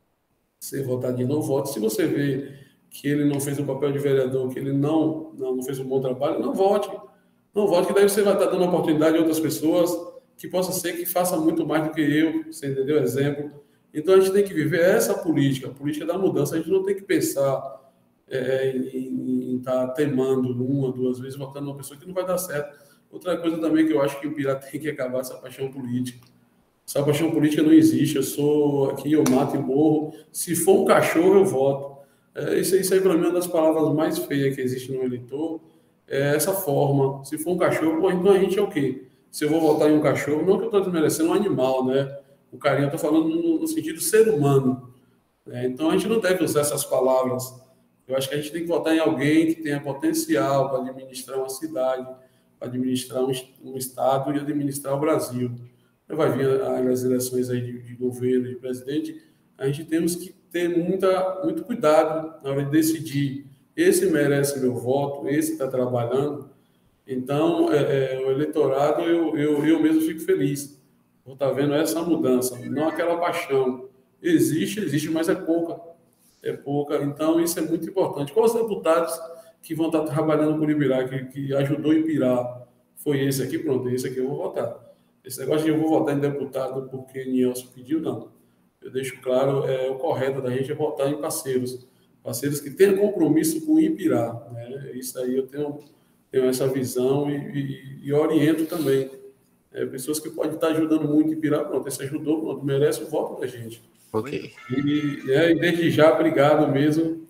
ser votado de novo, vote. Se você vê que ele não fez o papel de vereador, que ele não, não, não fez um bom trabalho, não vote. Não vote, que daí você vai estar dando oportunidade a outras pessoas que possa ser que faça muito mais do que eu, você entendeu? Exemplo. Então, a gente tem que viver essa política, a política da mudança. A gente não tem que pensar é, em estar tá temando uma, duas vezes, votando uma pessoa que não vai dar certo. Outra coisa também que eu acho que o Ipirá tem que acabar essa paixão política. Essa paixão política não existe. Eu sou aqui, eu mato e morro. Se for um cachorro, eu voto. É, isso, isso aí, para mim, é uma das palavras mais feias que existe no eleitor. É essa forma. Se for um cachorro, pô, então a gente é o quê? Se eu vou votar em um cachorro, não que eu estou desmerecendo um animal, né? O carinho, eu estou falando no, no sentido ser humano. Né? Então, a gente não deve usar essas palavras. Eu acho que a gente tem que votar em alguém que tenha potencial para administrar uma cidade, para administrar um, um estado e administrar o Brasil. Vai vir as eleições aí de, de governo, de presidente, a gente temos que ter muita, muito cuidado na hora de decidir. Esse merece meu voto, esse está trabalhando. Então, é, é, o eleitorado, eu, eu, eu mesmo fico feliz por estar vendo essa mudança, não aquela paixão. Existe, existe, mas é pouca. É pouca. Então, isso é muito importante. Quais os deputados que vão estar trabalhando por Ipirá, que, que ajudou Ipirá? Foi esse aqui, pronto, esse aqui eu vou votar. Esse negócio de eu vou votar em deputado porque Nielson pediu, não. Eu deixo claro, é, o correto da gente é votar em parceiros. Parceiros que tenham compromisso com o Ipirá. Né? Isso aí eu tenho, tenho essa visão e, e, e oriento também. É, pessoas que podem estar ajudando muito o Ipirá, pronto, esse ajudou, pronto, merece o voto da gente. Ok. E, é, e desde já, obrigado mesmo.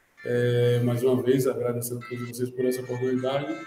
É, mais uma vez, agradecendo a todos vocês por essa oportunidade.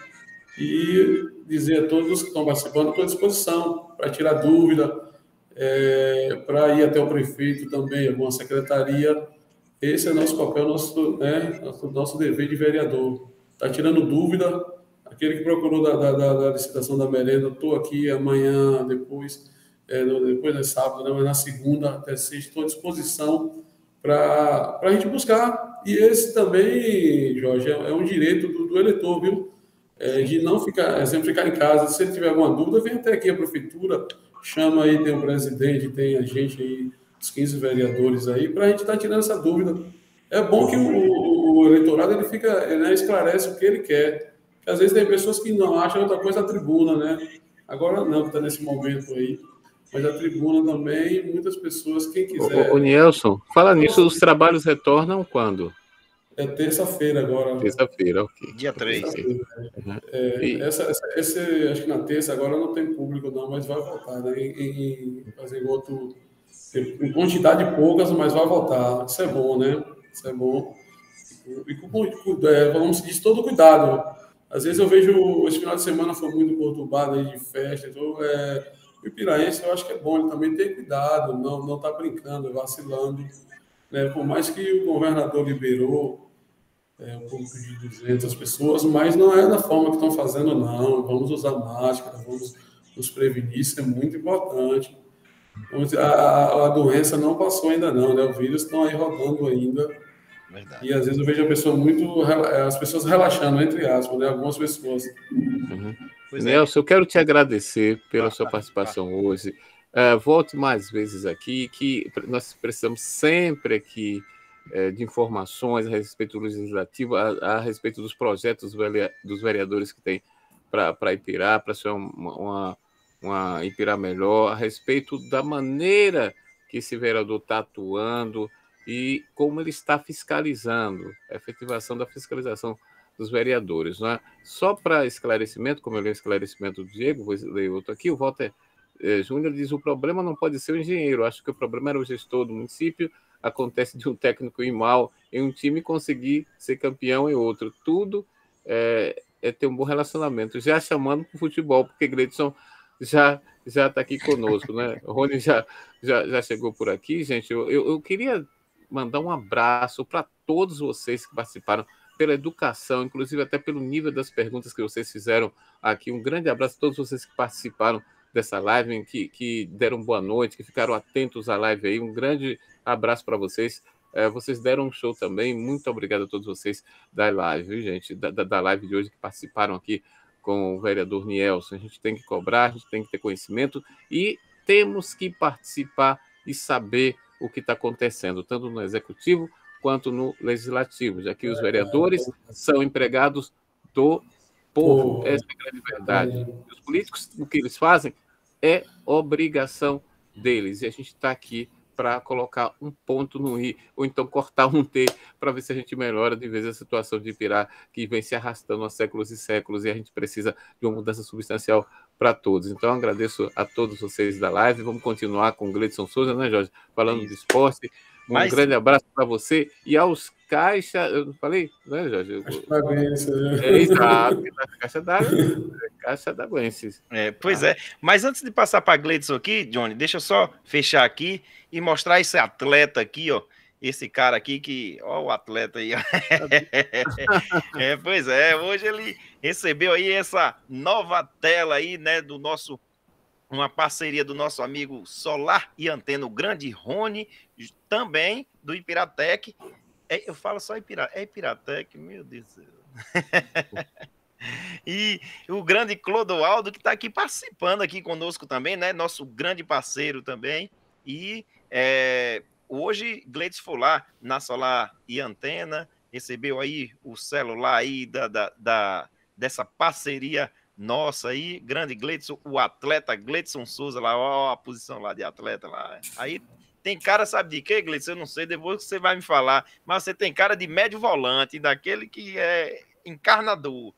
E dizer a todos que estão participando, estou à disposição para tirar dúvida, é, para ir até o prefeito também, alguma secretaria. Esse é nosso papel, nosso, né, nosso, nosso dever de vereador. Está tirando dúvida, aquele que procurou da, da, da, da licitação da merenda, estou aqui amanhã, depois, é, depois é sábado, né, mas na segunda até sexta, estou à disposição para a gente buscar. E esse também, Jorge, é, é um direito do, do eleitor, viu? É, de não ficar, é, sempre ficar em casa. Se ele tiver alguma dúvida, vem até aqui a prefeitura, chama aí, tem o presidente, tem a gente aí, os quinze vereadores aí, para a gente estar tá tirando essa dúvida. É bom que o, o eleitorado ele fica, ele, né, esclarece o que ele quer. Porque às vezes tem pessoas que não acham outra coisa a tribuna, né? Agora não, que está nesse momento aí. Mas a tribuna também, muitas pessoas, quem quiser... O, o Nielson, fala nisso, os trabalhos retornam quando? É terça-feira agora. Terça-feira, ok. Dia três. Uhum. É, e... essa, essa, esse, acho que na terça agora não tem público não, mas vai voltar, né? Em, em, em fazer outro... Em quantidade poucas, mas vai voltar. Isso é bom, né? Isso é bom. E com, é, vamos dizer, todo cuidado. Às vezes eu vejo, esse final de semana foi muito conturbado aí de festa, então, é, o ipiraense eu acho que é bom, ele também tem cuidado, não não está brincando, vacilando. Né? Por mais que o governador liberou é, um pouco de duzentas pessoas, mas não é da forma que estão fazendo, não. Vamos usar máscara, vamos nos prevenir, isso é muito importante. A, a, a doença não passou ainda não, né? O vírus estão aí rodando ainda. Verdade. E às vezes eu vejo a pessoa muito, as pessoas relaxando, entre aspas, né? Algumas pessoas. Uhum. Nelson, eu quero te agradecer pela ah, sua participação ah, hoje. uh, volte mais vezes aqui, que nós precisamos sempre aqui uh, de informações a respeito do legislativo, a, a respeito dos projetos dos vereadores que tem para Ipirá, para ser uma, uma, uma Ipirá melhor, a respeito da maneira que esse vereador está atuando e como ele está fiscalizando, a efetivação da fiscalização dos vereadores. Não é? Só para esclarecimento, como eu li o esclarecimento do Diego, vou ler outro aqui, o Walter eh, Júnior diz: o problema não pode ser o engenheiro, acho que o problema era o gestor do município, acontece de um técnico ir mal em um time conseguir ser campeão em outro. Tudo é, é ter um bom relacionamento, já chamando para o futebol, porque Gleidson já já está aqui conosco, né? O Rony já, já, já chegou por aqui, gente. Eu, eu, eu queria mandar um abraço para todos vocês que participaram, pela educação, inclusive até pelo nível das perguntas que vocês fizeram aqui. Um grande abraço a todos vocês que participaram dessa live, que, que deram boa noite, que ficaram atentos à live aí. Um grande abraço para vocês. É, vocês deram um show também. Muito obrigado a todos vocês da live, viu, gente? Da, da, da live de hoje que participaram aqui com o vereador Nielson. A gente tem que cobrar, a gente tem que ter conhecimento e temos que participar e saber o que está acontecendo, tanto no executivo quanto no legislativo, já que os vereadores são empregados do povo. Essa é a grande verdade. Os políticos, o que eles fazem é obrigação deles, e a gente está aqui para colocar um ponto no i, ou então cortar um t, para ver se a gente melhora de vez a situação de Ipirá, que vem se arrastando há séculos e séculos, e a gente precisa de uma mudança substancial para todos. Então, agradeço a todos vocês da live. Vamos continuar com o Gleidson Souza, né, Jorge? Falando de esporte. Um Mas... grande abraço para você e aos Caixa... Eu não falei, né, Jorge? É, exato. Caixa d'Água. Caixa d'Aguenses. É, pois ah. é. Mas antes de passar para Gleidson aqui, Johnny, deixa eu só fechar aqui e mostrar esse atleta aqui, ó. Esse cara aqui que... Ó o atleta aí, ó. É, pois é. Hoje ele recebeu aí essa nova tela aí, né, do nosso... Uma parceria do nosso amigo Solar e Antena, o grande Rony, também do Ipiratec. É, eu falo só Ipirá, é Ipiratec, meu Deus do céu. E o grande Clodoaldo, que está aqui participando aqui conosco também, né? Nosso grande parceiro também. E é, hoje, Gleidson foi lá na Solar e Antena, recebeu aí o celular aí da, da, da, dessa parceria nossa aí, grande Gleidson, o atleta Gleidson Souza lá, ó, a posição lá de atleta lá. Aí tem cara, sabe de quê, Gleidson? Eu não sei, depois você vai me falar, mas você tem cara de médio volante, daquele que é encarnador.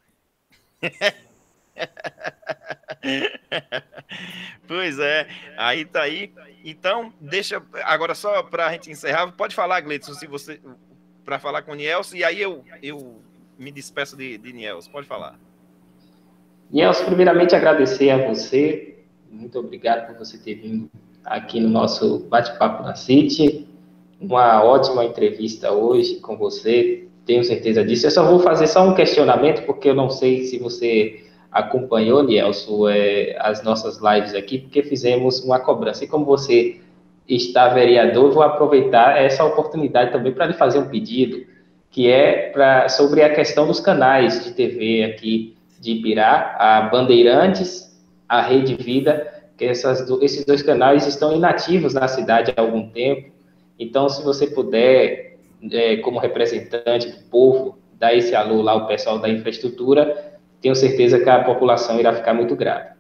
Pois é, aí tá aí. Então, deixa, agora só para a gente encerrar, pode falar, Gleidson, se você, para falar com o Nielson, e aí eu, eu me despeço de, de Nielson, pode falar. Nielson, primeiramente agradecer a você, muito obrigado por você ter vindo aqui no nosso bate-papo na City, uma ótima entrevista hoje com você, tenho certeza disso. Eu só vou fazer só um questionamento, porque eu não sei se você acompanhou, Nielson, é, as nossas lives aqui, porque fizemos uma cobrança, e como você está vereador, eu vou aproveitar essa oportunidade também para lhe fazer um pedido, que é pra, sobre a questão dos canais de T V aqui de Ipirá, a Bandeirantes, a Rede Vida, que essas, esses dois canais estão inativos na cidade há algum tempo. Então, se você puder, é, como representante do povo, dar esse alô lá ao pessoal da infraestrutura, tenho certeza que a população irá ficar muito grata.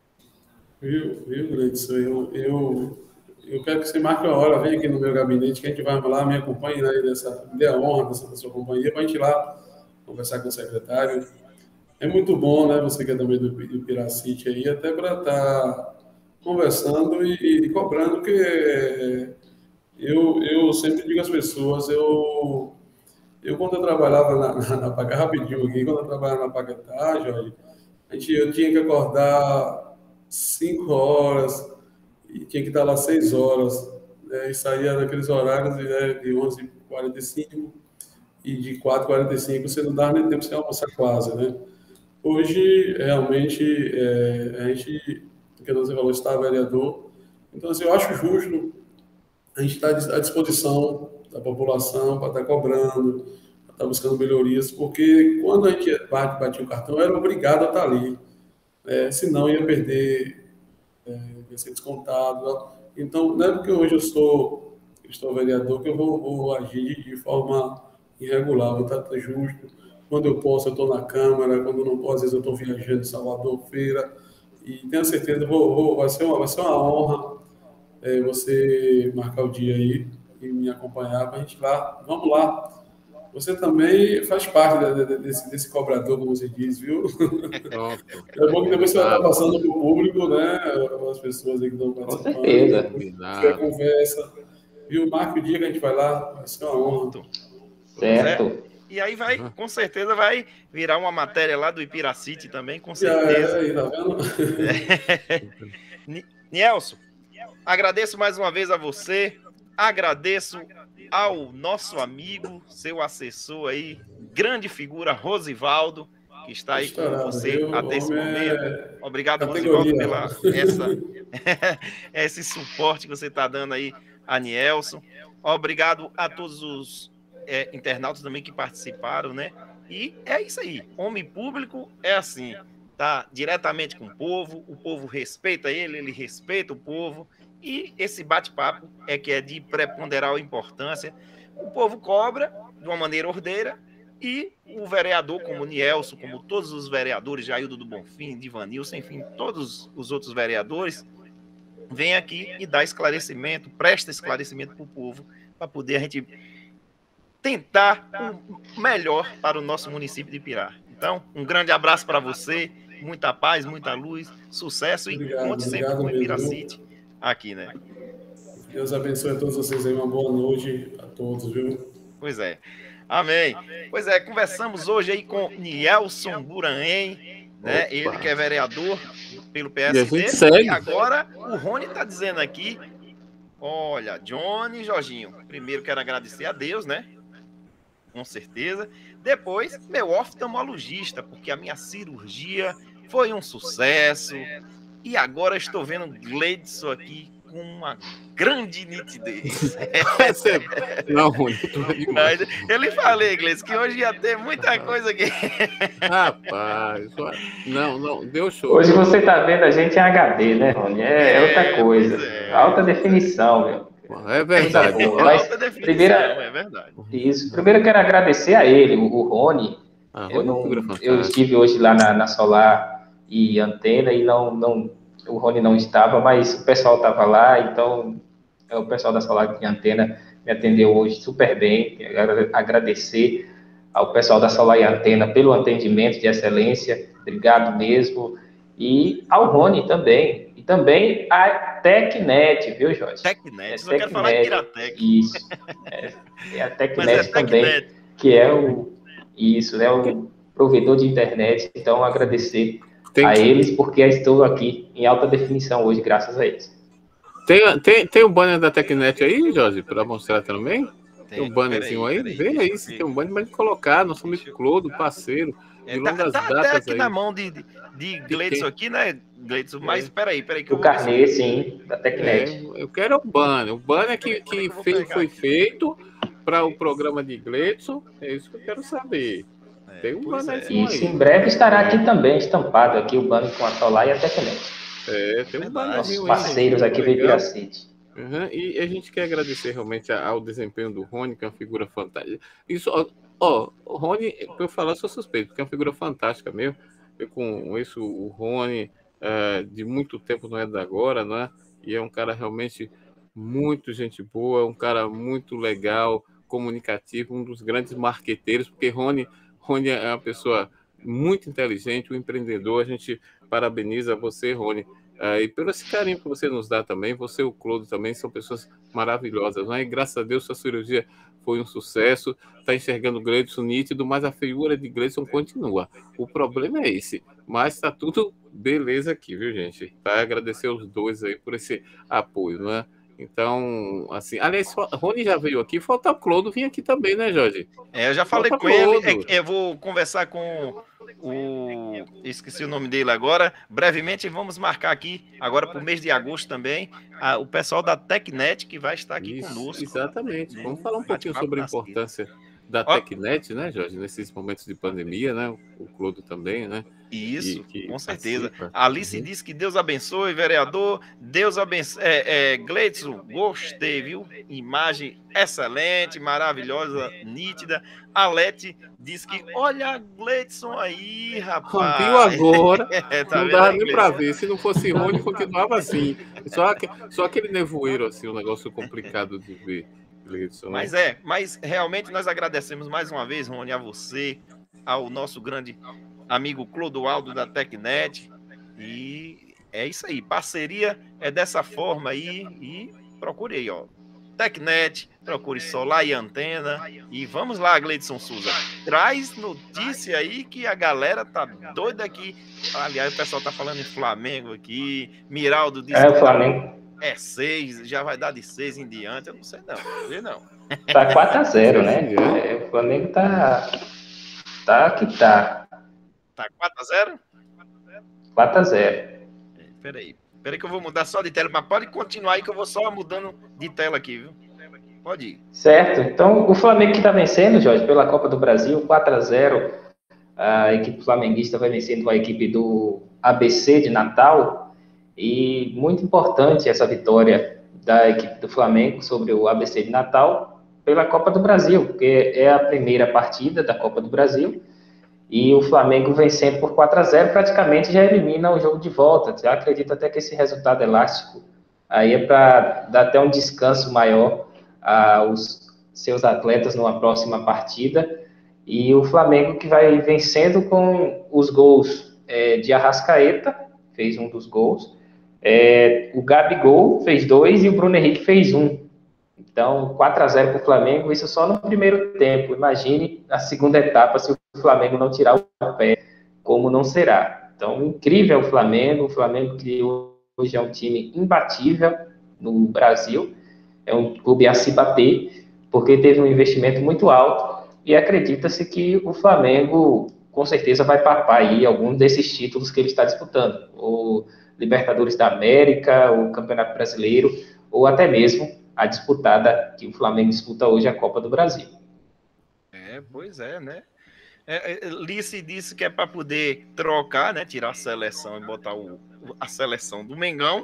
Viu, viu, Gleidson? Eu, eu, eu quero que você marque uma hora, venha aqui no meu gabinete, que a gente vai lá, me acompanhe aí nessa, me dê a honra dessa, da sua companhia, para a gente ir lá conversar com o secretário. É muito bom, né, você que é também do, do Piracite aí, até para estar tá conversando e, e cobrando, porque eu, eu sempre digo às pessoas, eu, eu quando eu trabalhava na, na, na Paquetá, rapidinho aqui, quando eu trabalhava na Paquetá, Jorge, a gente, eu tinha que acordar cinco horas e tinha que estar lá seis horas, né, e saía naqueles horários, né, de onze e quarenta e cinco e de quatro e quarenta e cinco, você não dava nem tempo de você almoçar quase, né? Hoje, realmente, é, a gente, que você falou, está vereador. Então, assim, eu acho justo a gente estar à disposição da população para estar cobrando, para estar buscando melhorias, porque quando a gente batia o cartão, era obrigado a estar ali. É, senão ia perder é, vai ser descontado. Então, não é porque hoje eu sou, estou vereador que eu vou, vou agir de, de forma irregular, vou estar justo. Quando eu posso, eu estou na Câmara, quando não posso, às vezes eu estou viajando em Salvador, feira, e tenho certeza, vou, vou, vai, ser uma, vai ser uma honra é, você marcar o dia aí e me acompanhar para a gente lá. Vamos lá. Você também faz parte desse, desse cobrador, como você diz, viu? É bom que depois você vai estar passando para o público, né? As pessoas aí que estão participando. Com certeza. Você conversa. Viu? Marca o dia que a gente vai lá, vai ser uma honra. Certo. E aí vai, com certeza, vai virar uma matéria lá do Ipiracity também, com certeza. É, aí, tá vendo? É. Nielson, agradeço mais uma vez a você, agradeço ao nosso amigo, seu assessor aí, grande figura, Rosivaldo, que está aí com você viu? até esse momento. É... Obrigado, Categoria. Rosivaldo, pela essa, esse suporte que você está dando aí a Nielson. Obrigado a todos os é, internautas também que participaram, né? E é isso aí. Homem público é assim, tá diretamente com o povo, o povo respeita ele, ele respeita o povo. E esse bate-papo é que é de preponderal importância. O povo cobra de uma maneira ordeira e o vereador, como o Nielson, como todos os vereadores, Jaildo do Bonfim, Divanilson, enfim, todos os outros vereadores, vem aqui e dá esclarecimento, presta esclarecimento para o povo, para poder a gente tentar o melhor para o nosso município de Ipirá. Então, um grande abraço para você, muita paz, muita luz, sucesso e Obrigado, conte sempre com o Ipiracity aqui, né? Deus abençoe a todos vocês aí, uma boa noite a todos, viu? Pois é. Amém. Pois é, conversamos hoje aí com Nielson Buranem, né? Opa. Ele que é vereador pelo P S E a gente D. segue. E agora o Rony está dizendo aqui, olha, Johnny e Jorginho, primeiro quero agradecer a Deus, né? Com certeza. Depois, meu oftalmologista, porque a minha cirurgia foi um sucesso. E agora estou vendo Gleidson aqui com uma grande nitidez. Não, Rony, Mas ele falei, Gleidson, que hoje ia ter muita coisa aqui. Rapaz, não, não, deu show. Hoje você está vendo a gente em H D, né, Rony? É, é outra coisa. É. Alta definição, meu. É verdade. Mas, Alta definição, primeira, é verdade. Isso. Primeiro eu quero agradecer a ele, o, o Rony. Ah, eu, não, é eu estive hoje lá na, na Solar e Antena e não, não, o Rony não estava, mas o pessoal estava lá, então o pessoal da Solar e Antena me atendeu hoje super bem. Quero agradecer ao pessoal da Solar e Antena pelo atendimento de excelência, obrigado mesmo. E ao Rony também. E também a TecNet, viu, Jorge? TecNet, é só quero falar em Piratec. Isso. É, é a TecNet é também, TecNet. que é o, isso, né, o provedor de internet. Então, agradecer tem a que... eles, porque estou aqui em alta definição hoje, graças a eles. Tem, tem, tem o banner da TecNet aí, Jorge, para mostrar também? Tem, tem um bannerzinho aí? Peraí, Vê aí, se tem um banner, mas colocar, nosso amigo Clodo, parceiro, de é, longas tá, tá datas até aqui aí. na mão de, de, de Gleidson aqui, né, Gleidson? Mas é. peraí, peraí. Que o eu carnê, sim, da TecNet. É, eu quero o banner. O banner que, que fez, foi feito para o programa de Gleidson, é isso que eu quero saber. É, tem um banner é. Isso, em breve estará aqui também, estampado aqui, o banner com a Solar e a TecNet. É, tem um banner. Nossos parceiros aqui do Ipiracity. Uhum, e a gente quer agradecer realmente ao desempenho do Rony, que é uma figura fantástica. Isso, ó, ó o Rony, para eu falar, sou suspeito, porque é uma figura fantástica mesmo. Eu conheço o Rony uh, de muito tempo, não é de agora, né? E é um cara realmente muito gente boa, um cara muito legal, comunicativo, um dos grandes marqueteiros, porque Rony, Rony é uma pessoa muito inteligente, um empreendedor. A gente parabeniza você, Rony. Uh, e pelo esse carinho que você nos dá também, você e o Clodo também são pessoas maravilhosas, não é? E graças a Deus sua cirurgia foi um sucesso, está enxergando o Gleidson nítido, mas a feiura de Gleidson continua. O problema é esse, mas está tudo beleza aqui, viu, gente? Tá? Agradecer os dois aí por esse apoio, não é? Então, assim, aliás, Rony já veio aqui, falta o Clodo vir aqui também, né, Jorge? É, eu já falei falta com Clodo. ele, é, eu vou conversar com o... esqueci o nome dele agora, brevemente vamos marcar aqui, agora para o mês de agosto também, a, o pessoal da TecNet que vai estar aqui Isso, conosco. Exatamente, né? Vamos falar um pouquinho sobre a importância da TecNet, né, Jorge, nesses momentos de pandemia, né, o Clodo também, né, Isso, que, que com certeza. participa. Alice Uhum. disse que Deus abençoe, vereador. Deus abençoe. É, é, Gleidson, gostei, viu? Imagem excelente, maravilhosa, nítida. A Lete diz que, olha, Gleidson aí, rapaz. Viu agora? É, tá Não vendo dava aí, nem pra Gleidson? ver. Se não fosse Rony, continuava assim. Só, aque- só aquele nevoeiro, assim, um negócio complicado de ver. Gleidson. Mas é, mas realmente nós agradecemos mais uma vez, Rony, a você, ao nosso grande amigo Clodoaldo da Tecnet. E é isso aí, parceria é dessa forma aí. E procure aí, ó. Tecnet, procure Solar e Antena. E vamos lá, Gleidson Souza. Traz notícia aí que a galera tá doida aqui. Aliás, o pessoal tá falando em Flamengo aqui. Miraldo disse É, o que Flamengo é seis, já vai dar de seis em diante. Eu não sei não, não sei não. tá quatro a zero, né? É, o Flamengo tá. Tá que tá. Tá quatro a zero? quatro a zero. Peraí. Peraí que eu vou mudar só de tela, mas pode continuar aí que eu vou só mudando de tela aqui, viu? Pode ir. Certo. Então, o Flamengo que está vencendo, Jorge, pela Copa do Brasil, quatro a zero. A equipe flamenguista vai vencendo a equipe do A B C de Natal. E muito importante essa vitória da equipe do Flamengo sobre o A B C de Natal pela Copa do Brasil, porque é a primeira partida da Copa do Brasil. E o Flamengo vencendo por quatro a zero praticamente já elimina o jogo de volta. Já acredito até que esse resultado elástico aí é para dar até um descanso maior aos seus atletas numa próxima partida. E o Flamengo que vai vencendo com os gols é, de Arrascaeta, fez um dos gols. É, o Gabigol fez dois e o Bruno Henrique fez um. Então, quatro a zero para o Flamengo, isso só no primeiro tempo. Imagine a segunda etapa se o Flamengo não tirar o pé, como não será. Então, incrível o Flamengo. O Flamengo que hoje é um time imbatível no Brasil. É um clube a se bater, porque teve um investimento muito alto e acredita-se que o Flamengo, com certeza, vai papar aí algum desses títulos que ele está disputando. O Libertadores da América, o Campeonato Brasileiro, ou até mesmo a disputada que o Flamengo disputa hoje, a Copa do Brasil. É, pois é, né? É, é, Lice disse que é para poder trocar, né? Tirar a seleção e botar o, a seleção do Mengão,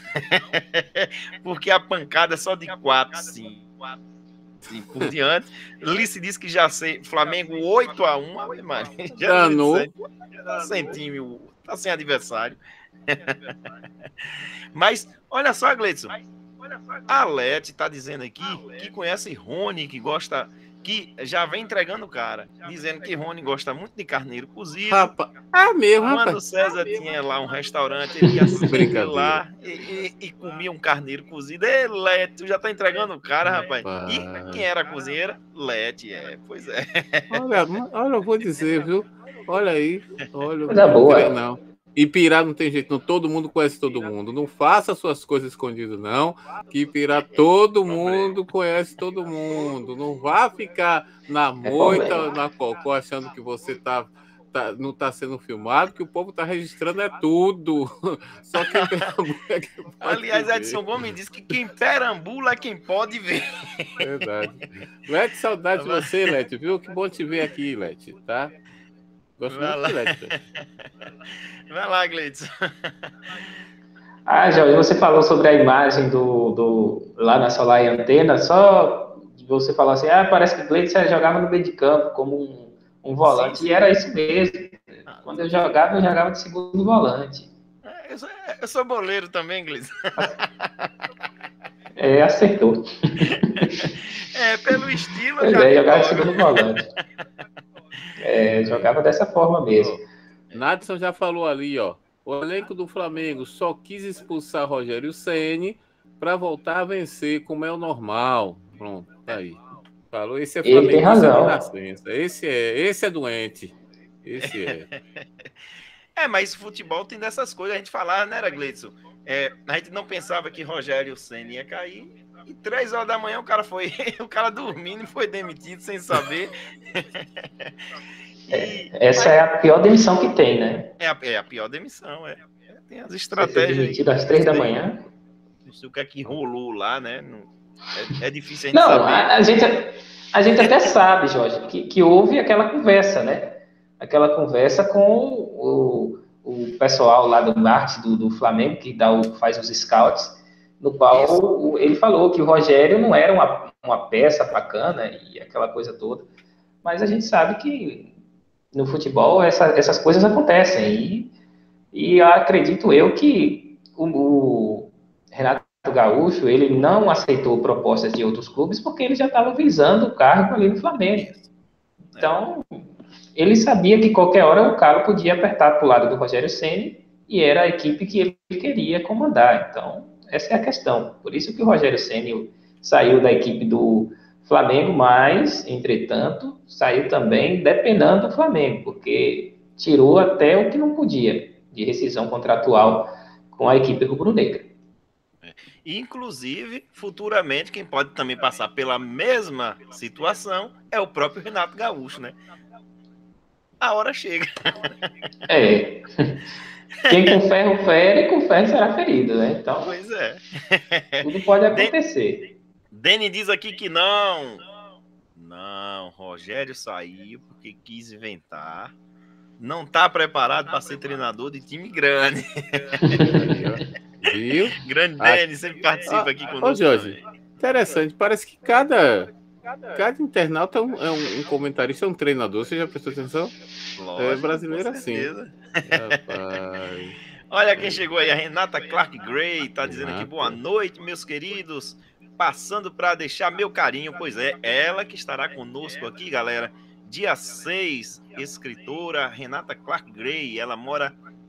porque a pancada é só de quatro, sim. Sim, por diante. Lice disse que já sei, Flamengo oito a um, mas já Danou. tá sem time, tá sem adversário. Mas olha só, Gleidson, a Lete está dizendo aqui que conhece Rony, que gosta, que já vem entregando o cara, dizendo que Rony gosta muito de carneiro cozido. Rapaz, ah, mesmo, Quando rapaz. o César tinha lá um restaurante, ele ia sempre lá e, e, e comia um carneiro cozido. Ei, Lete, tu já tá entregando o cara, rapaz. E quem era a cozinheira? Lete, é, pois é. Olha, olha, eu vou dizer, viu? Olha aí. Olha, Coisa não boa. crê, não. Ipirá não tem jeito, não. Todo mundo conhece todo mundo. Não faça suas coisas escondidas, não. Que Ipirá todo mundo conhece todo mundo. Não vá ficar na moita, na cocó, achando que você tá, tá, não está sendo filmado, que o povo está registrando é tudo. Só quem perambula é quem pode Aliás, ver. Edson Gomes disse que quem perambula é quem pode ver. Verdade. Lete, saudade de você, Lete, viu? Que bom te ver aqui, Lete, tá? Gosto Vai muito lá. de Lete. Vai lá, Gleidson. Ah, Jorge, você falou sobre a imagem do, do lá na Solar e Antena, só você falou assim, ah, parece que o Gleidson jogava no meio de campo como um, um volante, sim, sim. E era isso mesmo. Quando eu jogava, eu jogava de segundo volante. Eu sou, eu sou boleiro também, Gleidson. É, acertou. É, pelo estilo... Pois é, jogava de segundo volante. É, jogava dessa forma mesmo. Nadson já falou ali, ó. O elenco do Flamengo só quis expulsar Rogério Ceni para voltar a vencer, como é o normal. Pronto, tá aí. Falou, esse é Flamengo. Ele tem razão. Esse é, esse é doente. Esse é. É, mas futebol tem dessas coisas. A gente falava, né, Gleidson? É, a gente não pensava que Rogério Ceni ia cair. E três horas da manhã o cara foi, o cara dormindo e foi demitido sem saber. E, essa é a pior demissão que tem, né? É a, é a pior demissão, é. Tem as estratégias. Ser demitido às três da manhã. Não sei o que é que rolou lá, né? Não, é, é difícil a gente não, saber. A, a, gente, a gente até sabe, Jorge, que, que houve aquela conversa, né? Aquela conversa com o, pessoal lá do marketing do, do Flamengo, que dá o, faz os scouts, no qual o, ele falou que o Rogério não era uma, uma peça bacana e aquela coisa toda, mas a gente sabe que no futebol essa, essas coisas acontecem, e, e acredito eu que o, o Renato Gaúcho, ele não aceitou propostas de outros clubes porque ele já estava visando o cargo ali no Flamengo. Então, ele sabia que qualquer hora o Carlos podia apertar para o lado do Rogério Ceni e era a equipe que ele queria comandar. Então, essa é a questão. Por isso que o Rogério Ceni saiu da equipe do Flamengo, mas, entretanto, saiu também depenando do Flamengo, porque tirou até o que não podia de rescisão contratual com a equipe rubro-negra. Inclusive, futuramente, quem pode também passar pela mesma situação é o próprio Renato Gaúcho, né? A hora chega. É. Quem com ferro fere, com ferro será ferido, né? Então, pois é. Tudo pode acontecer. Deni diz aqui que não. Não, Rogério saiu porque quis inventar. Não está preparado para ser treinador de time grande. Viu? Grande Deni, sempre participa aqui conosco. Ô, Jorge, também. Interessante. Parece que cada, cada internauta é um, é um comentarista, é um treinador. Você já prestou atenção? Lógico, é brasileiro assim. Rapaz. Olha quem chegou aí, a Renata Clark Gray. Está dizendo aqui, boa noite, meus queridos. Passando para deixar meu carinho. Pois é, ela que estará conosco aqui, galera. Dia seis, escritora Renata Clark Gray. Ela mora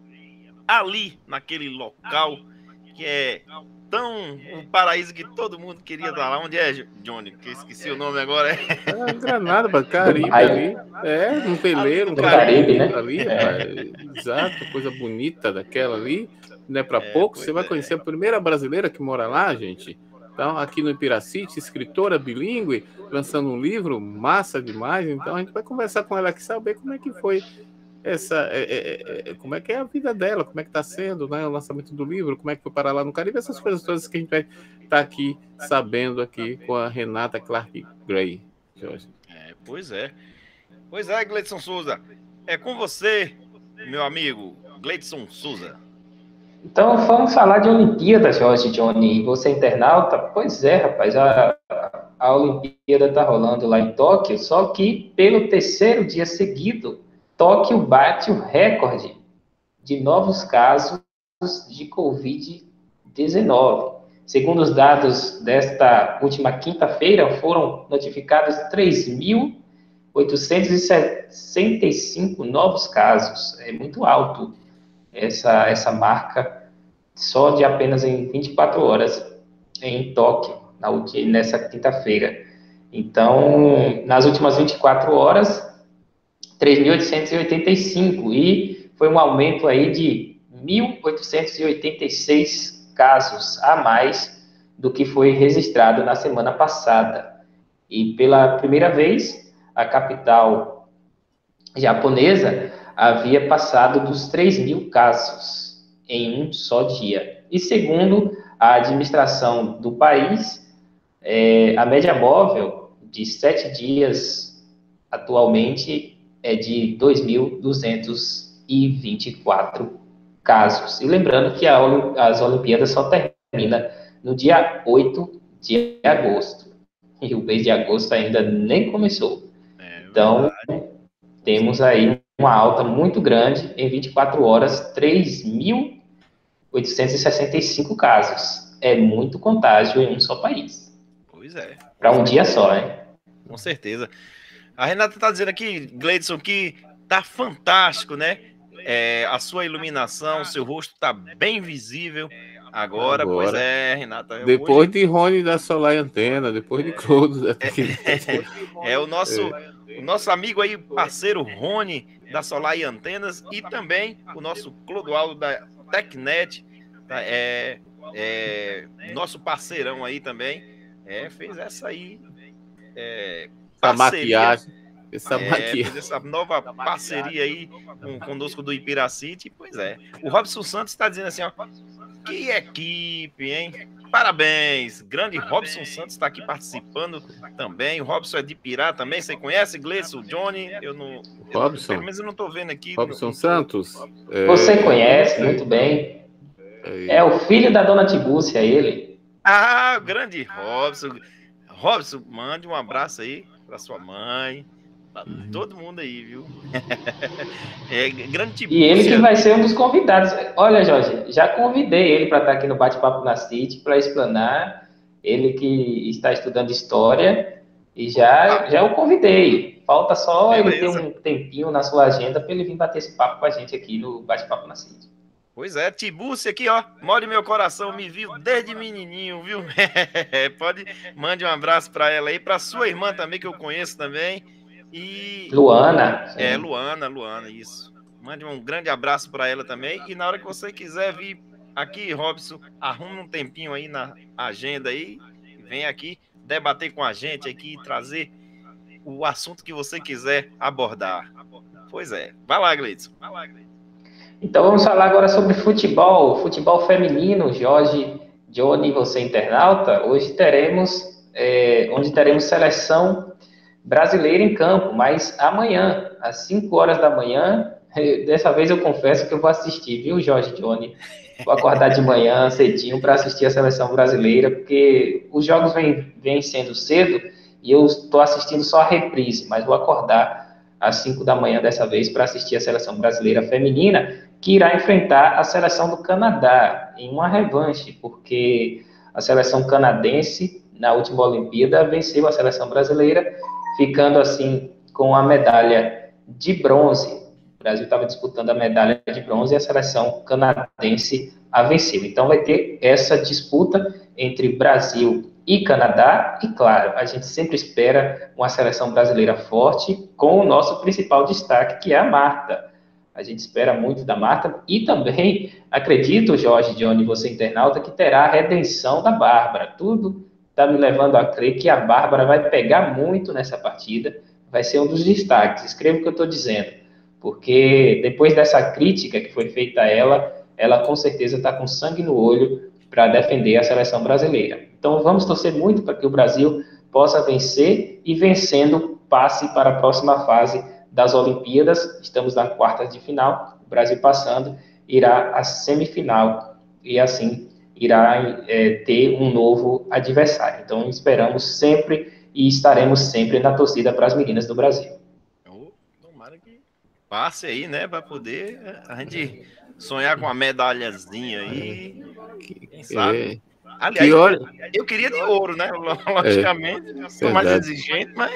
ali, naquele local que é tão um paraíso que todo mundo queria estar lá. Onde é, Johnny? Que esqueci o nome agora. É Granada, para Caribe ali. É, um veleiro, um Caribe, né? Ali, é. Exato, coisa bonita daquela ali. Não é para é, pouco. Você vai conhecer é. a primeira brasileira que mora lá, gente. Então, aqui no Piracite, escritora bilíngue, lançando um livro, massa demais. Então, a gente vai conversar com ela aqui, saber como é que foi essa, é, é, é, como é que é a vida dela, como é que está sendo, né, o lançamento do livro, como é que foi parar lá no Caribe, essas coisas todas que a gente vai estar tá aqui sabendo aqui com a Renata Clark Gray. Jorge. É, pois é. Pois é, Gleidson Souza. É com você, meu amigo Gleidson Souza. Então, vamos falar de Olimpíada, Jorge, Johnny. Você, internauta? Pois é, rapaz. A, a Olimpíada está rolando lá em Tóquio, só que pelo terceiro dia seguido, Tóquio bate o recorde de novos casos de covid dezenove. Segundo os dados desta última quinta-feira, foram notificados três mil oitocentos e sessenta e cinco novos casos. É muito alto essa, essa marca, só de apenas em vinte e quatro horas em Tóquio, na, nessa quinta-feira. Então, nas últimas vinte e quatro horas, três mil oitocentos e oitenta e cinco, e foi um aumento aí de mil oitocentos e oitenta e seis casos a mais do que foi registrado na semana passada. E pela primeira vez, a capital japonesa havia passado dos três mil casos em um só dia. E segundo a administração do país, é, a média móvel de sete dias atualmente é de dois mil duzentos e vinte e quatro casos. E lembrando que a, as Olimpíadas só terminam no dia oito de agosto. E o mês de agosto ainda nem começou. É, então, temos aí uma alta muito grande, em vinte e quatro horas, três mil oitocentos e sessenta e cinco casos. É muito contágio em um só país. Pois é. Para um dia só, né? Com certeza. A Renata está dizendo aqui, Gleidson, que tá fantástico, né? É, a sua iluminação, o seu rosto está bem visível agora, agora. Pois é, Renata. Depois hoje... de Rony da Solar e Antena, depois de Clodo. É, é o nosso... É. O nosso amigo aí, parceiro Rony, da Solar e Antenas, e também o nosso Clodoaldo da Tecnet, tá, é, é, nosso parceirão aí também, é, fez essa aí, é, parceria, essa maquiagem, essa, é, maquiagem. Fez essa nova parceria aí com, conosco do Ipiracite, pois é. O Robson Santos está dizendo assim, ó, que equipe, hein? parabéns. Grande Robson Santos está aqui participando também. O Robson é de Pirá também. Você conhece, Gleison, Johnny? Eu não. Robson. Eu, pelo menos eu não estou vendo aqui. Robson no... Santos. É... Você conhece muito bem. É o filho da dona Tibúcia, ele. Ah, o grande Robson. Robson, mande um abraço aí para sua mãe. Uhum. Todo mundo aí, viu? É, grande Tibúcia. E ele que vai ser um dos convidados. Olha, Jorge, já convidei ele para estar aqui no Bate-Papo na City para explanar. Ele que está estudando história e já, ah. já o convidei. Falta só Beleza. ele ter um tempinho na sua agenda para ele vir bater esse papo com a gente aqui no Bate-Papo na City. Pois é, Tibúcia aqui, ó, mora em meu coração, me viu desde menininho, viu? Pode, mande um abraço para ela aí, para sua irmã também, que eu conheço também. E... Luana. Sim. É, Luana, Luana, isso. Mande um grande abraço para ela também. E na hora que você quiser vir aqui, Robson, arrume um tempinho aí na agenda aí, vem aqui debater com a gente aqui, trazer o assunto que você quiser abordar. Pois é. Vai lá, Gleison. Vai lá, Gleison. Então vamos falar agora sobre futebol, futebol feminino. Jorge, Johnny, você internauta, hoje teremos, é, onde teremos seleção brasileira em campo, mas amanhã, às cinco horas da manhã, dessa vez eu confesso que eu vou assistir, viu, Jorge, Johnny? Vou acordar de manhã cedinho para assistir a seleção brasileira, porque os jogos vêm, vêm sendo cedo e eu estou assistindo só a reprise, mas vou acordar às cinco da manhã dessa vez para assistir a seleção brasileira feminina, que irá enfrentar a seleção do Canadá em uma revanche, porque a seleção canadense, na última Olimpíada, venceu a seleção brasileira, ficando assim com a medalha de bronze. O Brasil estava disputando a medalha de bronze e a seleção canadense a venceu. Então vai ter essa disputa entre Brasil e Canadá, e claro, a gente sempre espera uma seleção brasileira forte, com o nosso principal destaque, que é a Marta. A gente espera muito da Marta, e também acredito, Jorge, Johnny, você internauta, que terá a redenção da Bárbara. Tudo está me levando a crer que a Bárbara vai pegar muito nessa partida, vai ser um dos destaques. Escreva o que eu estou dizendo, porque depois dessa crítica que foi feita a ela, ela com certeza está com sangue no olho para defender a seleção brasileira. Então vamos torcer muito para que o Brasil possa vencer e, vencendo, passe para a próxima fase das Olimpíadas. Estamos na quarta de final, o Brasil passando, irá à semifinal e assim irá é, ter um novo adversário. Então esperamos sempre e estaremos sempre na torcida para as meninas do Brasil. Tomara que passe aí, né, para poder a gente sonhar com uma medalhazinha aí, quem sabe. É. Aliás, hora... eu queria de ouro, né? Logicamente, é, sou mais exigente, mas...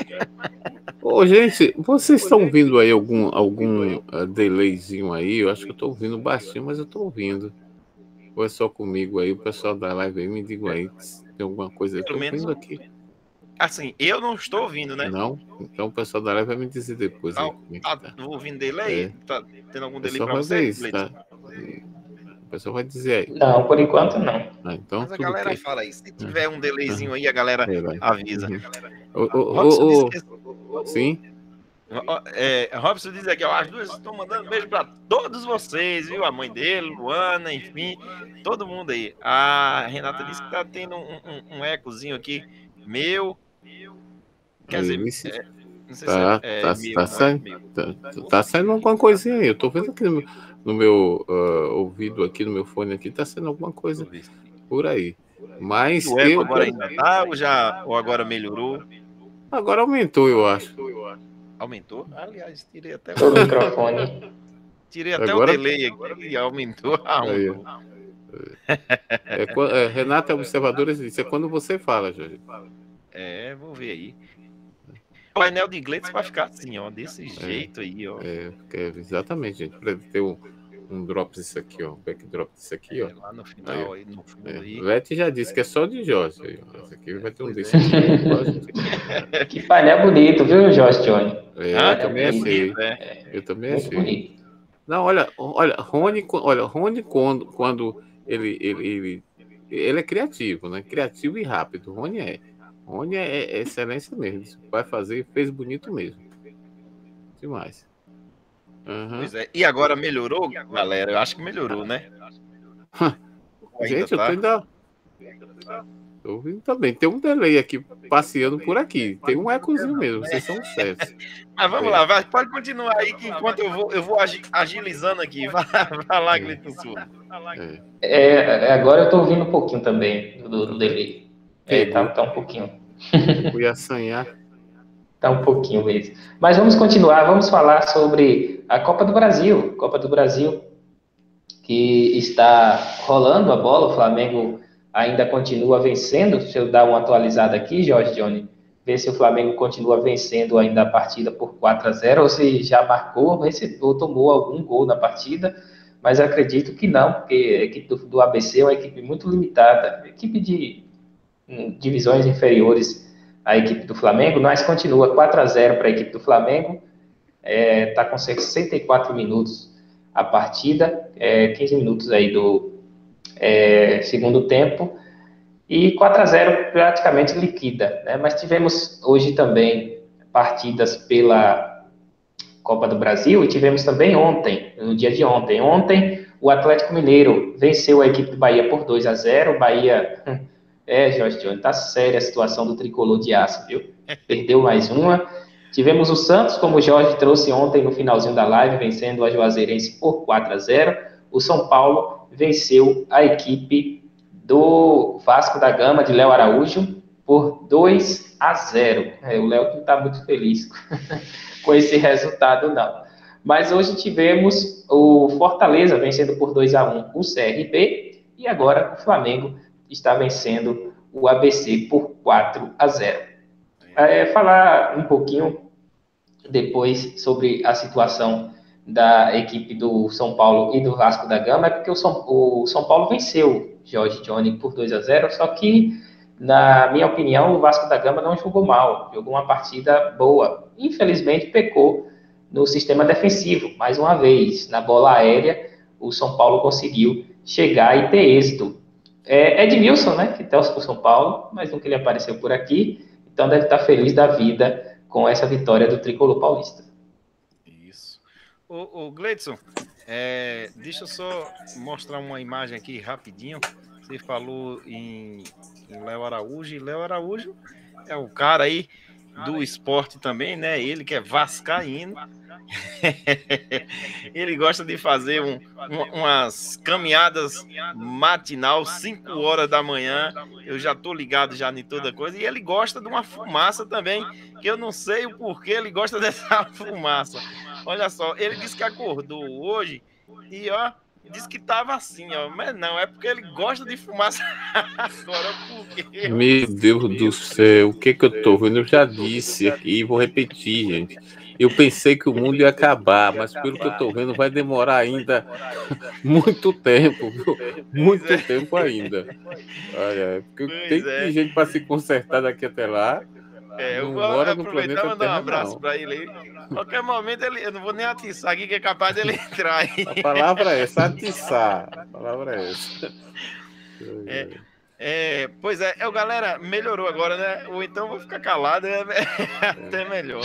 Ô, gente, vocês estão ouvindo aí algum, algum uh, delayzinho aí? Eu acho que eu estou ouvindo baixinho, mas eu estou ouvindo. Ou é só comigo aí? O pessoal da live aí, me diga aí se tem alguma coisa aí. Estou ouvindo aqui. Assim, eu não estou ouvindo, né? Não? Então o pessoal da live vai me dizer depois. Não, aí, tá, tá ouvindo delay? É. Tá tendo algum delay para você? Isso, tá? O pessoal vai dizer aí. Não, por enquanto não. Ah, então, mas a galera que... fala isso. Se tiver um delayzinho aí, a galera é, avisa. Uhum. O, o, o, o... Sim? É, Robson diz aqui, ó, as duas estão mandando beijo para todos vocês, viu? A mãe dele, Luana, enfim, todo mundo aí. A Renata disse que tá tendo um, um, um ecozinho aqui, meu. Quer dizer, é, não sei tá, se é, tá, meu, tá, saindo, tá, tá saindo alguma coisinha aí. Eu tô vendo aqui no, no meu uh, ouvido, aqui no meu fone aqui, tá saindo alguma coisa por aí. Mas o eco eu agora ainda tá, ou, já, ou agora melhorou? Agora aumentou, eu acho. Aumentou? Aliás, tirei até o microfone. Tirei até agora... o delay aqui e aumentou. Aí, é, é, Renata é observadora, disse, é quando você fala, Jorge. É, vou ver aí. O painel de inglês vai ficar assim, ó, desse jeito é, aí, ó. É, é, exatamente, gente. Para ter um, um drop disso aqui, ó. Um backdrop disso aqui, é, ó. Lá no final, aí, aí no fundo é. aí. Vete já disse que é só de Jorge. Esse aqui vai ter um desse aqui. Que painel bonito, viu, Jorge Johnny? É, ah, eu também achei. É. Eu também Muito achei. Bonito. Não, olha, olha, Rony, olha, Rony quando, quando ele, ele, ele, ele é criativo, né? Criativo e rápido. Rony é. Rony é, é excelência mesmo. Vai fazer, fez bonito mesmo. Demais. Uhum. Pois é. E agora melhorou, galera? Eu acho que melhorou, né? Gente, tá... eu tô ainda. Tô ouvindo também. Tem um delay aqui passeando por aqui. Tem um ecozinho mesmo, vocês são certos. Mas vamos é. lá, vai, pode continuar aí que enquanto eu vou, eu vou agilizando aqui. Vai, vai lá, Gleison Souza. É. É, agora eu tô ouvindo um pouquinho também do, do delay. É, tá, tá um pouquinho. Eu ia assanhar. Tá um pouquinho mesmo. Mas vamos continuar, vamos falar sobre a Copa do Brasil. Copa do Brasil que está rolando a bola, o Flamengo ainda continua vencendo. Se eu dar uma atualizada aqui, Jorge Johnny, ver se o Flamengo continua vencendo ainda a partida por quatro a zero, ou se já marcou, recebeu, tomou algum gol na partida, mas acredito que não, porque a equipe do, do A B C é uma equipe muito limitada, equipe de um, divisões inferiores à equipe do Flamengo, mas continua quatro a zero para a equipe do Flamengo, está é, com sessenta e quatro minutos a partida, é, quinze minutos aí do É, segundo tempo, e quatro a zero praticamente liquida, né? Mas tivemos hoje também partidas pela Copa do Brasil, e tivemos também ontem, no dia de ontem. Ontem, o Atlético Mineiro venceu a equipe do Bahia por dois a zero. Bahia, é, Jorge Johnny, tá séria a situação do tricolor de aço, viu? Perdeu mais uma. Tivemos o Santos, como o Jorge trouxe ontem no finalzinho da live, vencendo a Juazeirense por quatro a zero. O São Paulo venceu a equipe do Vasco da Gama, de Léo Araújo, por dois a zero. É, o Léo não está muito feliz com esse resultado, não. Mas hoje tivemos o Fortaleza vencendo por dois a um o C R B, e agora o Flamengo está vencendo o A B C por quatro a zero. É, falar um pouquinho depois sobre a situação da equipe do São Paulo e do Vasco da Gama, é porque o São, o São Paulo venceu Jorge Johnny por dois a zero, só que, na minha opinião, o Vasco da Gama não jogou mal, jogou uma partida boa. Infelizmente, pecou no sistema defensivo, mais uma vez. Na bola aérea, o São Paulo conseguiu chegar e ter êxito. É Edmilson, né, que torce para o São Paulo, mas nunca ele apareceu por aqui, então deve estar feliz da vida com essa vitória do tricolor paulista. Ô, ô Gleison, é, deixa eu só mostrar uma imagem aqui rapidinho. Você falou em, em Léo Araújo, e Léo Araújo é o cara aí do esporte também, né? Ele que é vascaíno. Ele gosta de fazer um, um, umas caminhadas matinal, cinco horas da manhã. Eu já tô ligado já em toda coisa. E ele gosta de uma fumaça também, que eu não sei o porquê ele gosta dessa fumaça. Olha só, ele disse que acordou hoje e, ó, disse que tava assim, ó. Mas não, é porque ele gosta de fumaça agora, por quê? Meu Deus do céu, o que que eu tô vendo? Eu já disse aqui, vou repetir, gente. Eu pensei que o mundo ia acabar, mas pelo que eu tô vendo, vai demorar ainda muito tempo, viu? Muito tempo ainda. Olha, porque tem é. gente para se consertar daqui até lá. É, eu vou aproveitar e mandar um abraço para ele aí. Qualquer momento ele, eu não vou nem atiçar aqui, que é capaz dele entrar aí. A palavra é essa, atiçar. A palavra é essa. É, é, pois é, é, galera, melhorou agora, né? Ou então eu vou ficar calado, é, é até melhor.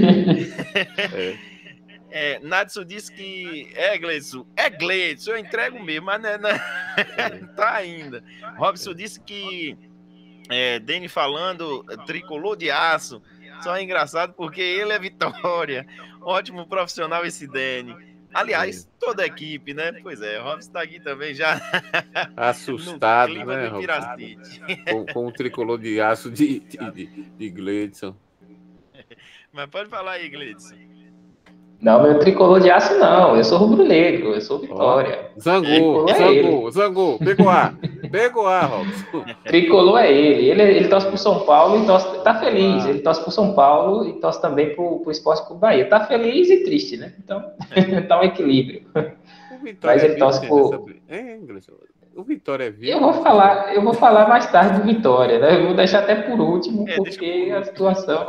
É. É, Nadson disse que é Gleison, é Gleison, eu entrego mesmo, mas não, não tá ainda. Robson disse que É, Dene falando, tricolor de aço, só é engraçado porque ele é Vitória. Ótimo profissional esse Dene. Aliás, toda a equipe, né? Pois é, o Robson está aqui também já. Assustado, né, com, com o tricolor de aço de, de, de, de Gleison. Mas pode falar aí, Gleison. Não, meu tricolor de aço não, eu sou rubro-negro, eu sou Vitória. Oh, zangou, zangou, é zangou, pegou ar, pegou ar, Robson. Tricolor é ele, ele, ele torce pro São Paulo e torce, tá feliz, ele torce pro São Paulo e torce também pro, pro Esporte pro Bahia. Tá feliz e triste, né? Então, tá um equilíbrio. Mas ele torce pro... É, o Vitória é vivo. Eu vou falar, eu vou falar mais tarde do Vitória, né? Eu vou deixar até por último, é, porque a situação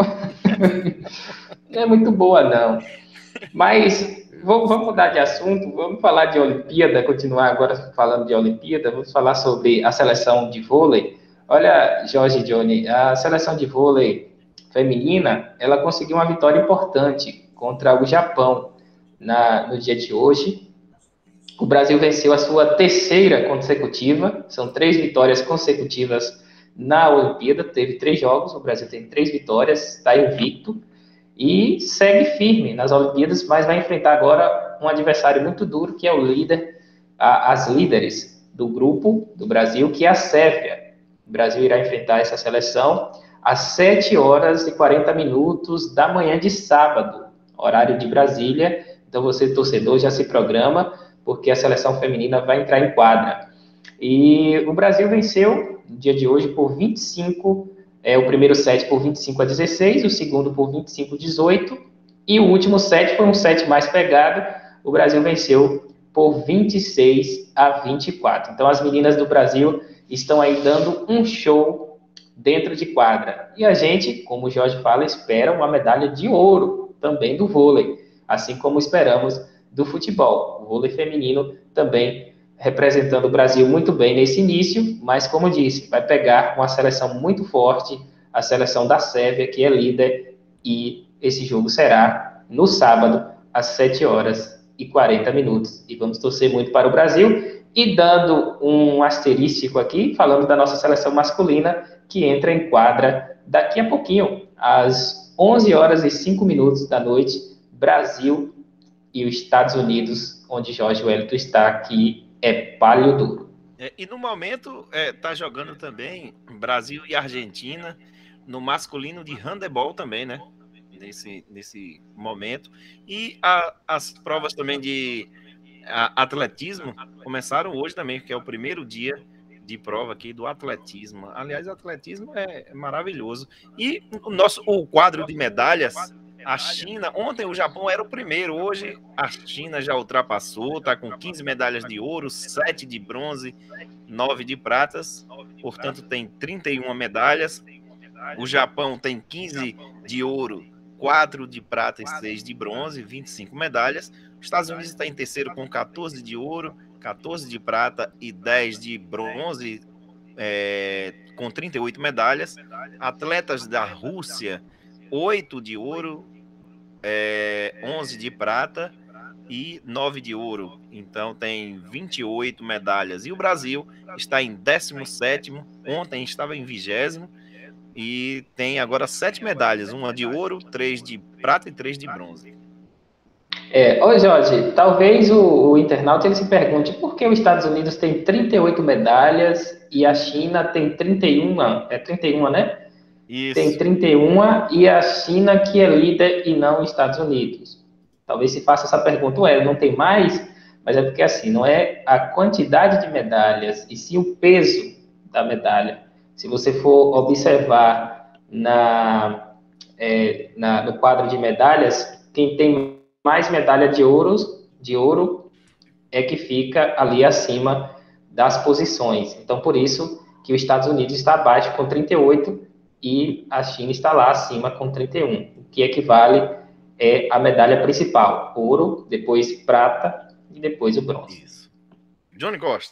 não é muito boa, não. Mas vamos mudar de assunto, vamos falar de Olimpíada, continuar agora falando de Olimpíada, vamos falar sobre a seleção de vôlei. Olha, Jorge Johnny, a seleção de vôlei feminina, ela conseguiu uma vitória importante contra o Japão na, no dia de hoje. O Brasil venceu a sua terceira consecutiva, são três vitórias consecutivas na Olimpíada, teve três jogos, o Brasil tem três vitórias, está invicto e segue firme nas Olimpíadas, mas vai enfrentar agora um adversário muito duro, que é o líder, a, as líderes do grupo do Brasil, que é a Sérvia. O Brasil irá enfrentar essa seleção às sete horas e quarenta minutos da manhã de sábado, horário de Brasília. Então você, torcedor, já se programa, porque a seleção feminina vai entrar em quadra. E o Brasil venceu no dia de hoje por vinte e cinco, é, o primeiro set por vinte e cinco a dezesseis, o segundo por vinte e cinco a dezoito, e o último set foi um set mais pegado, o Brasil venceu por vinte e seis a vinte e quatro. Então as meninas do Brasil estão aí dando um show dentro de quadra. E a gente, como o Jorge fala, espera uma medalha de ouro também do vôlei, assim como esperamos do futebol. O vôlei feminino também representando o Brasil muito bem nesse início, mas, como disse, vai pegar uma seleção muito forte, a seleção da Sérvia, que é líder, e esse jogo será no sábado, às sete horas e quarenta minutos. E vamos torcer muito para o Brasil. E dando um asterístico aqui, falando da nossa seleção masculina, que entra em quadra daqui a pouquinho, às onze horas e cinco minutos da noite, Brasil e os Estados Unidos, onde Jorge Wellington está, aqui é palho duro. É, e no momento está é, jogando também Brasil e Argentina no masculino de handebol também, né? Nesse, nesse momento. E a, as provas também de a, atletismo começaram hoje também, que é o primeiro dia de prova aqui do atletismo. Aliás, o atletismo é, é maravilhoso. E o nosso o quadro de medalhas, a China, ontem o Japão era o primeiro, hoje a China já ultrapassou, está com quinze medalhas de ouro, sete de bronze, nove de pratas, portanto tem trinta e uma medalhas. O Japão tem quinze de ouro, quatro de prata e seis de bronze, vinte e cinco medalhas. Os Estados Unidos está em terceiro com quatorze de ouro, quatorze de prata e dez de bronze, é, com trinta e oito medalhas. Atletas da Rússia, oito de ouro, é, onze de prata e nove de ouro. Então tem vinte e oito medalhas. E o Brasil está em décimo sétimo, ontem estava em vigésimo, e tem agora sete medalhas, uma de ouro, três de prata e três de bronze. É, ô Jorge, talvez o, o internauta ele se pergunte por que os Estados Unidos tem trinta e oito medalhas e a China tem trinta e um, é trinta e um, né? Isso. Tem trinta e um e a China que é líder e não os Estados Unidos. Talvez se faça essa pergunta, ué, não tem mais? Mas é porque assim, não é a quantidade de medalhas e sim o peso da medalha. Se você for observar na, é, na, no quadro de medalhas, quem tem mais medalha de ouro, de ouro é que fica ali acima das posições. Então, por isso que os Estados Unidos está abaixo com trinta e oito e a China está lá acima com trinta e um. O que equivale é a medalha principal, ouro, depois prata e depois o bronze. Isso. Johnny Costa.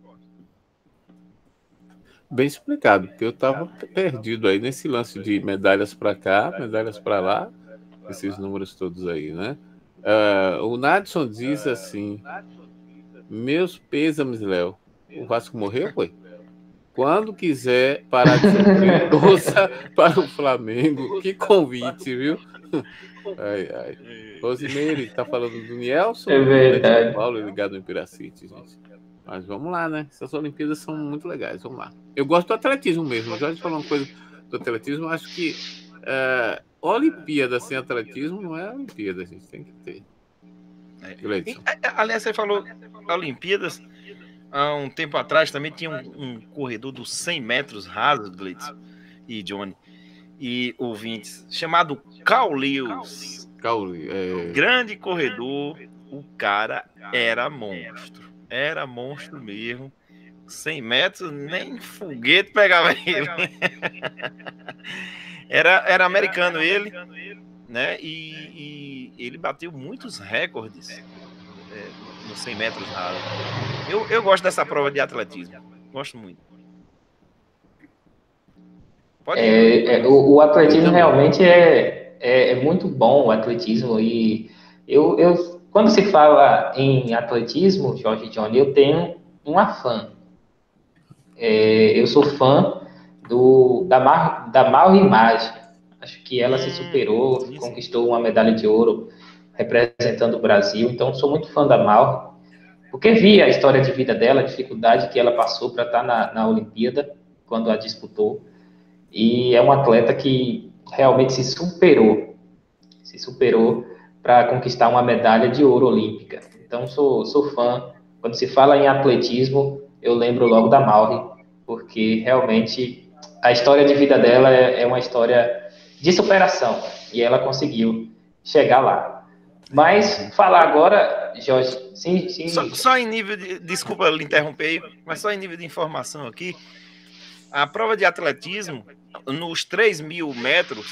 Bem explicado, porque eu estava perdido aí nesse lance de medalhas para cá, medalhas para lá, esses números todos aí, né? Uh, o Nadson diz assim: meus pêsames, Léo. O Vasco morreu, foi? Quando quiser parar de sofrer, torça para o Flamengo. Que convite, viu? Ai, ai. Rosimeire, tá falando do Nielson? É verdade. São Paulo ligado no Piracite, gente. Mas vamos lá, né? Essas Olimpíadas são muito legais, vamos lá. Eu gosto do atletismo mesmo. O Jorge falou uma coisa do atletismo, acho que uh, Olimpíada sem atletismo não é Olimpíada, a gente tem que ter. É. E, aliás, você falou Olimpíadas, há um tempo atrás também tinha um, um corredor dos cem metros rasos, Gleitson e Johnny, e ouvintes, chamado Carl Lewis. Carl, é... Grande corredor, o cara era monstro. Era monstro mesmo. cem metros, nem foguete pegava ele. Era, era americano ele, né? E, e ele bateu muitos recordes é, nos cem metros rasos. Eu, eu gosto dessa prova de atletismo. Gosto muito. Pode é, é, o, o atletismo realmente é, é, é muito bom, o atletismo. E eu, eu quando se fala em atletismo, Jorge Johnny, eu tenho uma fã. É, eu sou fã do, da, Mar, da Mauri Maggi. Acho que ela se superou, conquistou uma medalha de ouro representando o Brasil. Então, sou muito fã da Mauri, porque vi a história de vida dela, a dificuldade que ela passou para estar na, na Olimpíada, quando a disputou. E é um atleta que realmente se superou, se superou para conquistar uma medalha de ouro olímpica. Então, sou, sou fã. Quando se fala em atletismo, eu lembro logo da Mauri, porque realmente a história de vida dela é, é uma história de superação, e ela conseguiu chegar lá. Mas falar agora, Jorge, sim, sim. Só, só em nível de, desculpa lhe interromper, mas só em nível de informação aqui, a prova de atletismo, nos três mil metros,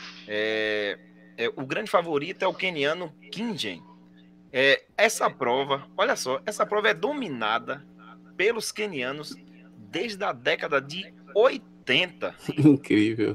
é, é, o grande favorito é o queniano Kingen. É, essa prova, olha só, essa prova é dominada pelos quenianos desde a década de oitenta. Incrível.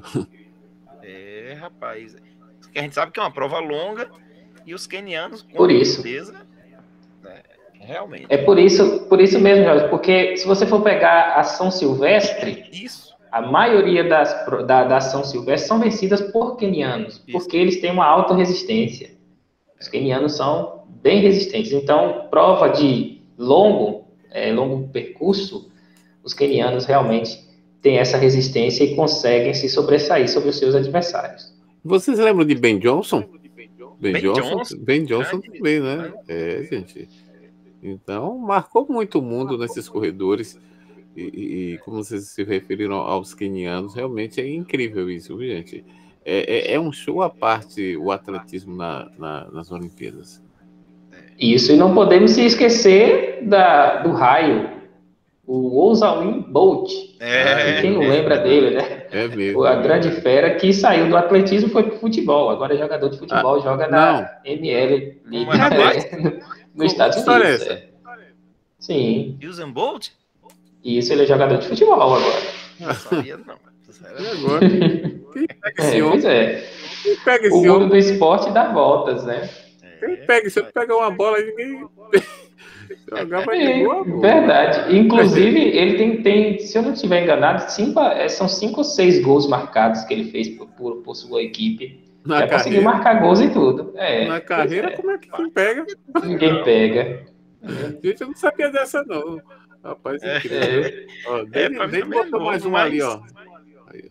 É, rapaz. A gente sabe que é uma prova longa e os quenianos, com por isso. certeza, é, realmente. É por isso, por isso mesmo, Jorge, porque se você for pegar a São Silvestre, isso. A maioria das, da, da São Silvestre são vencidas por quenianos, isso. Porque eles têm uma alta resistência. Os quenianos são bem resistentes. Então, prova de longo, é, longo percurso, os quenianos realmente têm essa resistência e conseguem se sobressair sobre os seus adversários. Vocês lembram de Ben Johnson? Ben, Ben Johnson, Johnson, Ben Johnson também, né? É, gente. Então, marcou muito o mundo nesses corredores. E, e, e como vocês se referiram aos quenianos, realmente é incrível isso, viu, gente? É, é, é um show à parte o atletismo na, na, nas Olimpíadas. Isso, e não podemos se esquecer da, do raio, o Usain Bolt. É, quem não é, lembra é, dele, né? É mesmo. A grande fera que saiu do atletismo foi pro futebol. Agora é jogador de futebol, ah, joga na não. M L League, é, no, no Estados Unidos. É. Sim. Usain Bolt? Isso, ele é jogador de futebol agora. Não sabia, não. E agora? Quem pega esse é, homem? Pois é. Quem pega esse o mundo homem? do esporte dá voltas, né? Quem pega? Se eu pegar uma bola, ninguém... Jogar vai é, de boa, verdade. Inclusive, ele tem, tem, se eu não estiver enganado, cinco, são cinco ou seis gols marcados que ele fez por, por, por sua equipe. Na Já carreira. Conseguiu marcar gols e tudo. É, Na carreira, é. Como é que quem pega? Ninguém pega. Gente, eu não sabia dessa, não. Rapaz, é incrível. É. Ó, dele, é, dele botou novo, mais um mas... ali, ó. Aí.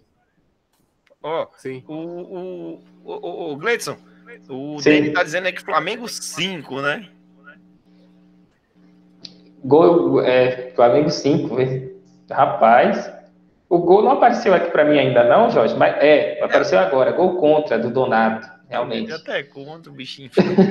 Ó, Sim. O, o, o, o Gleidson, o Dani tá dizendo é que Flamengo cinco, né? Gol, é, Flamengo cinco, rapaz. O gol não apareceu aqui para mim ainda não, Jorge, mas é, apareceu é. agora. Gol contra do Donato, realmente. Até contra o bichinho.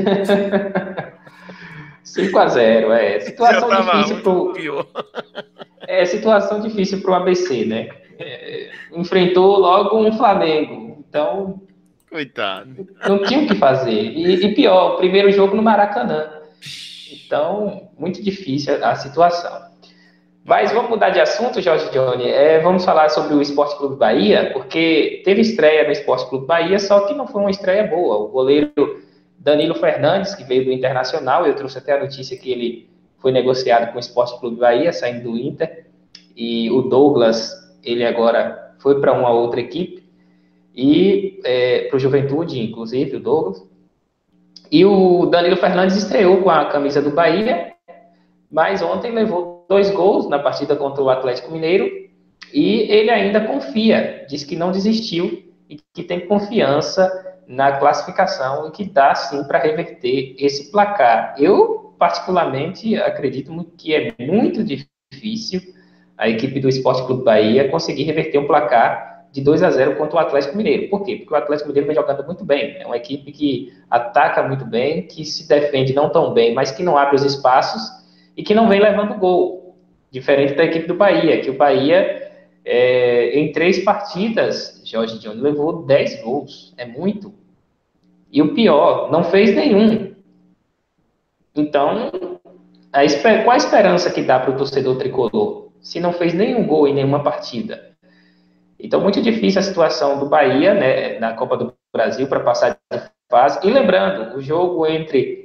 cinco a zero, é. Situação difícil pro... É, situação difícil para o A B C, né? É, enfrentou logo um Flamengo, então... Coitado. Não tinha o que fazer. E, e pior, o primeiro jogo no Maracanã. Então, muito difícil a situação. Mas vamos mudar de assunto, Jorge Johnny. É, vamos falar sobre o Esporte Clube Bahia, porque teve estreia no Esporte Clube Bahia, só que não foi uma estreia boa. O goleiro Danilo Fernandes, que veio do Internacional, eu trouxe até a notícia que ele foi negociado com o Esporte Clube Bahia, saindo do Inter, e o Douglas, ele agora foi para uma outra equipe, e é, para o Juventude, inclusive, o Douglas. E o Danilo Fernandes estreou com a camisa do Bahia, mas ontem levou dois gols na partida contra o Atlético Mineiro, e ele ainda confia, diz que não desistiu, e que tem confiança na classificação e que dá, sim, para reverter esse placar. Eu, particularmente, acredito que é muito difícil a equipe do Esporte Clube Bahia conseguir reverter um placar de dois a zero contra o Atlético Mineiro. Por quê? Porque o Atlético Mineiro vem jogando muito bem. É uma equipe que ataca muito bem, que se defende não tão bem, mas que não abre os espaços e que não vem levando gol. Diferente da equipe do Bahia, que o Bahia, é, em três partidas, Jorge Johnny levou dez gols. É muito. E o pior, não fez nenhum. Então, a esper- qual a esperança que dá para o torcedor tricolor se não fez nenhum gol em nenhuma partida? Então, muito difícil a situação do Bahia, né, na Copa do Brasil para passar de fase. E lembrando, o jogo entre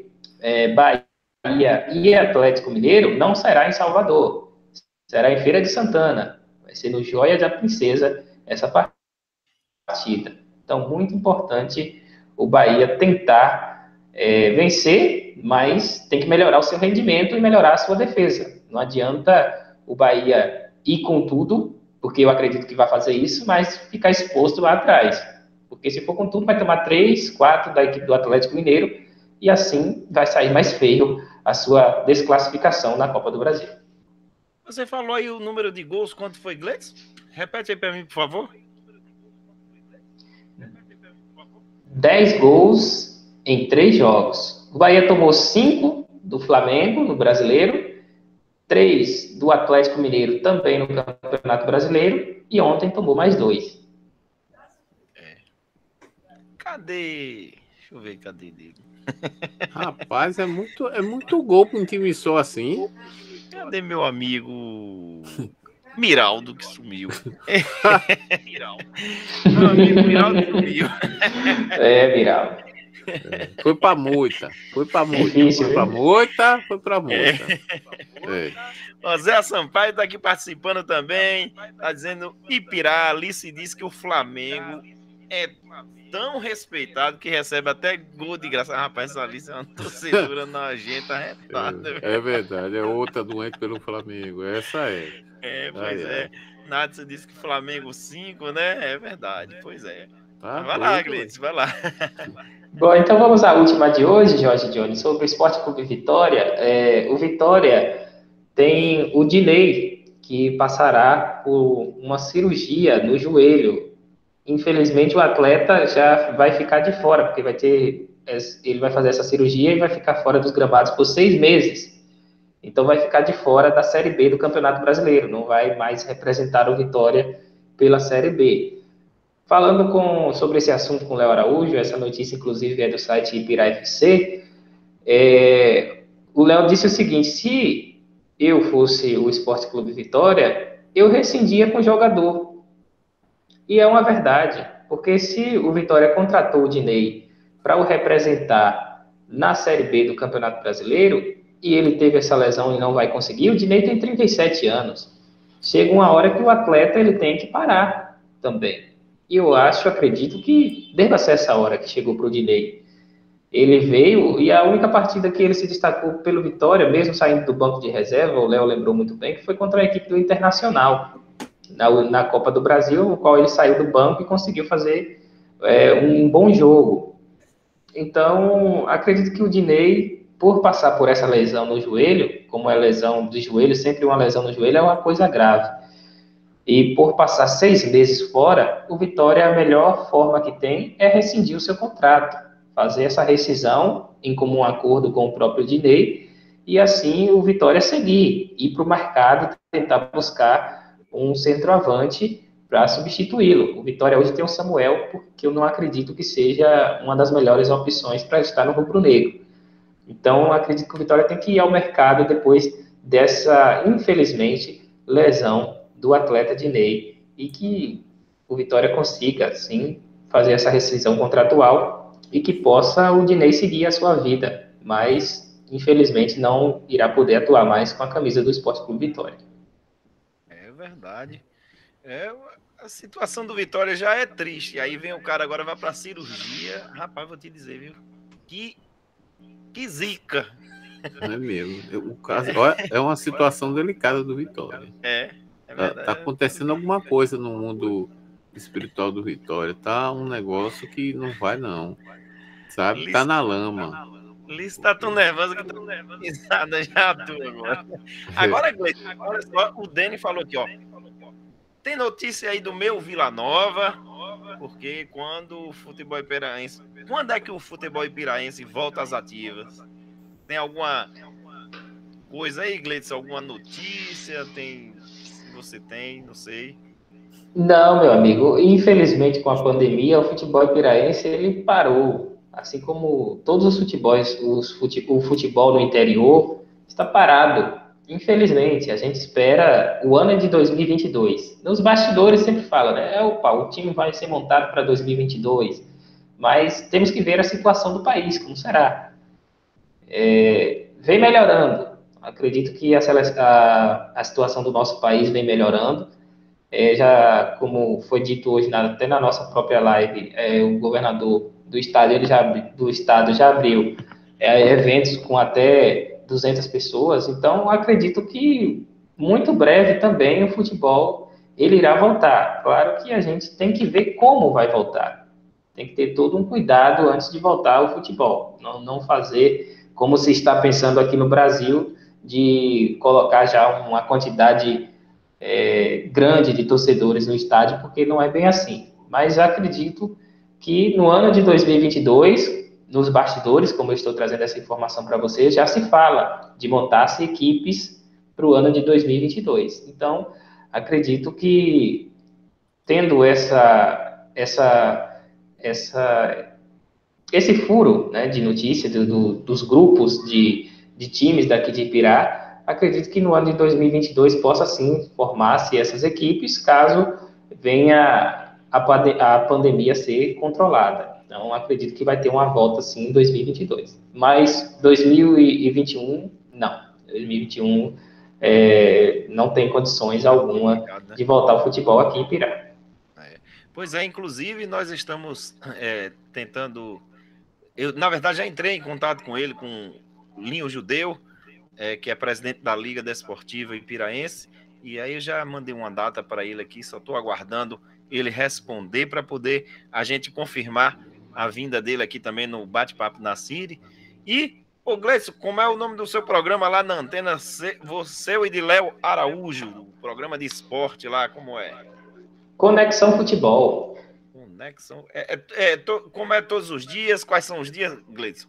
é, Bahia e Atlético Mineiro não será em Salvador, será em Feira de Santana, vai ser no Joia da Princesa essa partida. Então, muito importante o Bahia tentar é, vencer, mas tem que melhorar o seu rendimento e melhorar a sua defesa. Não adianta o Bahia ir com tudo, porque eu acredito que vai fazer isso, mas ficar exposto lá atrás. Porque se for com tudo, vai tomar três, quatro da equipe do Atlético Mineiro e assim vai sair mais feio a sua desclassificação na Copa do Brasil. Você falou aí o número de gols, quanto foi, Gleitson? Repete aí para mim, por favor. dez gols em três jogos. O Bahia tomou cinco do Flamengo no Brasileiro, três do Atlético Mineiro também no Campeonato Brasileiro e ontem tomou mais dois. É. Cadê? Deixa eu ver, cadê dele? Rapaz, é muito, é muito gol para um time só assim. Cadê meu amigo Miraldo que sumiu? Miraldo. Meu amigo Miraldo sumiu. É, Miraldo. É, foi pra multa. Foi pra multa. Difícil, foi pra multa, foi pra multa. É. É. O Zé Sampaio tá aqui participando também. Tá dizendo Ipirá, Alice diz que o Flamengo é tão respeitado que recebe até gol de graça. Rapaz, essa Alice é uma torcedora nojenta, retada. É, é verdade, é outra doente pelo Flamengo. Essa é. É, pois ah, é. é. Nádia disse que Flamengo cinco, né? É verdade, pois é. Tá, vai lá, Gleice, vai lá. Bom, então vamos à última de hoje, Jorge Jones, sobre o Esporte Clube Vitória. É, o Vitória tem o Dinei, que passará por uma cirurgia no joelho. Infelizmente, o atleta já vai ficar de fora, porque vai ter, ele vai fazer essa cirurgia e vai ficar fora dos gramados por seis meses. Então, vai ficar de fora da Série B do Campeonato Brasileiro, não vai mais representar o Vitória pela Série B. Falando com, sobre esse assunto com o Léo Araújo, essa notícia, inclusive, é do site Ipirá F C, é, o Léo disse o seguinte: se eu fosse o Esporte Clube Vitória, eu rescindia com o jogador. E é uma verdade, porque se o Vitória contratou o Dinei para o representar na Série B do Campeonato Brasileiro, e ele teve essa lesão e não vai conseguir, o Dinei tem trinta e sete anos. Chega uma hora que o atleta ele tem que parar também. E eu acho, acredito que deva ser essa hora que chegou para o Dinei. Ele veio, e a única partida que ele se destacou pelo Vitória, mesmo saindo do banco de reserva, o Léo lembrou muito bem, que foi contra a equipe do Internacional, na, na Copa do Brasil, no qual ele saiu do banco e conseguiu fazer é, um bom jogo. Então, acredito que o Dinei, por passar por essa lesão no joelho, como é lesão do joelho, sempre uma lesão no joelho é uma coisa grave. E por passar seis meses fora, o Vitória, a melhor forma que tem é rescindir o seu contrato, fazer essa rescisão em comum acordo com o próprio Dinei, e assim o Vitória seguir, ir para o mercado, tentar buscar um centroavante para substituí-lo. O Vitória hoje tem o Samuel, porque eu não acredito que seja uma das melhores opções para estar no rubro-negro. Então, acredito que o Vitória tem que ir ao mercado depois dessa, infelizmente, lesão do atleta Dinei, e que o Vitória consiga, sim, fazer essa rescisão contratual e que possa o Dinei seguir a sua vida, mas, infelizmente, não irá poder atuar mais com a camisa do Esporte Clube Vitória. É verdade. É, a situação do Vitória já é triste, aí vem o cara agora, vai pra cirurgia, rapaz, vou te dizer, viu, que, que zica. É mesmo, o caso é uma situação delicada do Vitória. É. É tá, tá acontecendo alguma coisa no mundo espiritual do Vitória. Tá um negócio que não vai, não. Sabe? Liz, tá na lama. Liz tá tão nervosa que tá nervosada já atua agora. Agora, Gleice, agora só, o Dani falou aqui, ó. Tem notícia aí do meu Vila Nova, porque quando o futebol ipiraense... Quando é que o futebol ipiraense volta às ativas? Tem alguma coisa aí, Gleice? Alguma notícia? Tem... Você tem, não sei. Não, meu amigo. Infelizmente, com a pandemia, o futebol ipiraense ele parou. Assim como todos os futebols, os fute, o futebol no interior está parado. Infelizmente, a gente espera o ano de dois mil e vinte e dois. Nos bastidores sempre fala, né? Opa, o time vai ser montado para dois mil e vinte e dois. Mas temos que ver a situação do país, como será. é, vem melhorando. Acredito que a, a, a situação do nosso país vem melhorando. É, já, como foi dito hoje, na, até na nossa própria live, é, o governador do estado, ele já, do estado já abriu é, eventos com até duzentas pessoas. Então, acredito que muito breve também o futebol ele irá voltar. Claro que a gente tem que ver como vai voltar. Tem que ter todo um cuidado antes de voltar ao futebol. Não, não fazer como se está pensando aqui no Brasil, de colocar já uma quantidade é, grande de torcedores no estádio, porque não é bem assim. Mas acredito que no ano de dois mil e vinte e dois, nos bastidores, como eu estou trazendo essa informação para vocês, já se fala de montar-se equipes para o ano de dois mil e vinte e dois. Então, acredito que tendo essa, essa, essa, esse furo, né, de notícia do, do, dos grupos de, de times daqui de Ipirá, acredito que no ano de dois mil e vinte e dois possa sim formar-se essas equipes, caso venha a, a pandemia ser controlada. Então, acredito que vai ter uma volta sim em dois mil e vinte e dois. Mas dois mil e vinte e um, não. dois mil e vinte e um é, não tem condições alguma de voltar ao futebol aqui em Ipirá. É. Pois é, inclusive nós estamos é, tentando... Eu, na verdade, já entrei em contato com ele, com o Linho Judeu, é, que é presidente da Liga Desportiva Ipiraense, e aí eu já mandei uma data para ele aqui, só estou aguardando ele responder para poder a gente confirmar a vinda dele aqui também no Bate-Papo na City. E, ô Gleison, como é o nome do seu programa lá na antena, você e de Léo Araújo, o programa de esporte lá, como é? Conexão Futebol. Conexão, é, é, é, to, como é todos os dias? Quais são os dias, Gleison?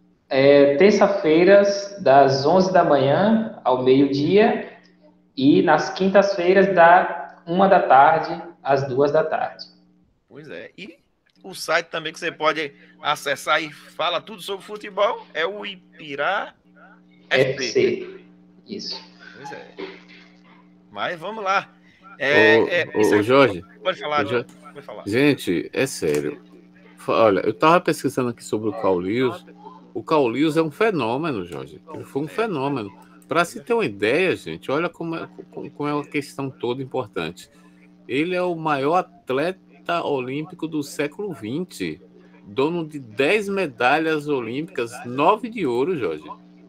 É, terça-feiras, das onze da manhã ao meio-dia, e nas quintas-feiras, da uma da tarde às duas da tarde. Pois é. E o site também que você pode acessar e fala tudo sobre futebol é o Ipirá F C. Isso. Pois é. Mas vamos lá. É, ô, é, ô, ô, Jorge. Pode falar, Jorge. Pode falar. Gente, é sério. Olha, eu estava pesquisando aqui sobre o Caulius. O Caulius é um fenômeno, Jorge. Ele foi um fenômeno. Para se ter uma ideia, gente, olha como é, como é uma questão toda importante. Ele é o maior atleta olímpico do século vinte. Dono de dez medalhas olímpicas, nove de ouro, Jorge.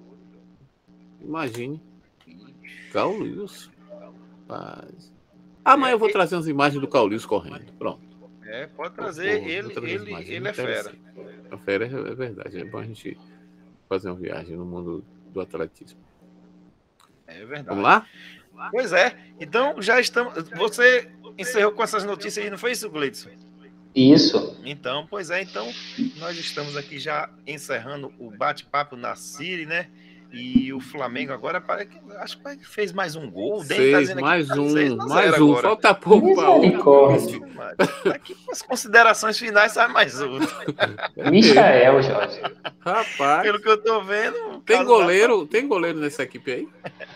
Imagine. Caulius. Paz. Amanhã eu vou trazer umas imagens do Caulius correndo. Pronto. É, pode trazer. Pô, ele trazer ele, ele é fera. A fera é verdade. É bom a gente fazer uma viagem no mundo do atletismo. É verdade. Vamos lá? Pois é. Então, já estamos... Você encerrou com essas notícias aí, não foi isso, Gleison? Isso. Então, pois é. Então, nós estamos aqui já encerrando o bate-papo na City, né? E o Flamengo agora parece que acho que fez mais um gol. Fez tá mais aqui, um, tá mais um. Agora. Falta pouco para o. Aqui com as considerações finais sai mais um. Michael, Jorge. Rapaz. Pelo que eu tô vendo. Tem goleiro, tá... tem goleiro nessa equipe aí?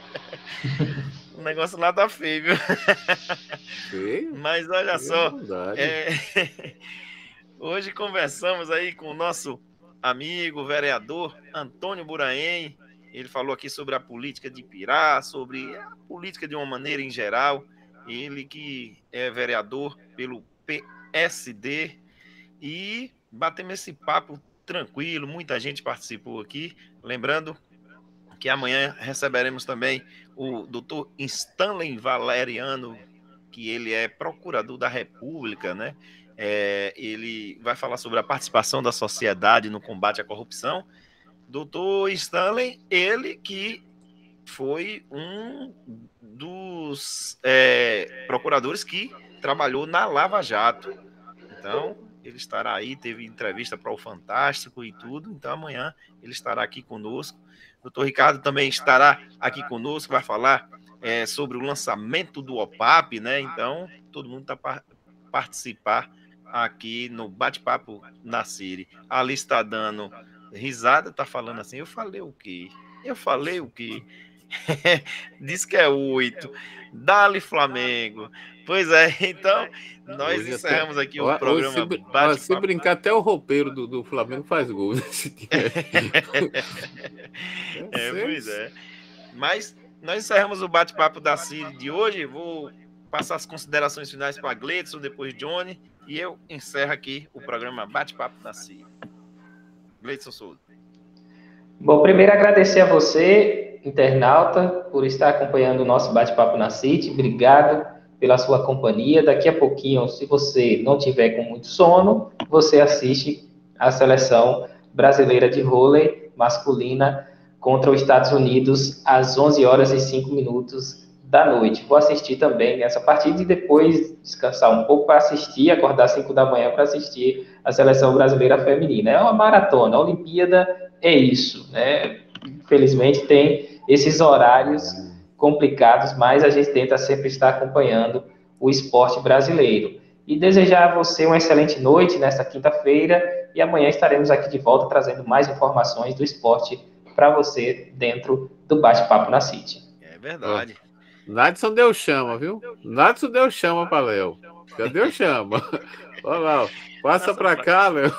O negócio lá tá feio, viu? Feio? Mas olha feio só. É... Hoje conversamos aí com o nosso amigo, vereador Antônio Buraém. Ele falou aqui sobre a política de Ipirá, sobre a política de uma maneira em geral. Ele que é vereador pelo P S D. E batemos esse papo tranquilo, muita gente participou aqui. Lembrando que amanhã receberemos também o doutor Stanley Valeriano, que ele é procurador da República, né? É, ele vai falar sobre a participação da sociedade no combate à corrupção. Doutor Stanley, ele que foi um dos é, procuradores que trabalhou na Lava Jato. Então, ele estará aí, teve entrevista para o Fantástico e tudo. Então, amanhã ele estará aqui conosco. Doutor Ricardo também estará aqui conosco, vai falar é, sobre o lançamento do O P A P, né? Então, todo mundo está para participar aqui no Bate-Papo na City. Ali está dando risada, tá falando assim, eu falei o quê? Eu falei o quê? Diz que é oito. Dali Flamengo. Pois é, então nós Hoje encerramos até, aqui o ó, hoje se, programa brin- ó, se Bate-Papo. brincar, até o roupeiro do, do Flamengo faz gol nesse time. É, pois é. Mas nós encerramos o bate-papo da Ciri de hoje. Vou passar as considerações finais para Gleidson, depois Johnny, e eu encerro aqui o programa Bate-Papo da Ciri. Gleidson Souza. Bom, primeiro agradecer a você, internauta, por estar acompanhando o nosso bate-papo na City. Obrigado pela sua companhia. Daqui a pouquinho, se você não tiver com muito sono, você assiste a seleção brasileira de vôlei masculina contra os Estados Unidos às onze horas e cinco minutos da noite. Vou assistir também essa partida e depois descansar um pouco para assistir, acordar às cinco da manhã para assistir a seleção brasileira feminina. É uma maratona, a Olimpíada é isso, né? Infelizmente tem esses horários complicados, mas a gente tenta sempre estar acompanhando o esporte brasileiro. E desejar a você uma excelente noite nesta quinta-feira e amanhã estaremos aqui de volta trazendo mais informações do esporte para você dentro do Bate-Papo na City. É verdade. Ó, Nadson deu chama, viu? Nadson deu chama para Léo. Já deu chama. Olha lá, ó. Passa para cá, Léo.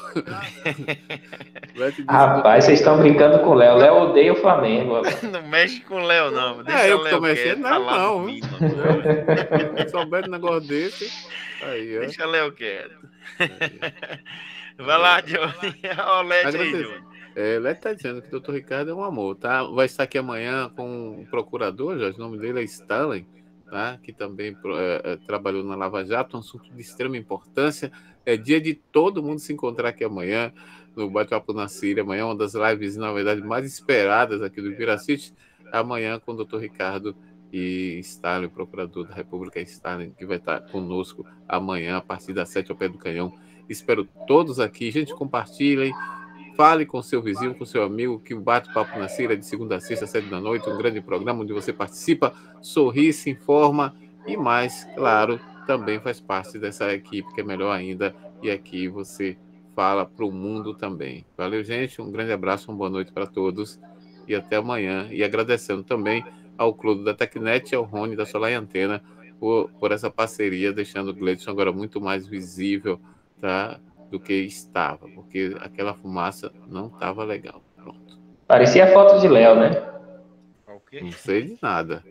Rapaz, vocês estão brincando com o Léo. Léo odeia o Flamengo. Não mexe com o Léo, não. Deixa É, eu o que tô Léo mexendo, quieto, não, falar não. Se souber de negócio desse, aí, ó. Deixa o Léo quieto. Vai lá, Johnny. Olha o Lete aí, Johnny. É, o Lete tá dizendo que o doutor Ricardo é um amor, tá? Vai estar aqui amanhã com o procurador, Jorge, o nome dele é Stanley, tá? Que também é, é, trabalhou na Lava Jato, um assunto de extrema importância. É dia de todo mundo se encontrar aqui amanhã no Bate-Papo na Síria. Amanhã é uma das lives, na verdade, mais esperadas aqui do Piracite. Amanhã com o doutor Ricardo e Stalin, procurador da República Stalin, que vai estar conosco amanhã a partir das sete ao pé do canhão. Espero todos aqui. Gente, compartilhem. Fale com seu vizinho, com seu amigo, que o Bate-Papo na Síria é de segunda a sexta, sete da noite, um grande programa onde você participa, sorri, se informa e mais, claro, também faz parte dessa equipe, que é melhor ainda, e aqui você fala para o mundo também. Valeu, gente, um grande abraço, uma boa noite para todos e até amanhã. E agradecendo também ao Clube da Tecnet e ao Rony da Solar e Antena por, por essa parceria, deixando o Gleidson agora muito mais visível, tá? Do que estava, porque aquela fumaça não estava legal. Pronto. Parecia a foto de Léo, né? Não sei de nada.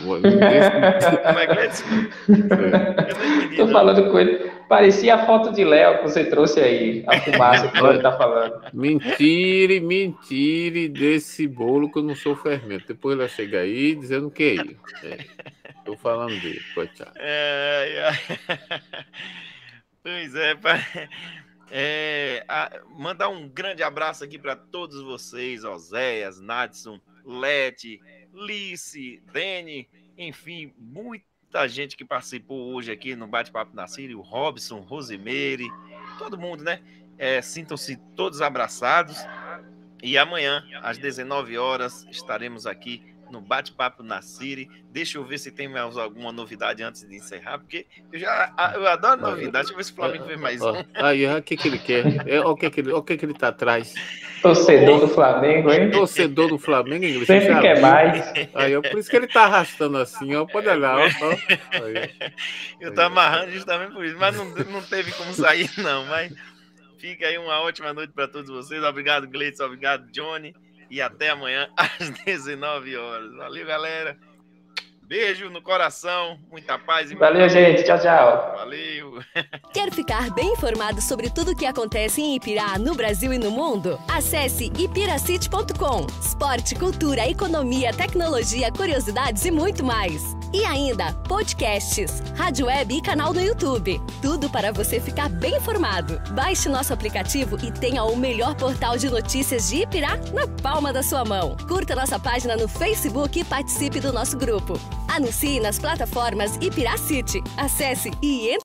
Estou falando com ele. Parecia a foto de Léo que você trouxe aí, a fumaça que ele está falando. Mentire, mentire desse bolo que eu não sou fermento. Depois ela chega aí dizendo que é isso. Estou falando dele, coitado. É, é. Pois é, pai. É, a, mandar um grande abraço aqui para todos vocês, Oséias, Nadson, Lete, Lice, Dene, enfim, muita gente que participou hoje aqui no Bate-Papo na Síria, o Robson, Rosemary, todo mundo, né? É, sintam-se todos abraçados e amanhã, às dezenove horas, estaremos aqui no Bate-Papo na Síria. Deixa eu ver se tem mais alguma novidade antes de encerrar, porque eu já eu adoro novidade. Deixa eu ver se o Flamengo vê mais um. Aí, o que, que ele quer? É, o que, que ele, o que, que ele tá atrás? Torcedor do Flamengo, hein? Torcedor do Flamengo, inglês. Sempre quer viu? Mais. Aí, ó, por isso que ele tá arrastando assim, ó. Pode olhar, ó. ó. Aí, eu tô amarrando justamente por isso, mas não, não teve como sair, não. Mas fica aí uma ótima noite para todos vocês. Obrigado, Gleidson. Obrigado, Johnny. E até amanhã às dezenove horas. Valeu, galera. Beijo no coração, muita paz e valeu, muita... gente. Tchau, tchau. Valeu. Quer ficar bem informado sobre tudo o que acontece em Ipirá, no Brasil e no mundo? Acesse ipiracity ponto com. Esporte, cultura, economia, tecnologia, curiosidades e muito mais. E ainda, podcasts, rádio web e canal no YouTube. Tudo para você ficar bem informado. Baixe nosso aplicativo e tenha o melhor portal de notícias de Ipirá na palma da sua mão. Curta nossa página no Facebook e participe do nosso grupo. Anuncie nas plataformas Ipiracity. Acesse e entre.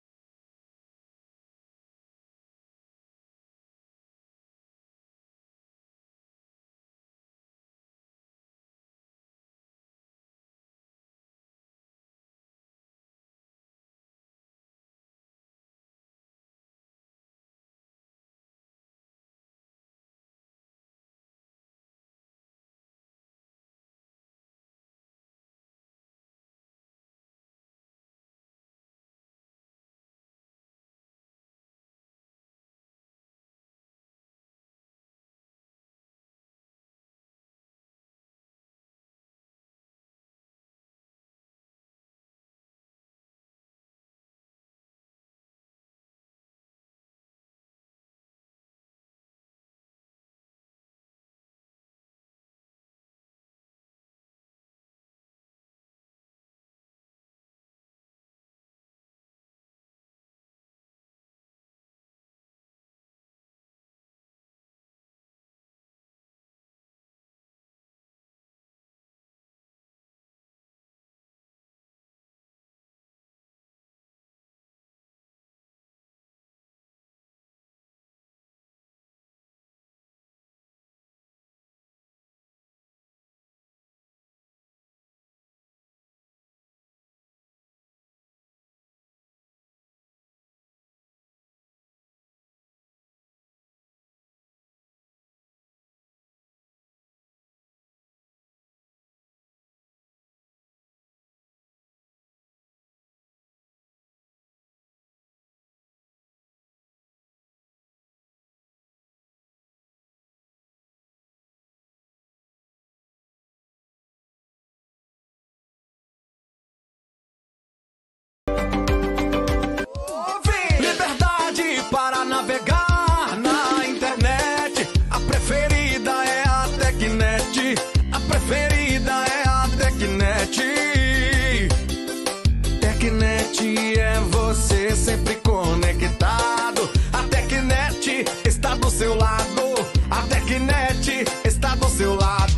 Tecnet está do seu lado.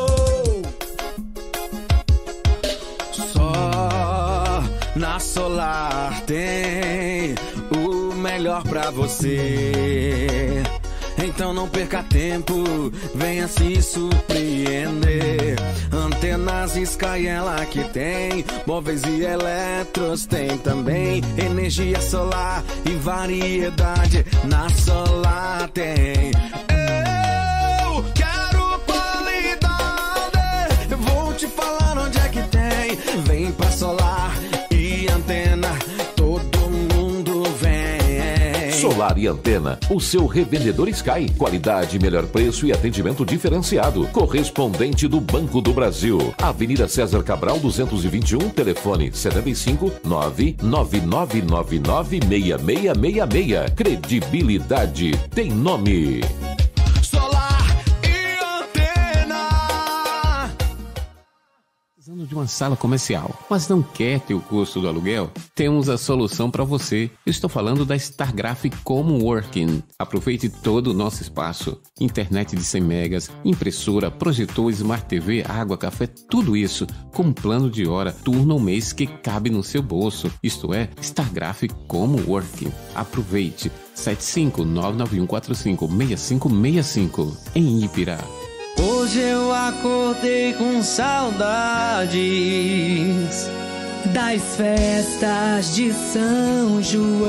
Só na Solar tem o melhor pra você. Então não perca tempo, venha se surpreender. Antenas Sky ela que tem, móveis e eletros tem também. Energia solar e variedade na Solar tem. Eu quero qualidade, eu vou te falar onde é que tem. Vem pra Solar e Antena, todo mundo vem. Solar e Antena, o seu revendedor Sky. Qualidade, melhor preço e atendimento diferenciado. Correspondente do Banco do Brasil. Avenida César Cabral duzentos e vinte e um, telefone setenta e cinco, nove nove nove nove nove, seis seis seis seis. Credibilidade tem nome. Solar e Antena. Precisando de uma sala comercial, mas não quer ter o custo do aluguel? Temos a solução para você. Eu estou falando da Stargraphic Coworking. Aproveite todo o nosso espaço. Internet de cem megas, impressora, projetor, Smart T V, água, café, tudo isso com um plano de hora, turno ou mês que cabe no seu bolso. Isto é, Stargraphic Coworking. Aproveite. sete cinco nove nove um quatro cinco seis cinco seis cinco em Ipirá. Hoje eu acordei com saudades das festas de São João,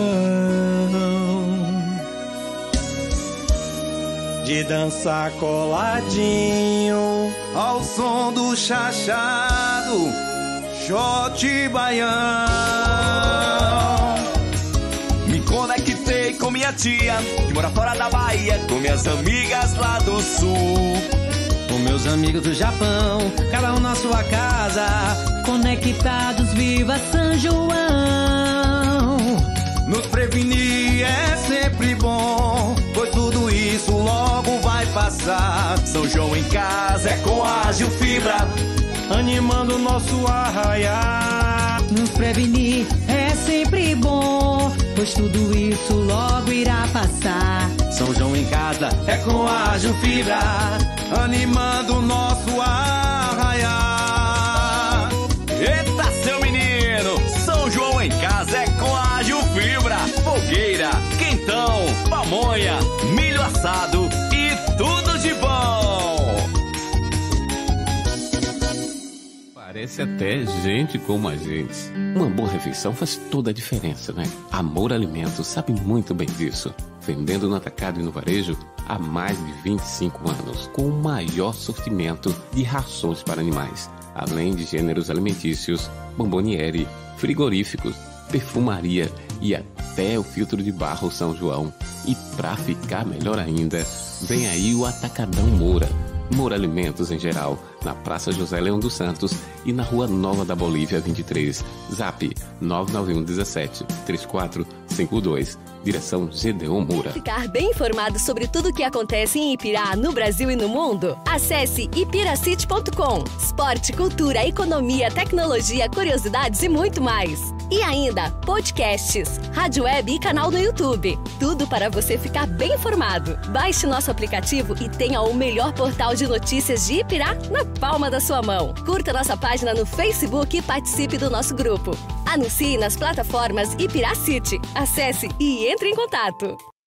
de dançar coladinho ao som do chachado, shot baião. Me conectei com minha tia, que mora fora da Bahia, com minhas amigas lá do sul, com meus amigos do Japão, cada um na sua casa, conectados, viva São João. Nos prevenir é sempre bom, pois tudo isso logo vai passar. São João em casa é com Ágil Fibra, animando o nosso arraiar. Nos prevenir é sempre bom, pois tudo isso logo irá passar. São João em casa é com Ágil Fibra, animando o nosso arraiar. Eita, seu menino! São João em casa é com Ágil Fibra, fogueira, quentão, pamonha, milho assado e tudo de bom! Parece até gente como a gente. Uma boa refeição faz toda a diferença, né? Amor Alimentos sabe muito bem disso. Vendendo no atacado e no varejo há mais de vinte e cinco anos, com o maior sortimento de rações para animais, além de gêneros alimentícios, bomboniere, frigoríficos, perfumaria e até o filtro de barro São João. E para ficar melhor ainda, vem aí o Atacadão Moura. Moura Alimentos em geral, na Praça José Leão dos Santos e na Rua Nova da Bolívia vinte e três. Zap nove nove um um sete três quatro cinco dois. Direção Gedeon Moura. Ficar bem informado sobre tudo o que acontece em Ipirá, no Brasil e no mundo? Acesse ipiracity ponto com. Esporte, cultura, economia, tecnologia, curiosidades e muito mais. E ainda, podcasts, rádio web e canal no YouTube. Tudo para você ficar bem informado. Baixe nosso aplicativo e tenha o melhor portal de notícias de Ipirá na palma da sua mão. Curta nossa página no Facebook e participe do nosso grupo. Anuncie nas plataformas Ipiracity. Acesse e entre em contato.